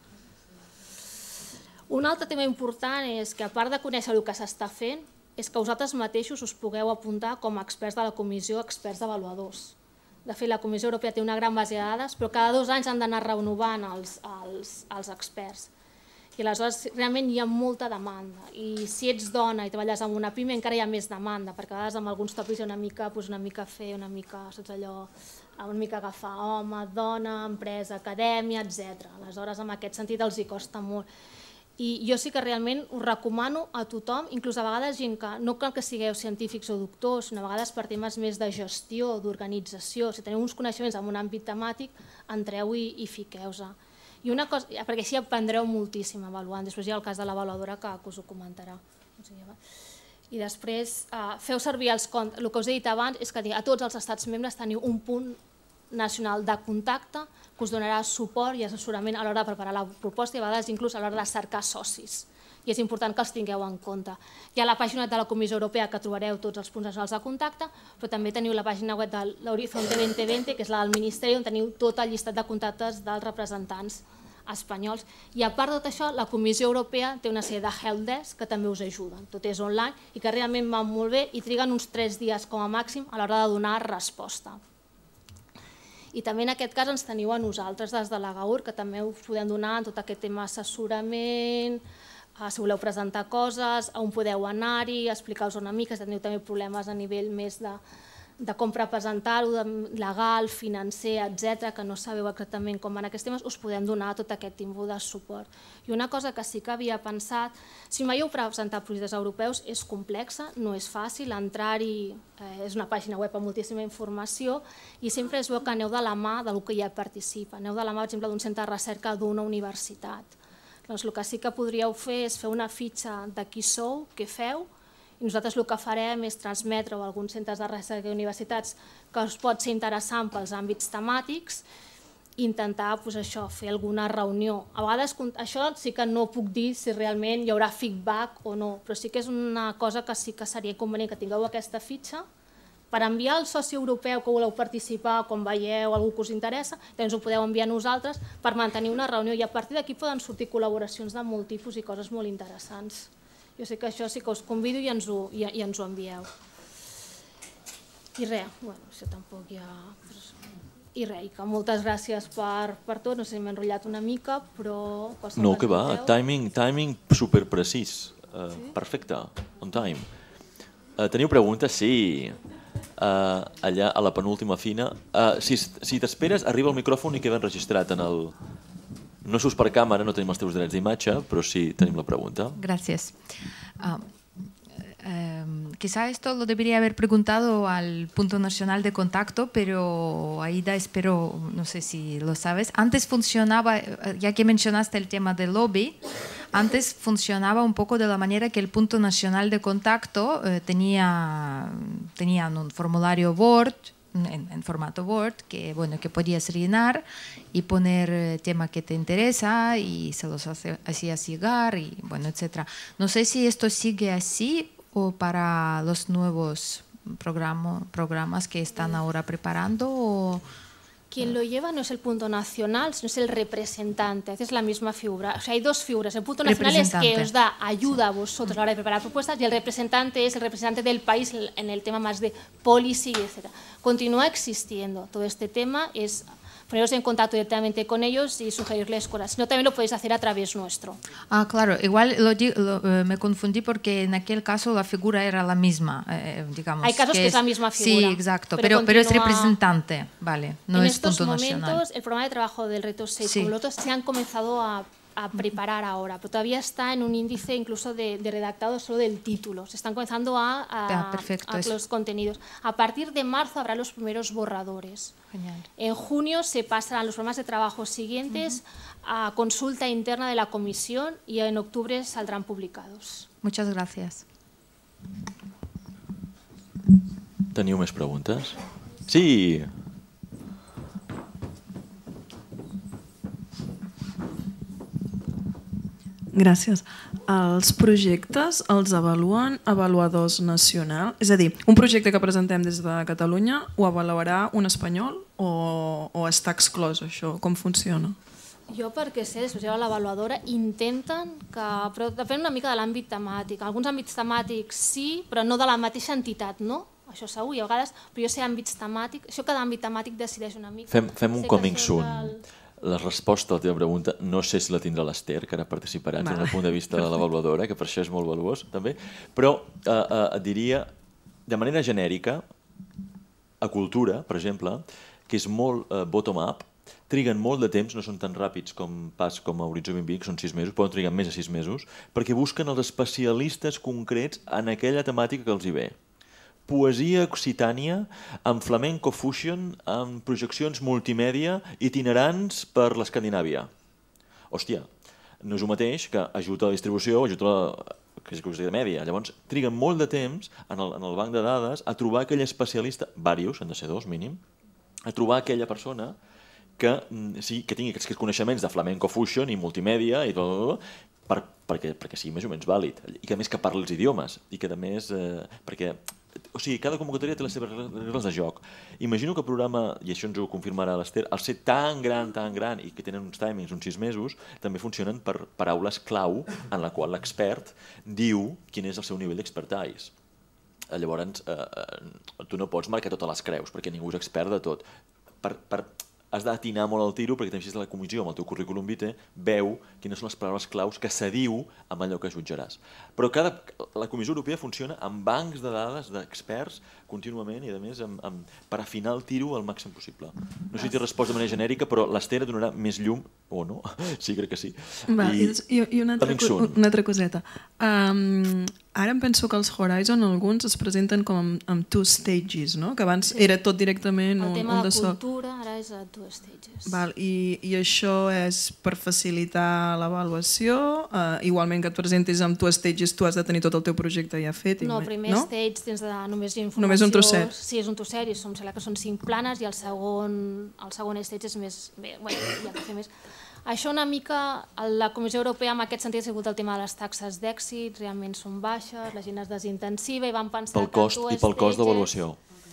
Un altre tema important és que, a part de conèixer el que s'està fent, és que vosaltres mateixos us pugueu apuntar com a experts de la comissió, experts avaluadors. De fet, la Comissió Europea té una gran base de dades, però cada dos anys han d'anar renovant els, els, els experts. I aleshores realment hi ha molta demanda. I si ets dona i treballes en una pime encara hi ha més demanda, perquè a vegades amb alguns tòpics hi ha una mica, doncs una mica fer, una mica, saps allò, una mica agafar home, dona, empresa, acadèmia, etcètera. Aleshores, en aquest sentit els hi costa molt. I jo sí que realment us recomano a tothom, inclús a vegades gent que no cal que sigueu científics o doctors, sinó a vegades per temes més de gestió, d'organització, si teniu uns coneixements en un àmbit temàtic, entreu i, i fiqueu-se. I una cosa, perquè així aprendreu moltíssim avaluant, després hi ha el cas de l'avaluadora que, que us ho comentarà. I després eh, feu servir els comptes, el que us he dit abans és que a tots els estats membres teniu un punt nacional de contacte que us donarà suport i assessorament a l'hora de preparar la proposta i a vegades inclús a l'hora de cercar socis. I és important que els tingueu en compte. Hi ha la pàgina de la Comissió Europea que trobareu tots els punts nacionals de contacte, però també teniu la pàgina web de l'Horizonte dos mil vint, que és la del Ministeri, on teniu tot el llistat de contactes dels representants espanyols. I a part de tot això, la Comissió Europea té una sèrie de helpdesk que també us ajuden. Tot és online i que realment van molt bé i triguen uns tres dies com a màxim a l'hora de donar resposta. I també en aquest cas ens teniu a nosaltres des de la GAUR, que també us podem donar en tot aquest tema assessorament, si voleu presentar coses, on podeu anar-hi, explicar-vos una mica, si teniu també problemes a nivell més de, de com representar-ho, legal, financer, etcètera, que no sabeu exactament com van aquests temes, us podem donar tot aquest tipus de suport. I una cosa que sí que havia pensat, si mai heu presentat projectes europeus, és complexa, no és fàcil, entrar-hi eh, és una pàgina web amb moltíssima informació i sempre és bo que aneu de la mà del que ja participa, aneu de la mà, per exemple, d'un centre de recerca d'una universitat. Doncs el que sí que podríeu fer és fer una fitxa de qui sou, què feu, i nosaltres el que farem és transmetre a alguns centres de recerca i universitats que us pot ser interessant pels àmbits temàtics i intentar doncs, això, fer alguna reunió. A vegades això sí que no puc dir si realment hi haurà feedback o no, però sí que és una cosa que sí que seria convenient que tingueu aquesta fitxa per enviar al soci europeu que voleu participar quan veieu algú que us interessa, doncs ho podeu enviar a nosaltres per mantenir una reunió i a partir d'aquí poden sortir col·laboracions de molt tipus i coses molt interessants. Jo sé que això sí que us convido i ens ho, i, i ens ho envieu. I res, bueno, això tampoc hi ha... I res, i que moltes gràcies per, per tot, no sé si m'he enrotllat una mica, però... No, que va, timing, timing superprecís, uh, sí? Perfecte, on time. Uh, teniu preguntes? Sí. Uh, allà a la penúltima fina. Uh, si si t'esperes, arriba el micròfon i queda enregistrat en el... No s'ús per càmera, no tenim els teus drets d'imatge, però sí tenim la pregunta. Gracias. Uh, eh, quizá esto lo debería haber preguntado al punto nacional de contacto, pero Aida, espero, no sé si lo sabes. Antes funcionaba, ya que mencionaste el tema del lobby, antes funcionaba un poco de la manera que el punto nacional de contacto eh, tenía, tenían un formulario Word, En, en formato Word, que, bueno, que podías rellenar y poner el tema que te interesa y se los hace, hacías llegar, y, bueno, etcétera. No sé si esto sigue así o para los nuevos programa, programas que están ahora preparando. O... Quien lo lleva no es el punto nacional, sino es el representante. Es la misma figura. O sea, hay dos figuras. El punto nacional es que os da ayuda a vosotros a la hora de preparar propuestas y el representante es el representante del país en el tema más de policy, etcétera. continúa existiendo. Todo este tema es poneros en contacto directamente con ellos y sugerirles cosas. Si no, también lo podéis hacer a través nuestro. Ah, claro, igual lo, lo, eh, me confundí porque en aquel caso la figura era la misma, eh, digamos. Hay casos que, que es, es la misma figura. Sí, exacto, pero, pero, pero es representante, vale, no en es punto nacional. En estos momentos, el programa de trabajo del Reto seis, sí, como los otros, se han comenzado a, a preparar ahora, pero todavía está en un índice incluso de, de redactado solo del título. Se están comenzando a, a, ah, perfecto, a los contenidos. A partir de marzo habrá los primeros borradores. Genial. En junio se pasarán los programas de trabajo siguientes uh-huh. a consulta interna de la comisión y en octubre saldrán publicados. Muchas gracias. Teniu més preguntes? Sí! Gràcies. Els projectes els avaluen avaluadors nacionals? És a dir, un projecte que presentem des de Catalunya ho avaluarà un espanyol o, o està exclòs això? Com funciona? Jo perquè sé, després de l'avaluadora intenten que, però depèn una mica de l'àmbit temàtic. Alguns àmbits temàtics sí, però no de la mateixa entitat, no? Això segur, i a vegades, però jo sé àmbits temàtics, això cada àmbit temàtic decideix una mica. Fem, fem un coming soon. El... La resposta a la teva pregunta no sé si la tindrà l'Ester, que ara participarà des del punt de vista de l'avaluadora, que per això és molt valuós també, però eh, eh, et diria de manera genèrica a cultura, per exemple, que és molt eh, bottom-up, triguen molt de temps, no són tan ràpids com pas com a Horitzó vint vint, que són sis mesos, poden trigar més de sis mesos, perquè busquen els especialistes concrets en aquella temàtica que els hi ve. Poesia occitània amb flamenco fusion, amb projeccions multimèdia itinerants per l'Escandinàvia. Hòstia, no és el mateix que ajut a la distribució, ajut a la que és cosa de mèdia. Llavors, triguen molt de temps en el, en el banc de dades a trobar aquell especialista, diversos, han de ser dos mínim, a trobar aquella persona que, sí, que tingui aquests coneixements de flamenco fusion i multimèdia i tot, per, perquè, perquè sigui més o menys vàlid. I que a més que parli els idiomes i que a més... Eh, perquè o sigui, cada convocatòria té les seves regles de joc. Imagino que el programa, i això ens ho confirmarà l'Ester, al ser tan gran, tan gran i que tenen uns timings, uns sis mesos, també funcionen per paraules clau en la qual l'expert diu quin és el seu nivell d'expertise. Llavors, eh, tu no pots marcar totes les creus, perquè ningú és expert de tot. Per, per, has d'atinar molt el tiro perquè també la comissió amb el teu currículum vitae veu quines són les paraules claus que s'adiu amb allò que jutjaràs. Però cada, la Comissió Europea funciona amb bancs de dades d'experts contínuament i a més amb, amb, per afinar el tiro al màxim possible. No sé si t'he respost de manera genèrica, però l'Ester donarà més llum, o no? Sí, crec que sí. Va, I, i, i una, altra, una altra coseta. Um, ara em penso que els Horizon alguns es presenten com amb, amb two stages, no? Que abans sí. Era tot directament un, un de sol. El tema de cultura ara és a two stages. Val, i, I això és per facilitar l'avaluació? Uh, igualment que et presentis amb two stages tu has de tenir tot el teu projecte ja fet? No, el primer no? stage tens de només informació. Només un trosset? Sí, és un trosset i som, que són cinc planes i el segon, el segon stage és més... Bé, bueno, hi ha que fer més. Això una mica, la Comissió Europea en aquest sentit ha sigut el tema de les taxes d'èxit, realment són baixes, la gent es desintensiva i van pensar pel cost, que... I pel cost d'avaluació.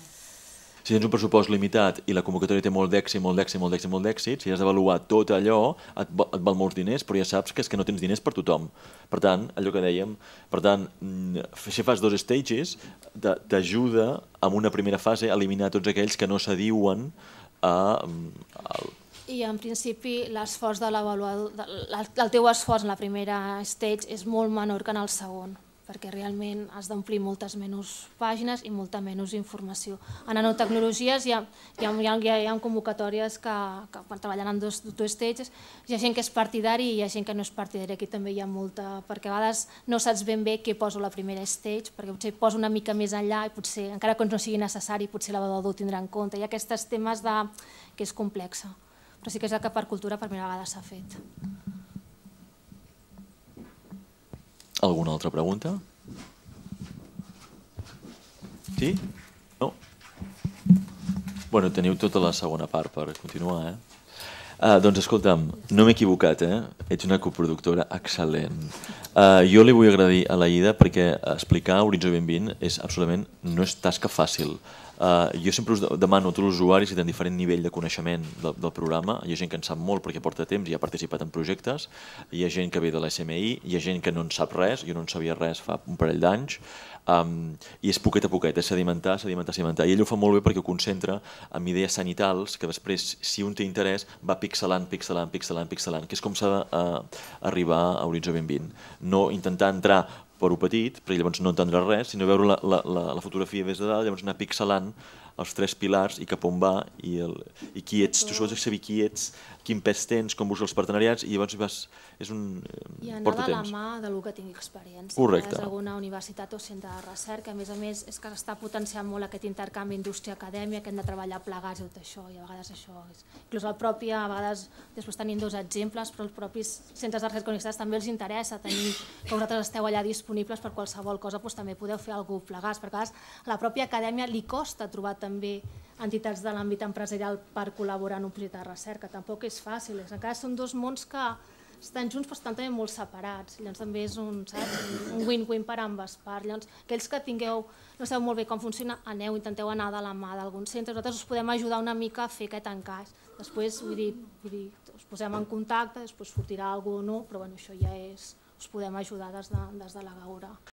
Si tens un pressupost limitat i la convocatòria té molt d'èxit, molt d'èxit, molt d'èxit, molt d'èxit, si has d'avaluar tot allò, et, et val molts diners, però ja saps que és que no tens diners per tothom. Per tant, allò que dèiem, per tant, si fas dos stages, t'ajuda en una primera fase a eliminar tots aquells que no s'adiuen a... a I en principi l'esforç de l'avaluador, el teu esforç en la primera stage és molt menor que en el segon, perquè realment has d'omplir moltes menys pàgines i molta menys informació. En nanotecnologies hi ha, hi ha, hi ha, hi ha convocatòries que, que treballen en dos, dos stages, hi ha gent que és partidari i hi ha gent que no és partidari, aquí també hi ha molta, perquè a vegades no saps ben bé què poso a la primera stage, perquè potser poso una mica més enllà i potser, encara que no sigui necessari, potser l'avaluador ho tindrà en compte. Hi ha aquests temes de, que és complexa. Però sí que és el que per cultura per primera vegada s'ha fet. Alguna altra pregunta? Sí? No? Bueno, teniu tota la segona part per continuar, eh? Uh, doncs escolta'm, no m'he equivocat, eh? Ets una coproductora excel·lent. Uh, jo li vull agrair a la Ida perquè explicar Horitzó vint vint és absolutament, no és tasca fàcil. Uh, jo sempre us demano a tots els usuaris que tenen diferent nivell de coneixement del, del programa. Hi ha gent que en sap molt perquè porta temps i ha participat en projectes, hi ha gent que ve de l'S M I, hi ha gent que no en sap res, jo no en sabia res fa un parell d'anys, um, i és poquet a poquet, és sedimentar, sedimentar, sedimentar. I ell ho fa molt bé perquè ho concentra en idees sanitals que després, si un té interès, va pixelant, pixelant, pixelant, pixelant, que és com s'ha d'arribar a Horitzó vint vint. No intentar entrar per un petit, perquè llavors no entendrà res, sinó veure la, la, la, la fotografia des de dalt, llavors anar pixelant els tres pilars i cap on va i, el, i qui ets, tu sols has de saber qui ets, quin pes tens, com busques els partenariats i llavors vas, és un I anar porta de la temps. mà de lo que tingui experiència. Correcte. És alguna universitat o centre de recerca, a més a més és que s'està potenciant molt aquest intercanvi indústria-acadèmia, que hem de treballar plegats i tot això, i a vegades això és... Inclús el propi, a vegades, després tenim dos exemples, però els propis centres de recerca universitats també els interessa tenir que vosaltres esteu allà disponibles per qualsevol cosa, doncs també podeu fer alguna cosa plegats, perquè a vegades a la pròpia acadèmia li costa trobar també entitats de l'àmbit empresarial per col·laborar en un projecte de recerca, tampoc és fàcil, encara són dos mons que estan junts però estan també molt separats, llavors també és un win-win per ambes parts. Llavors, aquells que tingueu, no sabeu molt bé com funciona, aneu, intenteu anar de la mà d'alguns centres, nosaltres us podem ajudar una mica a fer aquest encaix. Després, vull dir, vull dir us posem en contacte, després sortirà alguna o no, però bueno, això ja és, us podem ajudar des de, des de la Gaura.